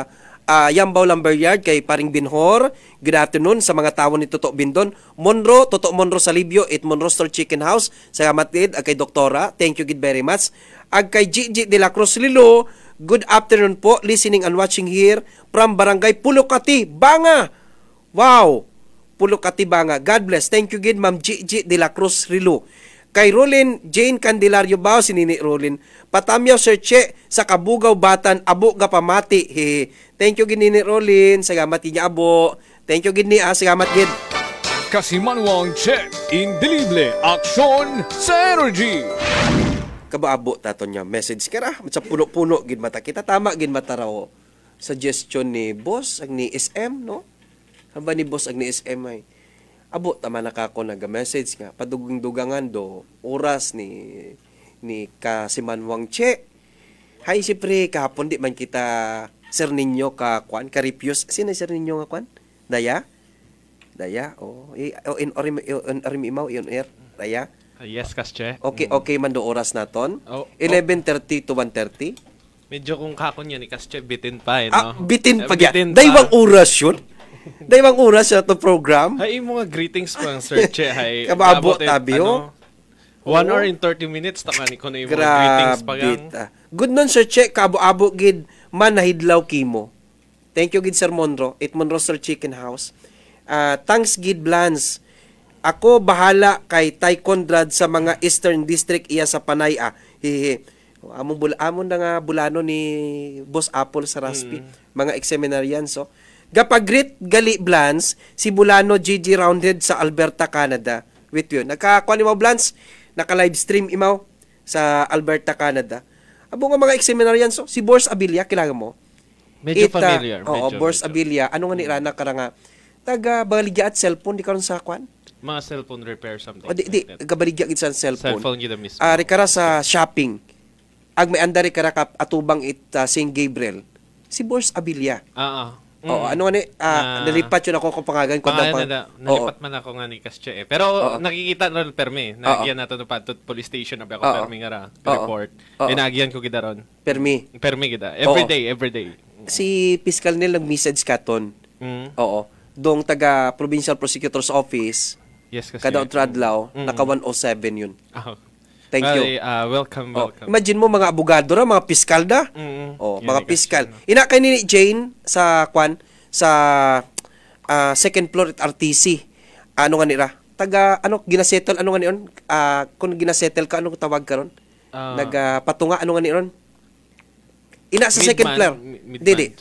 uh, Yambaw Lumberyard, kay Paring Binhor. Good afternoon sa mga tao ni Toto Bindon. Monro, Toto Monro Salibio, at Monro Store Chicken House. Salamat din, ag kay Doktora. Thank you good very much. Ag kay Gigi de la Cruz Lilo, good afternoon po, listening and watching here from Barangay Pulocati, Banga. Wow! Pulo Katibanga. God bless. Thank you, gid Ma'am Gigi de la Cruz Rilo. Kay Rolin Jane Candelario Bao, sinini Rolin. Patamyaw Sir Che, sa Kabugaw Batan, abo ga pamati. Hehe. Thank you, gid ni Rolin. Salamat niya abo. Thank you, gid ni ah. Salamat, gid. Kasimanwang Che, Indelible, Aksyon sa Energy. Kabaabo tato niya. Message kara. Sa puno-puno, gid mata. Kita tama, gid mata raw. Suggestion ni boss, ang ni S M, no? Haba ni boss ag ni S M ay abo tama na kako naga-message nga padugong-dugangan do oras ni ni Kasimanwang Che. Hay siyempre kahapon di man kita Sir Ninyo ka kwan ka refuse. Sino Sir Ninyo nga kwan? Daya? Daya oh, eh, oh in orim in orim imaw in air Daya. Uh, yes kas Che. Okay okay man do oras naton. Oh, eleven thirty to one thirty. Medyo kung kakon yan ni kas Che bitin pa eh no. Ah, bitin pa bitin yan. Daywang oras yun. Dahil bang oras sa to program? Hay, mga greetings pa ang Sir Che. Hay, kababo tabi, ano, one hour and thirty minutes, takani ko na yung mga greetings pa gang. Good nun, Sir Che, kabo-abo, gid, man nahidlaw kimo. Thank you, gid, Sir Monro. It Monro Sir Chicken House. Uh, thanks, gid, Blans. Ako, bahala kay Tay Conrad sa mga Eastern District iya sa Panay, ah. Hihi. Among, bula, among na nga bulano ni Boss Apple sa Raspi. Mm. Mga ex-seminarian, so. Gapagrit gali Blans, si Bulano G G Roundhead sa Alberta, Canada. With yun. Nakakuha ni mo Blans, naka-live stream imaw sa Alberta, Canada. Abo nga mga ex-seminarian, so, si Bors Abilia, kilala mo? Medyo It, familiar. Uh, oo, Bors Abilia. Ano nga ni Rana ka nga, taga baligya at cellphone, di karon sa kwan? Mga cellphone repair something. O di, di, gabaligya it sa cellphone. Cellphone yun mismo. Uh, rikara sa shopping. Ag may anda rikara ka atubang it uh, Saint Gabriel. Si Bors Abilia. Oo. Mm. Oo, ano nga ni, uh, uh, nalipat yun ako kung pangagan ko. Pangalan na, na, nalipat man ako nga ni Kasche eh. Pero oo, nakikita na rin permi. Nagyan nato no pa police station na ba ako oo, permi nga ra. Report. E nagyan ko kita ron. Permi. Permi kita. Every oo, day, every day. Si Fiscal Nel nag-message ka ton. Mm. Oo. Dong taga Provincial Prosecutor's Office. Yes, kasi. Kada Utradlaw, mm, naka one oh seven yun. Oh. Thank well, you. Uh, welcome, welcome. Oh, imagine mo mga abogado ra, mga piskal da. Mm-hmm. Oh, mga piskal. Ina kay ni Jane sa kwan sa uh, second floor at R T C. Ano nga nira? Taga ano ginasettle ano nga niyon? Uh, kung ginasettle ka ano tawag karon? Uh, Nagpatunga uh, ano nga niyon? Ina sa second floor. Dili.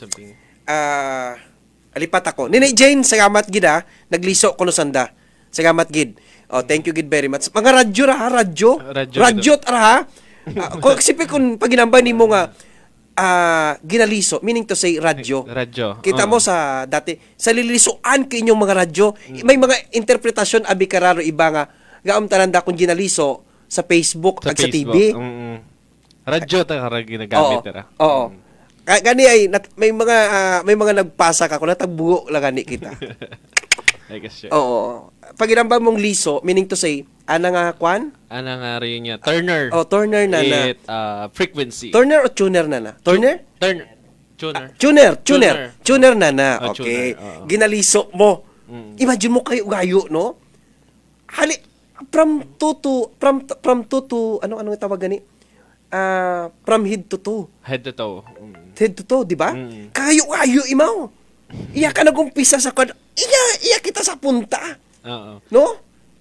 Ah, uh, alipat ako. Nini Jane, salamat gid ah. Nagliso kuno sanda. Salamat gid. Oh, thank you gid very much. Mga radyo ra, radyo. Radyo, radyo ra ha. Uh, kung sipi kung paginambay nimo nga uh, ginaliso, meaning to say radyo. Radyo. Kita oh, mo sa dati sa lilisuan kay inyong mga radyo, mm, may mga interpretasyon abi kararo iba nga gaom tananda kung ginaliso sa Facebook sa ag sa T V. Mm-hmm. Radyo ta ra ginagamit ra. Oo. Mm. Gani ay nat, may mga uh, may mga nagpasa ka kun natagbuo lang gani kita. I guess sure. Oo. Pag inambang mong liso, meaning to say, ana nga kwan? Ana nga rin niya. Turner. Oh, Turner na na. It, uh, frequency. Turner o tuner na na? Turner? Turner. Tuner. Ah, tuner. Tuner. Tuner na na. Oh, okay. Tuner, oh. Ginaliso mo. Mm. Imagine mo kayo gayo, no? Hali, from two to, from, from two to, ano, ano tawag gani? Uh, from head to toe. Head to toe. Mm. Head to toe, di ba? Mm. Kayo gayo, imaw. Iya ka nagumpisa sa kwan. Iya, iya kita sa punta. Oo. No?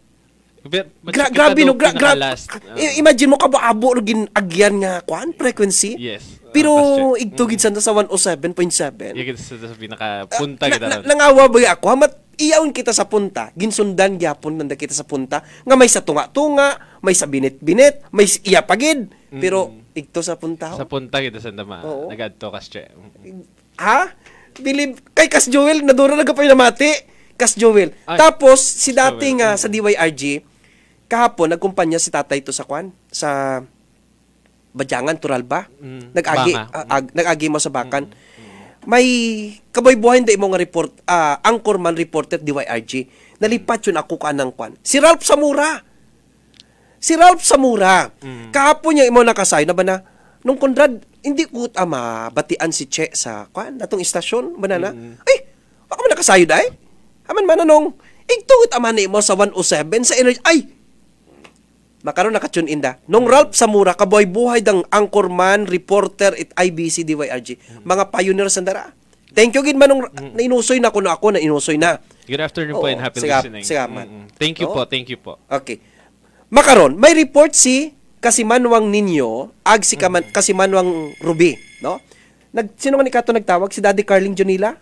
Gra- grabe no, gra- gra- uh, imagine mo kabaabo gin agyan nga kwan frequency. Yes. Uh, pero igtugid mm, sa one oh seven point seven. Iya kita sa pinaka punta uh, kita. Na, na, nangawa ba ako hamat iyawon kita sa punta, ginsundan gyapon nanda kita sa punta nga may sa tunga-tunga, may sa binit-binit, may iya pagid. Pero mm, igto sa punta. Sa punta kita sa dama. Nagadto Kasche. Ha? Believe kay Kas Joel nadura nagapay na mati. Kas Joel. Ay, tapos si dati nga sa D Y R G kahapon nagkumpanya si tatay to sa kwan sa Badyangan, Turalba. Mm, nag-agi, banga. uh, ag, nag-agi mo sa Bakan. Mm-hmm. May kaboy-buhay hindi mo nga report, uh, anchorman reporter D Y R G. Nalipat yun ako kanang kwan. Si Ralph Samura. Si Ralph Samura. Mm. Kahapon niya imo nakasay na ba na, nung Conrad, hindi ko ama batian si Che sa kwan, natong istasyon, ba na na? Mm-hmm. Ay, baka man nakasayo dahi? Aman man nung, igtugot ama ni mo sa one oh seven sa energy. Ay, makaroon nakatune in da. Nung Ralph Samura, kabuhay-buhay dang anchorman, reporter at I B C D Y R G. Mm-hmm. Mga pioneers ang dara. Thank you, gid manong mm-hmm. nainusoy na ko na ako, nainusoy na. Good afternoon Oo, po and happy sigap, listening. Sigaman. Mm-hmm. Thank you Oo. po, thank you po. Okay. Makaroon, may report si Kasimanwang Ninyo, ag si mm-hmm. Kasimanwang Ruby, no? Nag, sino man ikato nagtawag? Si Daddy Carling Junila?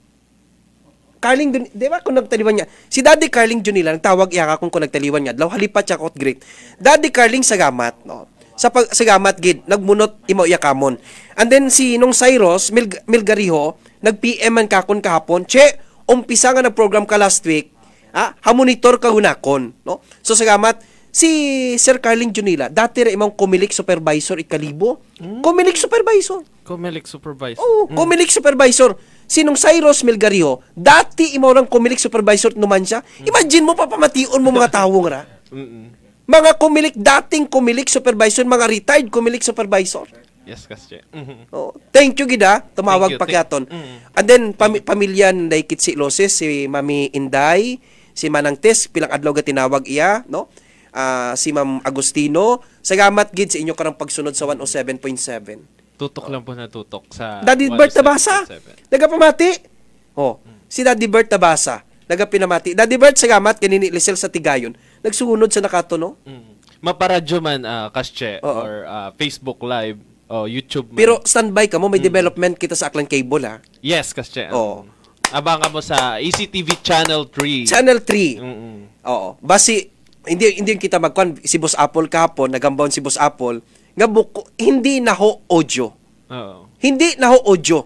Carling, di ba kung nagtaliwan niya? Si Daddy Carling Junila, nagtawag iya kung kung nagtaliwan niya. Law halipat siya kot great. Daddy Carling Sagamat, no? Sa pag Sagamat gid, nagmunot imo iya kamon. And then si nung Cyrus Mil, Milgariho, nag-P M man kakon kahapon, che, umpisa nga nag-program ka last week, ah, ha-monitor ka hunakon, no? So Sagamat, si Sir Carling Junila, dati ra imong Comelec supervisor ikalibo. Mm. Comelec supervisor. Comelec supervisor. Oo, mm. Comelec supervisor. Sinong Cyrus Milgario, dati imo lang Comelec supervisor numan siya. Imagine mo papamation mo mga tao nga ra. Mga Comelec, dating Comelec supervisor, mga retired Comelec supervisor. Yes, kasi. Mm-hmm. Oh, thank you gida, tumawag pa kyaton. Mm-hmm. And then pam- pamilya nday Kitsi Loses, si Mami Inday, si Manang Tess, pilang adlaw ga tinawag iya, no? Uh, si Ma'am Agustino, salamat gid sa inyo karang pagsunod sa one oh seven point seven. Tutok lang po na tutok sa Daddy Bert Tabasa. Nagapamati. Oh, hmm. Si Daddy Bert Tabasa. Nagapinamati. Daddy Bert, salamat kanini Lisel sa Tigayon. Nagsunod sa nakato, no? Mm. Maparadyo man, uh, Kasche, uh-oh. or uh, Facebook Live, o YouTube man. Pero standby ka mo, may mm. development kita sa Aklan Cable, ha? Yes, Kasche. Oo. Um, abangan mo sa A C T V Channel three. Channel three. Mm-mm. Oo. Basi, hindi hindi kita magkwan si Boss Apple kahapon, nagambawon si Boss Apple. Nga buko, hindi na ho audio. Oo. Hindi na ho audio.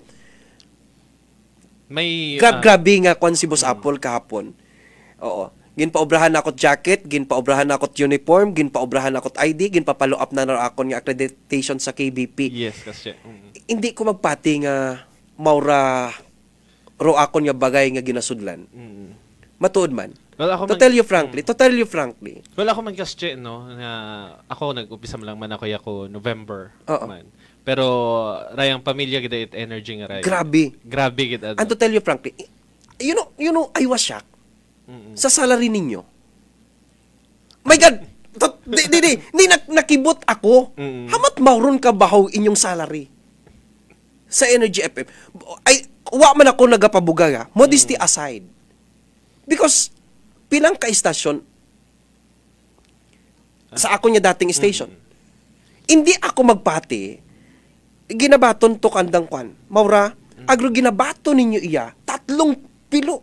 May Grab uh, grabe nga kwan si Boss uh, Apple kahapon. Oo. Ginpaobrahan na akot jacket, ginpaobrahan na akot uniform, ginpaobrahan na akot I D, ginpapalo up na na akon nga accreditation sa K B P. Yes, kasi. Mm-hmm. Hindi ko magpati nga maura ro akon nga bagay nga ginasudlan. Mm-hmm. Matuod man. Well, ako to man, tell you frankly, to tell you frankly. Well, ako man kasi, no, na ako nag-upisa lang man ako ako November Uh-oh. man. Pero rayang pamilya gid it energy nga ray. Grabe. Grabe gid. And to tell you frankly, you know, you know, I was shocked. Mm-mm. Sa salary ninyo. My God, to, di, di, di, di nak, nakibot ako. Mm-mm. Hamat mauron ka bahaw inyong salary sa Energy F M. Ay, wa man ako nagapabuga nga. Modesty Mm-mm. aside. Because pilang ka-istasyon sa ako niya dating station. Mm-hmm. Hindi ako magpati, ginabaton to kandang kwan. Maura, mm-hmm. agro ginabato ninyo iya, tatlong pilo.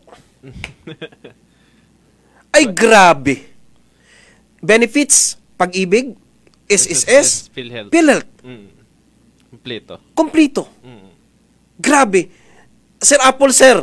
Ay, grabe. Benefits, pag-ibig, S S S, PhilHealth. PhilHealth. Mm. Kompleto. Kompleto. Mm. Grabe. Sir Apple, sir.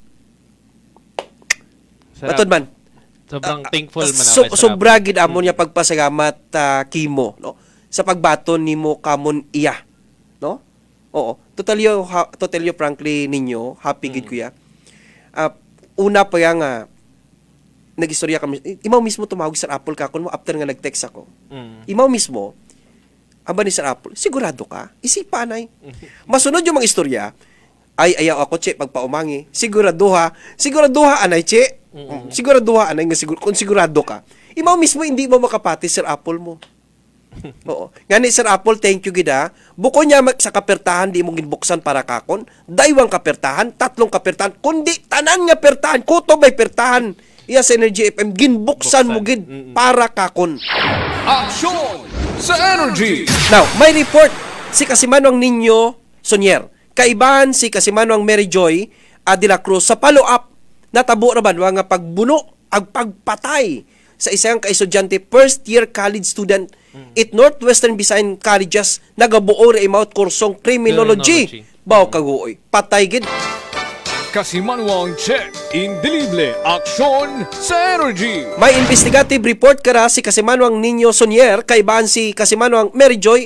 Matod man. Sobrang uh, thankful man so, ako. Sobra gid amo niya pagpasalamat uh, kimo, no? Sa pagbaton nimo kamon iya, no? Oo. Totally ha, totally frankly ninyo, happy gid mm. kuya. Uh, una pa yang uh, nagistorya kami. Imaw mismo tumawag Sir Apple kakon mo after nga nag-text ako. Mm. Imaw mismo aba ni Sir Apple, sigurado ka? Isipanay. Masunod yung mga istorya. Ay, ayaw ako, che, pagpaumangi. Sigurado ha. Sigurado ha, anay, che. Mm-hmm. Sigurado ha, anay, nga sigur- kung sigurado ka. Imaw mismo, hindi mo makapati, Sir Apple mo. Oo. Nga ni Sir Apple, thank you, gida. Buko niya sa kapertahan, di mong ginbuksan para kakon. Daywang kapertahan, tatlong kapertahan, kundi tanan nga pertahan, kuto ba'y pertahan. Iya sa Energy F M, ginbuksan mo, gid, mm-hmm. para kakon. Action sa Energy! Now, may report si Kasimanwang Ninyo Sonier. Kaibahan si Kasimanwang Mary Joy uh, de la Cruz sa follow-up natabo na ba nga pagbuno ag pagpatay sa isang kaistudyante first year college student mm. at Northwestern Visayan Colleges nagabuo ra imawt kursong criminology. Baw kaguoy. Patay gid. Kasimanwang check indelible aksyon sa Energy. May investigative report kara si Kasimanwang Ninyo Sonier kaibahan si Kasimanwang Mary Joy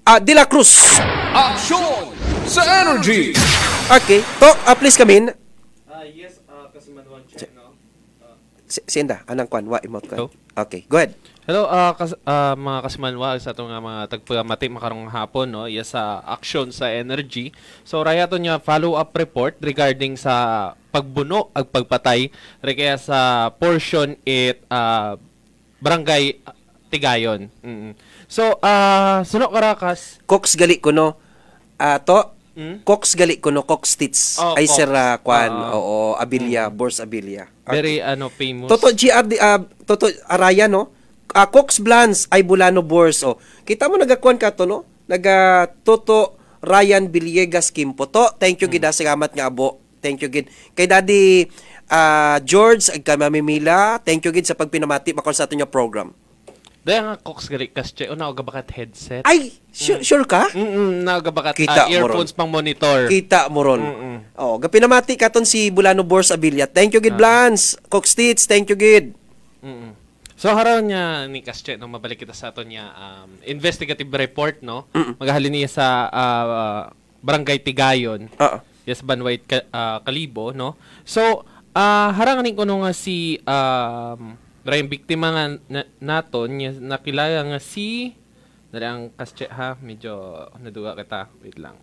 Ah, De La Cruz. Action sa Energy. Okay. To, uh, please come in. Uh, yes, uh, kasi manuwan check, no? Uh, si, Sinda, anang kwan, wa imot kwan. Okay, go ahead. Hello, uh, kas, uh, mga kasimanwa, sa itong uh, mga tagpamati makarong hapon, no? Yes, sa uh, action sa energy. So, raya to niya follow-up report regarding sa pagbuno ag pagpatay re kaya sa portion it uh, barangay Tigayon. Mm-hmm. So, uh, suno karakas. Cox gali ko no. Uh, to, Hmm? Cox gali ko no, Cox Tits. Oh, ay Cox. sir uh, kwan, Uh, oo, Abilia, mm. Bors Abilia. Okay. Very ano famous. Toto G R uh, Toto Araya no. Uh, Cox Blans ay Bulano Bors. Oh. Kita mo nagakuan ka to no? Naga Toto Ryan Villegas Kimpo to. Thank you gid, salamat nga abo. Thank you gid. Kay Daddy uh, George ag kamamimila. Thank you gid sa pagpinamati makon sa ato nga program. Daya nga Cox gali kasche o naoga bakat headset. Ay, sure, mm. sure ka? Mm, naoga bakat Kita uh, earphones pang monitor. Kita mo ron. Mm-mm. Oh, gapinamati katon si Bulano Bors Abilia. Thank you gid, ah. Blans. Cox Tits, thank you gid. Mm-mm. So haraw niya ni Kasche no, mabalik kita sa aton niya um, investigative report no. Mm-mm. Maghalin niya sa uh, Barangay Tigayon. Oo. Yes, Banwait ka, uh, Kalibo no. So uh, haranganin ko no nga si um, Rayong biktima nga na, naton niya nakilala nga si dali ang Kasche ha, medyo naduga kita. Wait lang.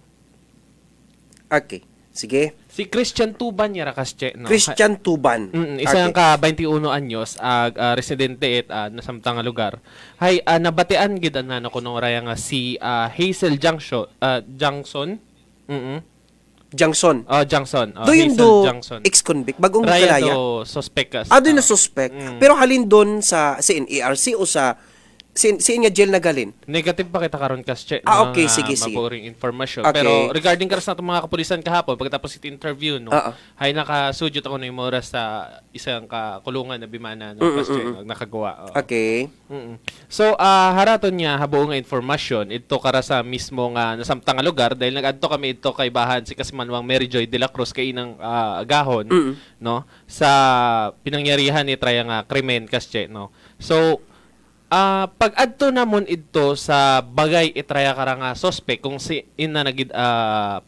Okay. Sige. Si Christian Tuban yara Kasche no. Christian Tuban. Mm, isa okay. Ka twenty-one anyos ag uh, residente et uh, nasamtang nga lugar. Hay uh, nabatian gid an nano kuno raya nga si uh, Hazel Junction uh, Johnson. Mhm. Johnson. Oh, Johnson. Oh, do yun Hazel do Johnson. Ex-convict bagong raya kalaya. do suspect kas. Ah, do na suspect. Mm. Pero halin doon sa sa N A R C o sa sin sin nga jail na galin. Negative pa kita karon Kasche. Ah, okay, mga sige, sige. maboring information. Okay. Pero regarding karas nato mga kapulisan kahapon pagkatapos it interview no. Uh-uh. Hay nakasudyot ako ng oras sa isang kakulungan na bimana no Kasche nakagawa. Oh. Okay. Mm-mm. So uh, haraton niya habuo nga informasyon ito kara sa mismo nga nasamtang nga lugar dahil nagadto kami ito kay bahan si Kasimanwang Mary Joy de la Cruz kay inang uh, agahon Mm-mm. no sa pinangyarihan ni traya nga krimen Kasche no. So Uh, pag adto namon ito sa bagay itraya kara nga suspect kung si ina nagid uh,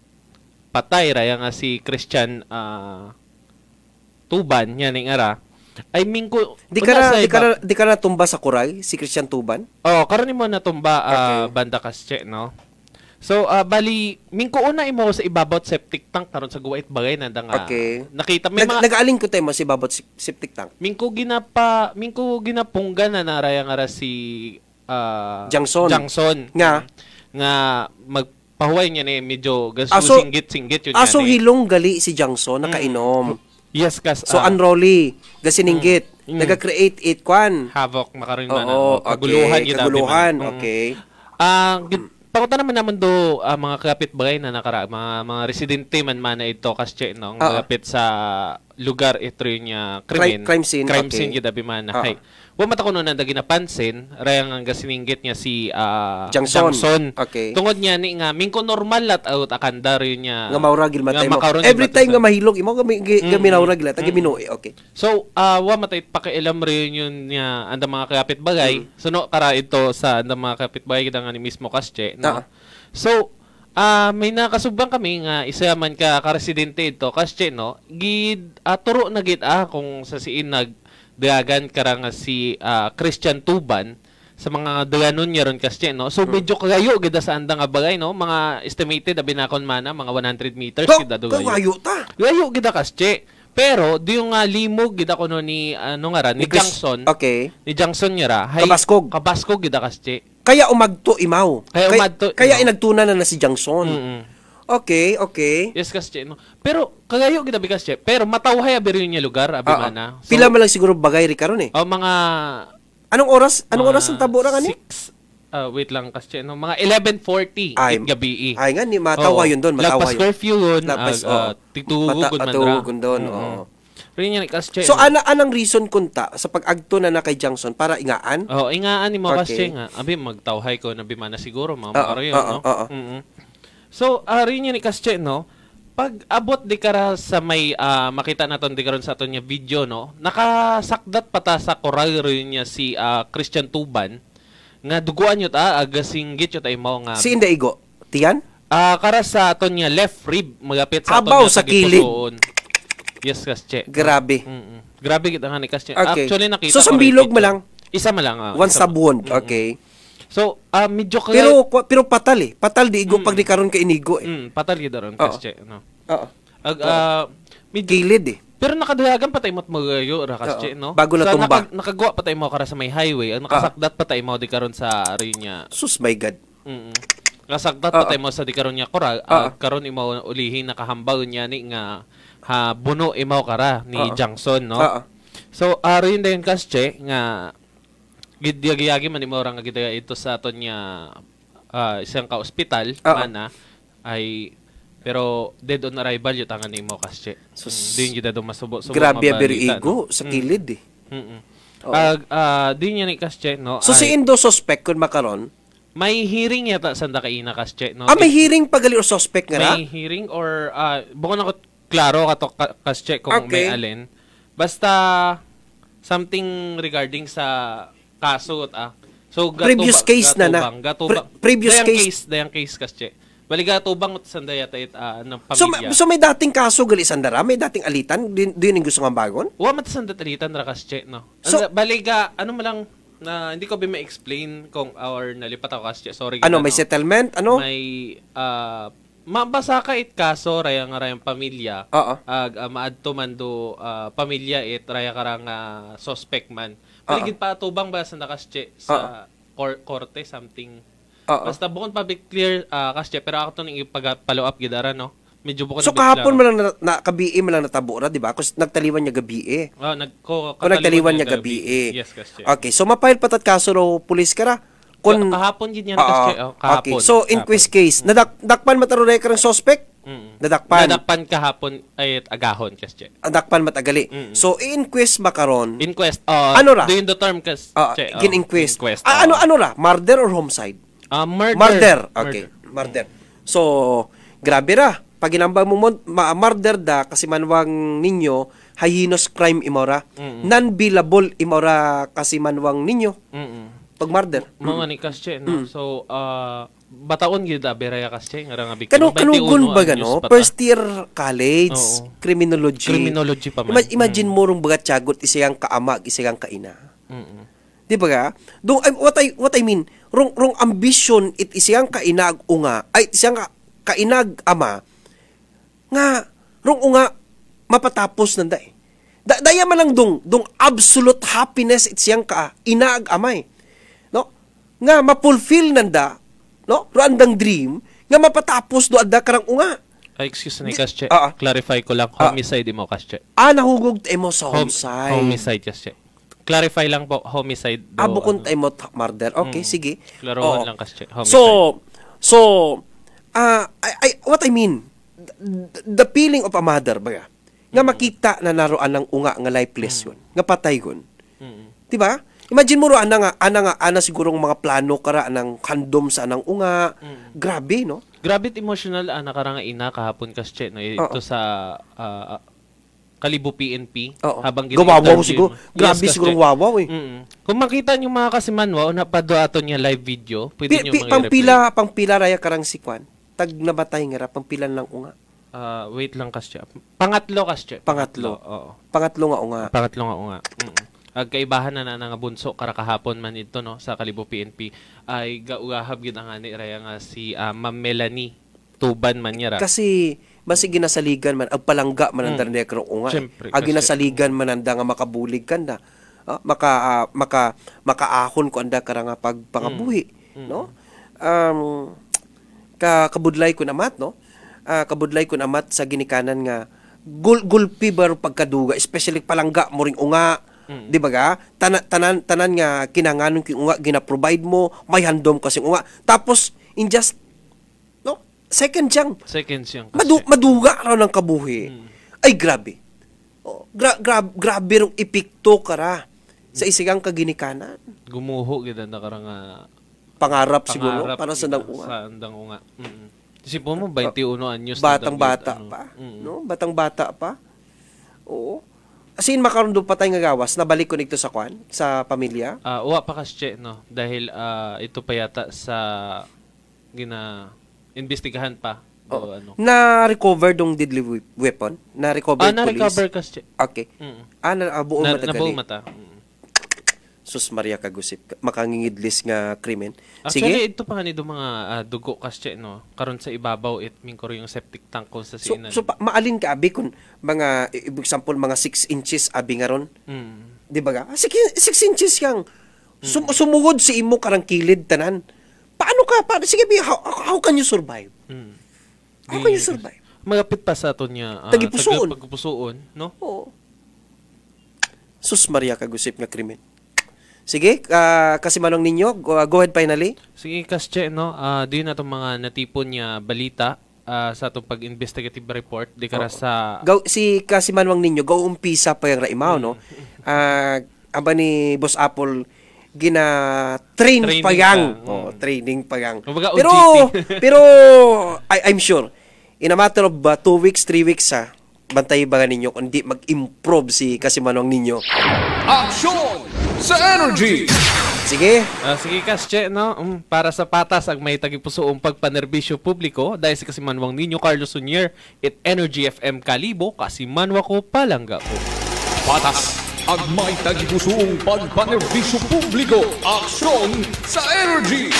patay raya nga si Christian uh, Tuban yan ning ara ay mingko di ka di ka di ka na tumba sa kuray si Christian Tuban. Oh karon nimo na tumba uh, okay. Banda Kasche no. So uh, bali mingko una imo sa ibabaw septic tank karon sa guwait bagay nanda nga okay. nakita may Nag, mga nag-aling ko tayo mo si ibabaw septic tank. Mingko ginapa mingko ginapunggan na naraya nga ra si uh, Johnson. Johnson Nga nga magpahuway niya ni medyo aso, singgit-singgit yun aso yan, hilong gali si Johnson nakainom. Mm. Yes kas so uh, unrolly gasiningit mm, mm. naga-create it kwan havoc makaron na no kaguluhan okay, kaguluhan okay ah uh, Pakuta naman naman do uh, mga kapitbahay na nakara mga mga residente man man na ito Kasche no uh, kapit sa lugar ito niya krimen crime, crime scene crime okay. scene gid abi man uh, hay wa mata kuno nanda ginapansin rayang ang gasiningit niya si uh, Johnson. Johnson Okay. Tungod niya ni nga mingko normal lat out akanda rin niya nga maura gid matay mo every time nga mahilog imo gami gami naura gid tagi minuwi okay so uh, wa matay pakialam rin yun niya anda mga kapitbahay mm. suno kara ito sa anda mga kapitbahay gid nga ni mismo Kasche no uh-huh. So Ah, uh, may nakasubang kami nga isa man ka ka-residente ito Kasche no. Gid uh, turo na gid ah kung sa siin nag dagan kara nga si uh, Christian Tuban sa mga daganon niya ron Kasche no. So medyo kagayo gid sa andang nga bagay no. Mga estimated abi nakon mana mga one hundred meters gid ado gayo. Kagayo ta. Gayo gid Kasche. Pero di yung uh, limog gid ako no ni ano nga ra ni, ni Johnson. Okay. Ni Johnson niya ra. Hay, Kabaskog. Kabaskog gid Kasche. Kaya umagto imaw. Kaya umadto. Kaya, kaya inagtunan na na si Johnson. Mm-hmm. Okay, okay. Yes, Kasche. No? Pero, kagayo ginabi Kasche. Pero, matawhay abi rin niya lugar, abi uh, mana. So, pila man lang siguro bagay rin karon eh. Oh, mga... Anong oras? Anong oras ang tabo ra kani? six Uh, wait lang Kasche. No? Mga eleven forty it gabi. Ay nga, ni matawa yun doon. Matawa Lagpas curfew yun. Lagpas, uh, uh, tituhugon man ra. Tituhugon doon, oo. Mm-hmm. Rin Kasche. So ana anang reason kunta sa pag-agto na na kay Johnson para ingaan? Oh, ingaan ni mo okay. Kasche nga. Abi magtawhay ko na bimana siguro mga uh, yun, uh, no. Uh, uh, uh. Mm-hmm. So, uh, rin ni Kasche no. Pag abot di kara sa may uh, makita naton di karon sa aton nya video no. Nakasakdat pata sa koral rin niya si uh, Christian Tuban nga duguan yun ta, agasinggit yun tayo mo nga. Si Inda Igo? Tiyan? Ah, uh, kara sa aton niya left rib, magapit sa aton Abaw, niya sa kilid. Yes, kasche. Grabe. Mm-mm. Grabe kita nga ni kasche. Okay. Actually, nakita so, ko. So, sa bilog mo lang? Isa mo lang. Uh, One stab wound. Okay. So, uh, medyo kaya... Pero, pero patal eh. Patal di Igo mm. pag di karon ka inigo eh. Mm, patal gid ron kasche. No? Oo. Ag, uh, medyo, kilid eh. Pero nakadayagan patay mo't magayo ra kasche, no? Bago na sa tumba. Naka, nakagawa patay mo kara sa may highway. Ang nakasakdat patay mo di karon sa ari niya. Sus, my God. Mm. Nakasakdat patay mo sa di karon niya kora. Uh, karon imo ulihin nakahambaw niya ni nga ha buno imaw kara ni uh-huh. Johnson, no? Uh-huh. So ari uh, din kasche nga gidyagi man imo ra nga gidaya ito sa aton niya uh, isang ka ospital uh-huh. mana ay pero dead on arrival yung tangan ni mo kasche. So, mm, di yung gida masubo subo grabe pero igo no? Sa kilid eh. Mm. Oh. Uh, uh, di niya ni kasche, no? So ay, si Indo suspect kun makaron? May hearing yata sanda kaina kasche, no? Ah, may hearing pagali or suspect nga na? May hearing or uh, bukod ako klaro kato kasche kung okay. May alin. Basta something regarding sa kaso ah. So gato previous case gato na na. Gato Pre- previous dayang case, case dayang case kasche. Baliga tubang at sandaya tayt uh, ng so, pamilya. So, so may dating kaso gali sandara, may dating alitan, din din yung gusto nga bagon? Wa mat sandat alitan ra kasche, no. So, baliga ano man lang na hindi ko ba ma-explain kung our nalipat ako kasche. Sorry. Ano, may no? Settlement? Ano? May uh, mabasa ka it kaso raya nga rayang pamilya. Oo. Ag uh, maadto man do uh, pamilya it raya karang uh, suspect man. Baligid pa tubang ba sa nakasche sa cor- korte something. Uh-oh. Basta bukod public clear uh, kasche pero ako to ning ipag-follow up gidara, no. Medyo bukod so kahapon mo lang na, na kabi mo lang natabo ra, di ba? Kasi nagtaliwan niya gabi eh. Oh, nagko ko nagtaliwan niya gabi eh. Yes, kasche. Okay, so mapile patat kaso ro pulis ka ra. Kun kahapon gid yan kasche, oh, kahapon. Okay, so inquest case, nadak dakpan mataro re karang suspect? Mm. Nadakpan. Nadakpan kahapon ay agahon kasche. Adakpan matagali. Mm-mm. So inquest makaron. Inquest. Uh, ano ra? Do you the term kasche? Uh, oh, gin-inquest. Inquest, ah, ano ano ra? Murder or homicide? Uh, murder. Murder. Okay. Murder. So, grabe ra. Pag inambang mo ma- murder da kasi manwang ninyo, heinous crime imora. Mm-mm. Non-billable imora kasi manwang ninyo. Mm-mm. Pag murder. Mga ni kasche, no? Mm. So, uh, bataon gid abi raya kasche nga nga biktima. Kanu kanugon ba gano? First year college, Oo. criminology. Criminology pa man. Ima- imagine mm. mo rong bagat tiagot isayang kaama, isayang kaina. Mm. Di ba ga? Do what I what I mean, rong rong ambition it isiyang kainag unga, ay isiyang ka, kainag ama nga rong unga mapatapos nanda eh. Da, daya man lang dong dong absolute happiness it siyang ka inaag amay. No? Nga mapulfill nanda, no? Randang dream nga mapatapos do adda karang unga. Ay, excuse me, kasche. Uh, Clarify ko lang, homicide uh, mo kasche. Ah, nahugog mo sa homicide. Hom- homicide kasche. Clarify lang po, homicide. Abo kung tayo mo murder. Okay, mm. sige. Klarohan lang kasi. Homicide. So, so, uh, I, I, what I mean, the, the feeling of a mother, baga, mm. nga makita na naroan ng unga nga lifeless mm. yun, nga patay yun. Mm. Diba? Imagine mo ro, ana nga, ana nga, ana sigurong mga plano kara ng handom sa anang unga. Mm. Grabe, no? Grabe emotional, ana karang ina kahapon kasi, no? Ito Uh-oh. sa, uh, Kalibo P N P. Oo. Habang gawawaw siguro. Grabe yes, siguro wawaw eh. Mm-mm. Kung makita niyo mga kasimanwa, na pa do ato niya live video, pwede pi, niyo pi, mga pangpila, pangpila raya karang sikwan. Tag nabatay nga ra, pangpilan lang unga. Uh, wait lang kasya. Pangatlo kasya. Pangatlo. Oo. Pangatlo nga unga. Pangatlo nga unga. Mm-mm. Ag kaibahan na na nga bunso kara kahapon man ito no sa Kalibo P N P ay gaugahab gid ang ani raya nga si uh, Ma'am Melanie Tuban man niya ra. Kasi basi ginasaligan man ag palangga man ang mm. nekro unga. Ag ginasaligan man anda nga makabulig kanda. Uh, maka uh, maka makaahon ko anda kara nga pagpangabuhi, mm. no? Um ka kabudlay ko namat no. Uh, kabudlay ko namat sa ginikanan nga gul gulpi bar pagkaduga, especially palangga mo ring unga. Mm. Di ba ga? Tanan tanan tanan nga kinanganon king unga gina-provide mo, may handom kasi unga. Tapos in just second siyang. Second siyang. Madu- maduga raw ng kabuhi. Hmm. Ay, grabe. Oh, gra- gra- grabe rong epekto kara sa isigang kaginikanan. Gumuho gid na karang uh, pangarap, pangarap siguro para sa ndang unga. Sa ndang unga. Mm. Isipon mo twenty-one anyos batang bata ano. pa, Mm. no? Batang bata pa. Oo. Asin makaroon doon patay nga gawas, nabalik ko nito sa kwan, sa pamilya? Uh, uwa pa kasi, no? Dahil uh, ito pa yata sa gina investigahan pa. Oh. O, ano. Na-recover dong deadly weapon? Na-recover ah, police? na-recover kasi. Okay. Mm. Ah, na, uh, buong na, mata na buong mata. Mm. Sus Maria kagusip, makangingidlis nga krimen. Actually, Sige. ito pa kanito mga uh, dugo kasi, no? Karon sa ibabaw, it mingkoro yung septic tank ko sa So, sinan. so pa, maalin ka, abi, kung mga, example, mga six inches, abi nga ron? Mm. Di ba ga? six inches yang sum- sumuhod si imo karang kilid tanan. Paano ka? Paano? Sige, abi, how, how can you survive? Mm. How can you survive? Magapit pa sa ato niya. Uh, Tagipusoon. Tagipusoon, no? Oo. Sus Maria kagusip nga krimen. Sige, uh, kasi manong ninyo, go, go ahead finally. Sige, Kasche, no? Uh, di na itong mga natipon niya balita uh, sa itong pag-investigative report. Di kara Oh. sa... Go, si kasi manong ninyo, go umpisa pa yung raimaw, no? Uh, aba ni Boss Apple, gina-train Training pa yang. pa. Oh, training pa yang. Kumbaga, Pero, O G T. pero, I, I'm sure, in a matter of uh, two weeks, three weeks, ha, bantay ba ninyo kung di mag-improve si kasi manong ninyo. Action sa Energy! Sige. Uh, sige, Kasche, no? Um, para sa patas, ang may tagipusoong pagpanerbisyo publiko, dahil si Kasimanwang ninyo, Carlos Sunier, it Energy F M Kalibo, Kasimanwa ko palangga ko. Patas ang may tagipusoong pagpanerbisyo publiko. Aksyon sa Energy!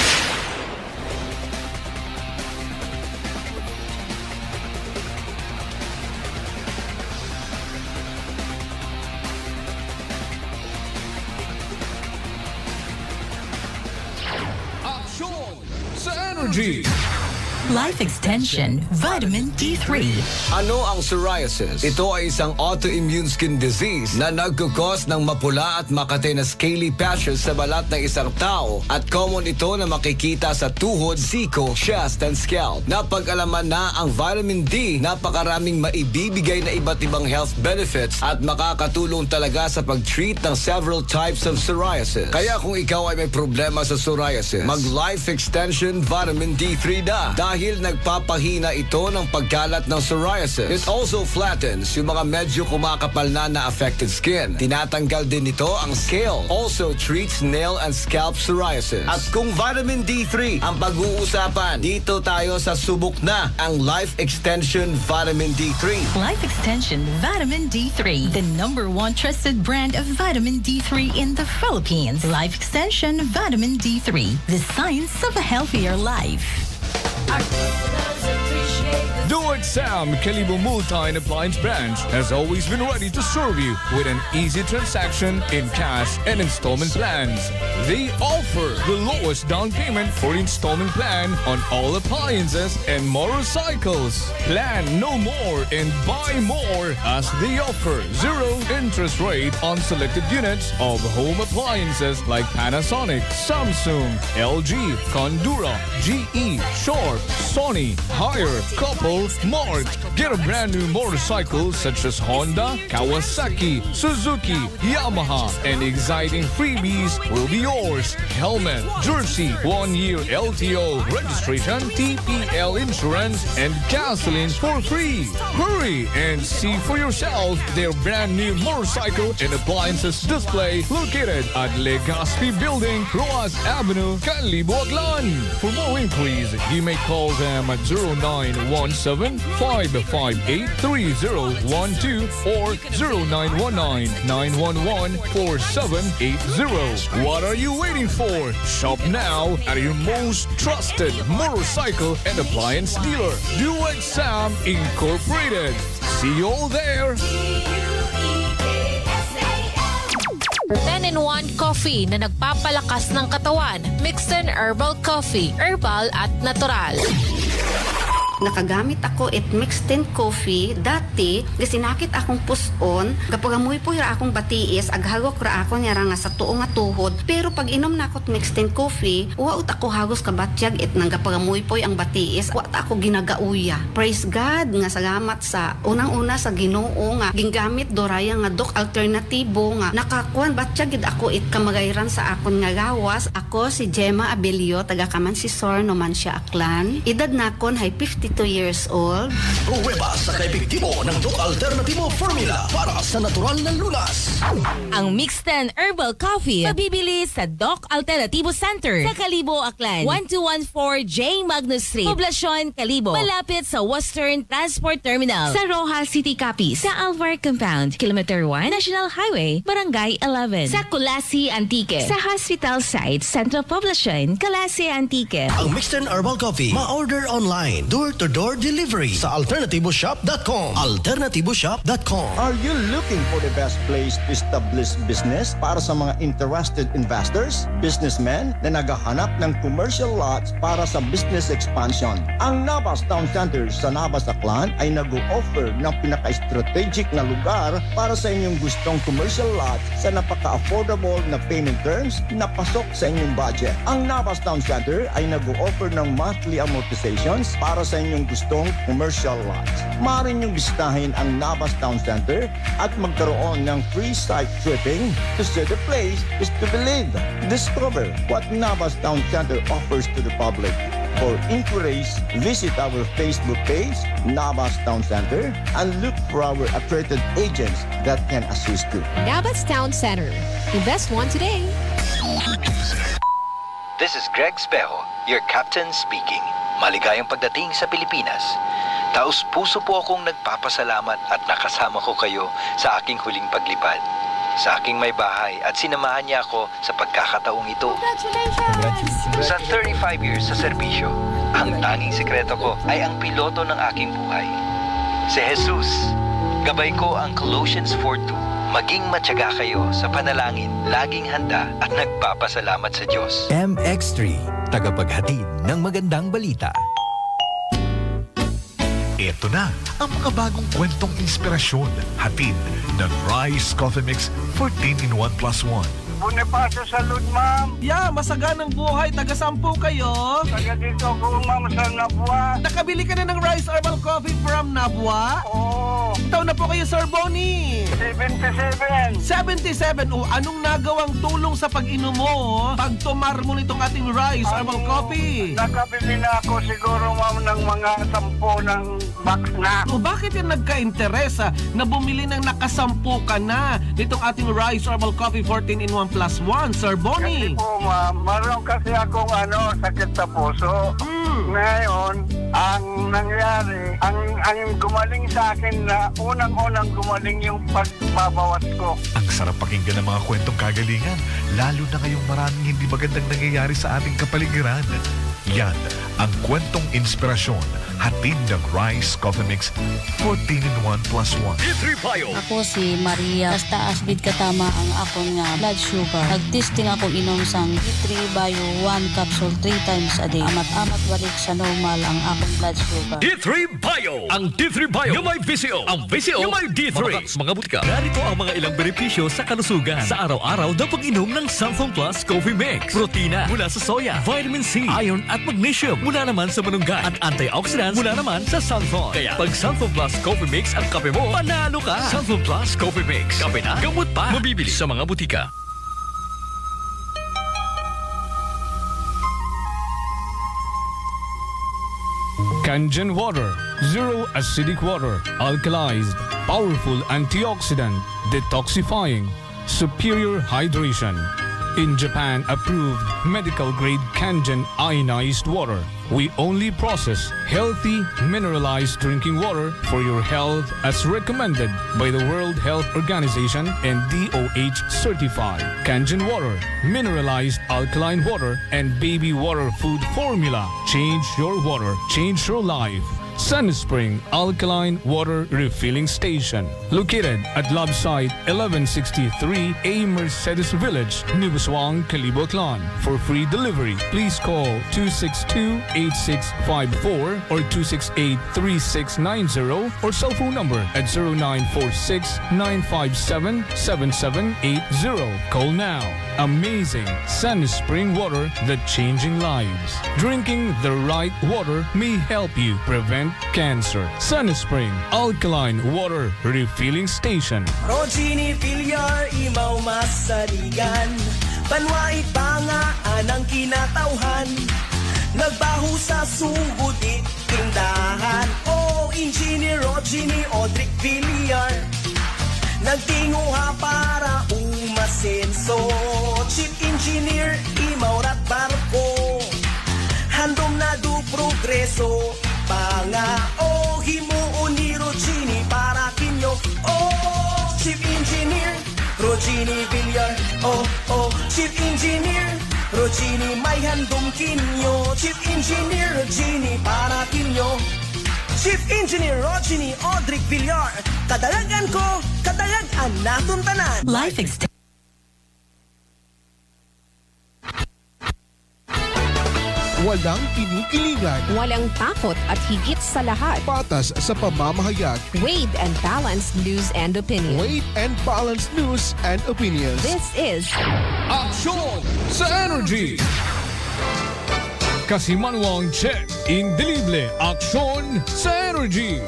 Energy. Life Extension Vitamin D three. Ano ang psoriasis? Ito ay isang autoimmune skin disease na nagkukos ng mapula at makati na scaly patches sa balat ng isang tao at common ito na makikita sa tuhod, siko, chest, and scalp. Napag-alaman na ang vitamin D, napakaraming maibibigay na iba't ibang health benefits at makakatulong talaga sa pag-treat ng several types of psoriasis. Kaya kung ikaw ay may problema sa psoriasis, mag-Life Extension Vitamin D three da. Dahil nagpapahina ito ng pagkalat ng psoriasis. It also flattens yung mga medyo kumakapal na na affected skin. Tinatanggal din ito ang scale. Also treats nail and scalp psoriasis. At kung vitamin D three ang pag-uusapan, dito tayo sa subok na ang Life Extension Vitamin D three. Life Extension Vitamin D three, the number one trusted brand of vitamin D three in the Philippines. Life Extension Vitamin D three, the science of a healthier life. DuExam Kalibo Multi and Appliance Branch has always been ready to serve you with an easy transaction in cash and installment plans. They offer the lowest down payment for installment plan on all appliances and motorcycles. Plan no more and buy more as they offer zero interest rate on selected units of home appliances like Panasonic, Samsung, L G, Condura, G E, Sharp, Sony, Haier, Couple, Mart. Get a brand new motorcycle such as Honda, Kawasaki, Suzuki, Yamaha, and exciting freebies will be yours. Helmet, jersey, one year L T O registration, T P L insurance, and gasoline for free. Hurry and see for yourself their brand new motorcycle and appliances display located at Legazpi Building, Roas Avenue, Kalibo, Aklan. For more inquiries, you may call them at zero nine one seven, five five eight, three zero one two or zero nine one nine, nine one one, four seven eight zero. What are you waiting for? Shop now at your most trusted motorcycle and appliance dealer, DuExam Incorporated. See you all there. ten in one Coffee na nagpapalakas ng katawan. Mixed Herbal Coffee. Herbal at natural. Nakagamit ako it mixed in coffee dati gasinakit akong puson kapag amoy po ra akong batiis aghagok ra ako niya nga sa tuo nga tuhod pero pag inom na ako mixed in coffee waot ako hagos ka batyag it nang kapag amoy po ang batiis wa ta ako ginagauya. Praise God nga salamat sa unang-una sa Ginoo nga gingamit doraya nga dok alternatibo nga nakakuan batyag gid ako it kamagayran sa akon nga gawas. Ako si Gemma Abelio taga Kamansisor Numancia Aklan. Edad nakon hay fifty-two years old. Pruweba sa Napaka-epektibo ng Doc Alternativo Formula para sa natural na lunas. Ang Mixten Herbal Coffee mabibili sa Doc Alternativo Center sa Kalibo, Aklan. one two one four J. Magnus Street, Poblacion, Kalibo. Malapit sa Western Transport Terminal. Sa Rojas City Capiz. Sa Alvar Compound, Kilometer one, National Highway, Barangay eleven. Sa Kulasi Antique. Sa Hospital Site, Central Poblacion, Kulasi Antique. Ang Mixten Herbal Coffee ma-order online, door-to-door delivery sa alternativo shop dot com. alternativo shop dot com. Are you looking for the best place to establish business para sa mga interested investors, businessmen na naghahanap ng commercial lots para sa business expansion? Ang Navas Town Center sa Navas, Aklan ay nag-o-offer ng pinaka-strategic na lugar para sa inyong gustong commercial lots sa napaka-affordable na payment terms na pasok sa inyong budget. Ang Navas Town Center ay nag-o-offer ng monthly amortizations para sa inyong gustong commercial lots. Maaari niyong bisitahin ang Navas Town Center at magkaroon ng free site tripping to see the place is to believe. Discover what Navas Town Center offers to the public. For inquiries, visit our Facebook page, Navas Town Center, and look for our accredited agents that can assist you. Navas Town Center. Invest one today. This is Greg Spejo, your captain speaking. Maligayang pagdating sa Pilipinas. Taos-puso po akong nagpapasalamat at nakasama ko kayo sa aking huling paglipad. Sa aking may bahay at sinamahan niya ako sa pagkakataong ito. Congratulations! Sa thirty-five years sa serbisyo, ang tanging sekreto ko ay ang piloto ng aking buhay. Si Jesus. Gabay ko ang Colossians four two. Maging matyaga kayo sa panalangin, laging handa at nagpapasalamat sa Diyos. M X three, tagapaghatid ng magandang balita. Ito na ang mga bagong kwentong inspirasyon, hatid ng Rice Coffee Mix fourteen in one plus one. Bonifacio Salud, ma'am. Yeah, masaganang buhay. Taga-sampu kayo. Taga dito ko, ma'am, sa Nabwa. Nakabili ka na ng Rice Herbal Coffee from Nabwa? Oo. Taon na po kayo, Sir Bonnie? seventy-seven. seventy-seven. O, anong nagawang tulong sa pag-inom mo? Pagtumar mo nitong ating Rice Herbal Coffee? Nakabili na ako siguro, ma'am, ng mga sampo ng box na. O, bakit yung nagka-interesa na bumili ng nakasampu ka na nitong ating Rice Herbal Coffee fourteen in one plus one, Sir Bonnie? Kasi po, ma'am, maroon kasi akong ano, sakit sa puso. Mm. Ngayon, ang nangyari, ang, ang gumaling sa akin na unang-unang gumaling yung pagbabawas ko. Ang sarap pakinggan ng mga kwentong kagalingan, lalo na ngayong maraming hindi magandang nangyayari sa ating kapaligiran. Yan ang kwentong inspirasyon, hatid ng Rice Coffee Mix fourteen in one plus one. D three Bio. Ako si Maria. Basta asbid katama ang akong nga blood sugar. Nag-testing ako inom sang D three Bio one capsule three times a day. Amat-amat balik sa normal ang akong blood sugar. D three Bio. Ang D three Bio yung may V C O. Ang V C O yung may D three. Mga, mga butika. Narito ang mga ilang benepisyo sa kalusugan sa araw-araw na pag-inom ng Sunflower Plus Coffee Mix. Protina mula sa soya, vitamin C, iron at magnesium mula naman sa malunggay at antioxidants mula naman sa Sunflower. Kaya pag Sunflower Plus Coffee Mix ang kape mo, panalo ka! Sunflower Plus Coffee Mix. Kape na, gamot pa. Mabibili sa mga butika. Kangen water, zero acidic water, alkalized, powerful antioxidant, detoxifying, superior hydration. In Japan approved medical grade Kangen ionized water. We only process healthy mineralized drinking water for your health as recommended by the World Health Organization and D O H certified. Kangen water, mineralized alkaline water and baby water food formula. Change your water, change your life. Sunspring Alkaline Water Refilling Station. Located at Love Site eleven sixty-three A Mercedes Village, Nibuswang, Kalibo, Aklan. For free delivery, please call two six two, eight six five four or two six eight, three six nine zero or cell phone number at zero nine four six, nine five seven, seven seven eight zero. Call now. Amazing Sunspring water that changing lives. Drinking the right water may help you prevent cancer. Sunspring Alkaline Water Refilling Station. Rogini Villar, imaw masaligan. Banwai pangaan ang kinatauhan. Nagbaho sa sugod tindahan. O Engineer Rodney Odric Villar, nagtinguha para umasenso. Chief Engineer Imaurat Barco, handom na du progreso. Pangao himuon ni Rodney para kinyo. Oh, Chief Engineer Rodney Villar, oh, oh, Chief Engineer Rodney may handom kinyo. Chief Engineer Rodney para kinyo. Chief Engineer Rodney Odric Villar, kadalagan ko, kadalagan naton tanan. Life extension. Walang kinikilingan. Walang takot at higit sa lahat. Patas sa pamamahayag. Weighed and balanced news and opinion. Weighed and balanced news and opinions. This is Aksyon sa Energy. Kasimanwang check, indelible, aksyon sa Energy.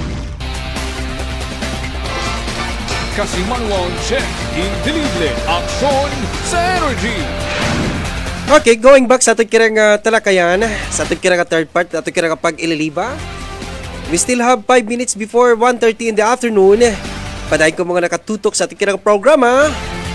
Kasimanwang check, indelible, aksyon sa Energy. Okay, going back sa ating kirang uh, talakayan, sa ating kirang third part, sa ating kirang pag-ililiba. We still have five minutes before one thirty in the afternoon. Padayin ko mga nakatutok sa ating kirang programa,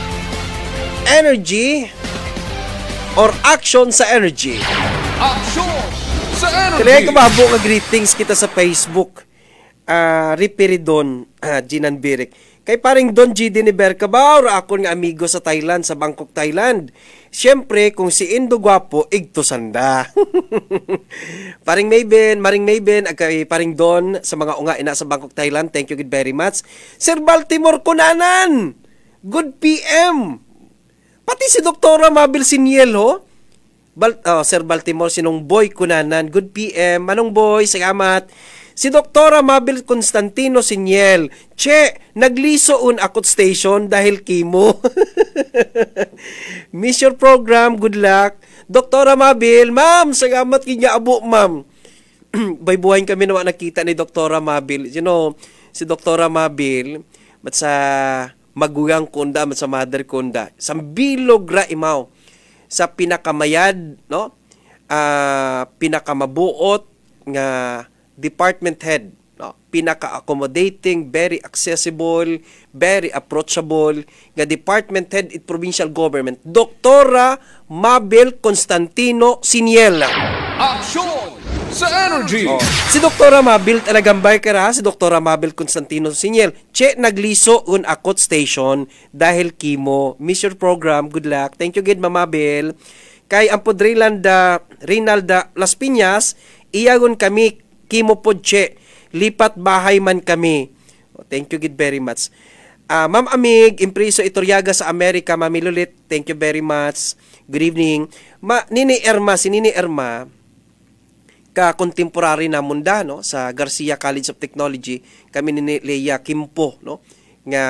Energy or Action sa Energy. Action sa Energy! Kaya kumabo nga greetings kita sa Facebook. Uh, Riperidon, uh, Ginan Birik. Kay paring Don G. Diniber Cabaur, ako nga amigo sa Thailand, sa Bangkok, Thailand. Siyempre, kung si Indo Guapo, igto sanda. Paring Mayben, Maring Mayben, kay paring Don, sa mga unga ina sa Bangkok, Thailand, thank you very much. Sir Baltimore Kunanan, good P M. Pati si Doktora Mabel Siniel, ho? Bal oh, Sir Baltimore, sinong Boy Kunanan, good P M. Manong Boy, salamat. Si Doktora Mabel Constantino Siniel, che, naglisoon akot station dahil kimo. Miss your program, good luck. Doktora Mabel, ma'am, salamat kinya abo, ma'am. Baybuhayin kami naman nakita ni Doktora Mabel. You know, si Doktora Mabel, mat sa magugang kunda, mat sa mother kunda, sa bilog ra imaw, sa pinakamayad, no? Uh, pinakamabuot nga department head, no? Pinaka-accommodating, very accessible, very approachable, nga department head at provincial government, Doktora Mabel Constantino Siniel. Action sa Energy! Oh. Si Doktora Mabel, talagang bay ka ra, si Doktora Mabel Constantino Siniel, che, nagliso un akot station dahil kimo. Miss your program, good luck. Thank you, good, Mabel. Kay Ampod Reynalda, Reynalda Las Piñas, iyagon kami, kimo po, che, lipat bahay man kami. Oh, thank you, good, very much. Uh, Ma'am Amig, Impreso Ituryaga sa Amerika, Mami Lulit, thank you very much. Good evening. Ma, Nini Erma, si Nini Erma, ka-contemporary na munda, no, sa Garcia College of Technology, kami ni Leia Kimpo, no, nga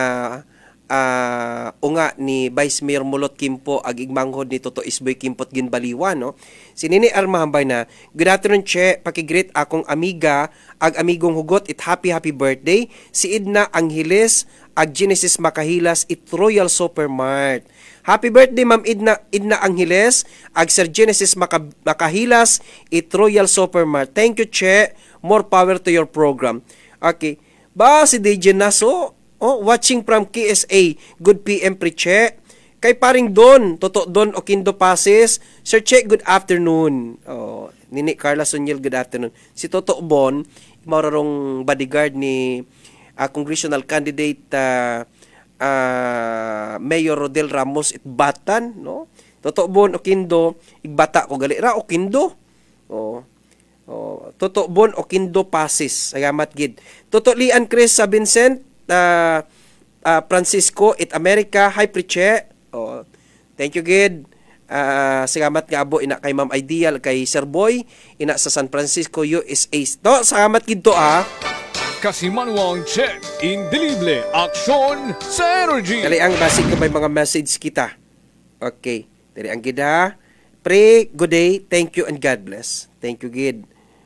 uh, unga ni Vice Mayor Mulot Kimpo, ag igmanghod ni Toto Isboy Kimpot Ginbaliwan, no. Si Nini Erma hambay na, good afternoon, che, pakigreet akong amiga, ag amigong hugot, it happy happy birthday, si Idna Angeles, ag Genesis Makahilas, it Royal Supermart. Happy birthday, Ma'am Idna, Idna Angeles, ag Sir Genesis Maka, Makahilas, it Royal Supermart. Thank you, che, more power to your program. Okay, ba si D J Naso, oh, watching from K S A, good P M pre, che. Kay paring Don, Toto Don Oquindo Pases, Sir Che, good afternoon. Oh, Nini Carla Suniel, good afternoon. Si Toto Bon, mararong bodyguard ni uh, congressional candidate uh, uh, Mayor Rodel Ramos Itbatan, no? Toto Bon Oquindo, igbata ko gali ra Oquindo. Oh. Oh, Toto Bon Oquindo Pases, salamat gid. Toto Lian Chris sa Vincent, uh, uh, Francisco it America, hi Preche. Oh, thank you, Gid. Uh, salamat nga abo ina kay Ma'am Ideal, kay Sir Boy, ina sa San Francisco, U S A. To, salamat gid to, ah. Kasimanwang check, indelible, aksyon sa Energy. Dali ang basig ko may mga message kita. Okay. Dali ang gid, ha. Pray, good day, thank you, and God bless. Thank you, Gid.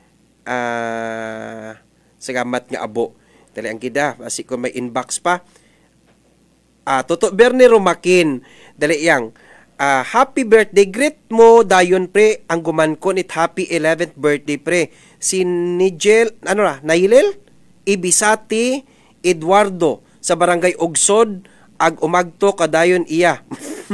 Uh, salamat nga abo. Dali ang gid, ha. Basig ko may inbox pa. Ah, Toto Bernie Romakin, dali yang. Ah, happy birthday, greet mo dayon pre, ang gumankon it happy eleventh birthday pre. Si Nigel, ano ra, Nailel? Ibisati Eduardo sa Barangay Ugsod ag umagto kadayon iya.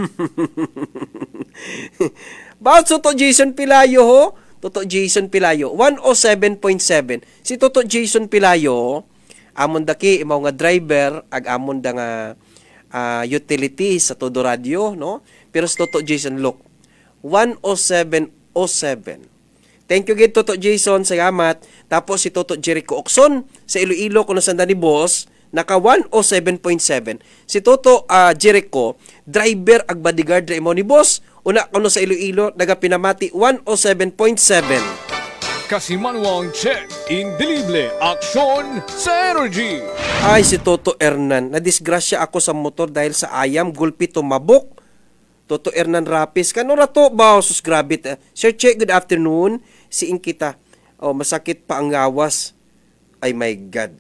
Bakit Toto Jason Pilayo ho? Toto Jason Pilayo, one oh seven point seven. Si Toto Jason Pilayo, amon daki imaw nga driver ag amon da nga uh, utility sa todo radio, no? Pero si Toto Jason look, one oh seven oh seven. Thank you gid Toto Jason, salamat. Tapos si Toto Jericho Okson sa Iloilo kuno sa ni boss, naka one oh seven point seven. Si Toto uh, Jericho, driver ag bodyguard ra imo ni boss, una kuno sa Iloilo naga pinamati one oh seven point seven. Kasimanwang check, indelible, aksyon sa energy. Ay, si Toto Hernan, nadisgrasya ako sa motor dahil sa ayam, gulpi tumabok. Toto Hernan Rapis, kano rato ba? Sus, grabe. Sir Che, good afternoon. Siin kita. Oh, masakit pa ang gawas. Ay, my God.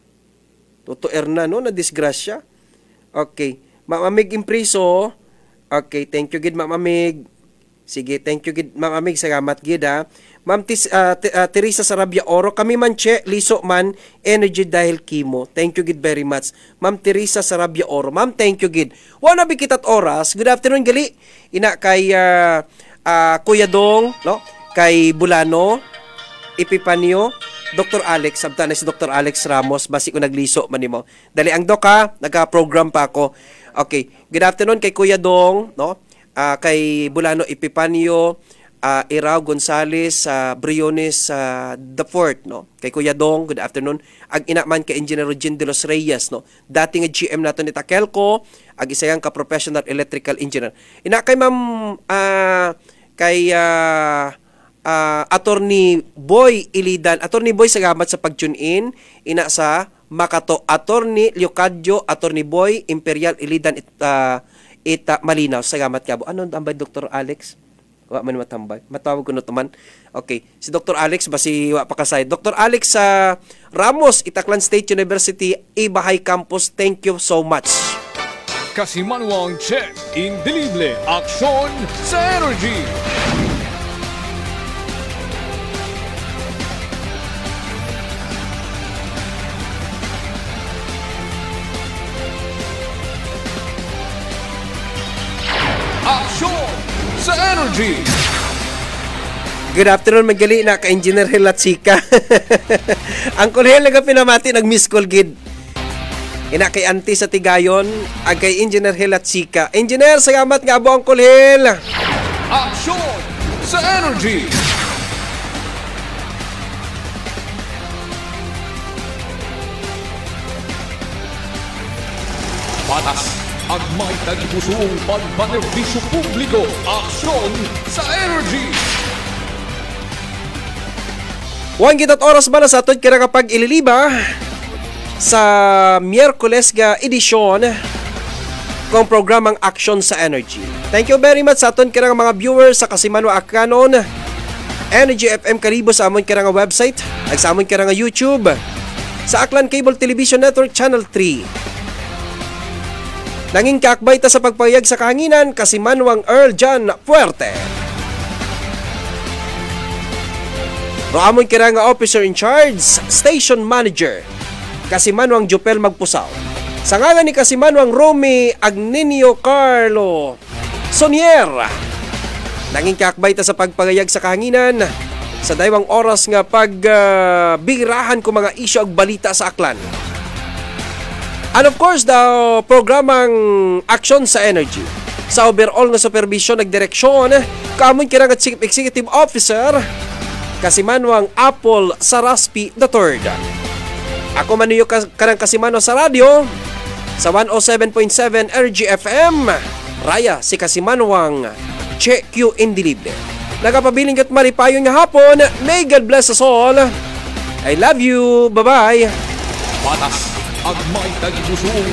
Toto Hernan, no? Nadisgrasya. Okay. Mamamig impreso. Okay, thank you, gid, mamamig. Sige, thank you, gid, mamamig. Salamat, gid, ha. Ma'am Tis, uh, uh, Teresa Sarabia Oro, kami man che, liso man, energy dahil chemo. Thank you gid very much. Ma'am Teresa Sarabia Oro, ma'am, thank you gid. Wana bikitat oras, good afternoon gali. Ina kay uh, uh, Kuya Dong, no? Kay Bulano, Epipanio, Doctor Alex, sabta na si Doctor Alex Ramos, basi ko nagliso man nimo. Dali ang Doc ha, nagka-program pa ako. Okay, good afternoon kay Kuya Dong, no? Uh, kay Bulano Epipanio, Uh, Irao Gonzales sa uh, Briones sa uh, the Fort, no? Kay Kuya Dong, good afternoon. Ag inaman kay Engineer Regine de los Reyes, no? Dating G M nato ni Takelco, ag isayang ka professional electrical engineer. Ina kay Ma'am uh, kay uh, uh, Attorney Boy Ilidan. Attorney Boy, salamat sa pag-tune in. Ina sa Makato Attorney Leocadio, Attorney Boy Imperial Ilidan it, uh, ita Malinaw. Salamat kabo. Ano tambay Doctor Alex? Wa man matambay. Matawag ko na tuman. Okay. Si Doctor Alex ba si wa pa kasay? Doctor Alex sa uh, Ramos, Itaklan State University, Ibahay Campus. Thank you so much. Kasimanwang check, indelible, aksyon sa energy. Aksyon sa energy. Good afternoon, magali na ka Engineer Helatsika. Ang kulhel nga pinamati nag-miss call gid. Ina kay Auntie sa Tigayon, ag kay Engineer Helatsika. Engineer, salamat nga abo ang kulhel. Aksyon sa energy. Patas ang may tagpusong pagpanerbisyo publiko. Aksyon sa energy. Huwag kitat oras ba na sa aton kira kapag ililiba sa Miyerkules ga edisyon kong programang Aksyon sa Energy. Thank you very much sa aton kira mga viewers sa Kasimano Akanon, Energy F M Karibo sa amon kira nga website, ag sa amon kira nga YouTube, sa Aklan Cable Television Network Channel three. Nanging kakbay ta sa pagpayag sa kahanginan, Kasimanwang Earl John Puerte. Roamon kira nga officer in charge, station manager, Kasimanwang Jupel Magpusaw. Sa ngalan ni Kasimanwang Romy Agninio Carlo Sonier. Nanging kakbay ta sa pagpayag sa kahanginan, sa daywang oras nga pagbirahan uh, ko mga isyu ag balita sa Aklan. And of course, the programang Aksyon sa Energy. Sa overall na supervision ag direksyon, kamon kira nga Chief Executive Officer, Kasimanwang Apple Saraspi the third. Ako man niyo karang Kasimano sa radyo, sa one oh seven point seven R G F M, Raya si Kasimanwang Che Q Indelible. Nagapabiling at maripayon nga hapon, may God bless us all. I love you, bye-bye. Patas ang may tagpusong.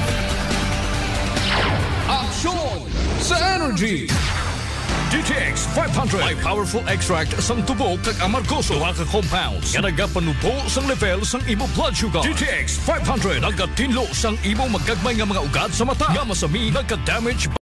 Aksyon sa energy. D T X five hundred. May powerful extract sang tubo kag amargoso. Duha ka compounds nga nagapanubo sang level sang imo blood sugar. D T X five hundred nagatinlo sang imo magagmay nga mga ugat sa mata. Nga masami nagka-damage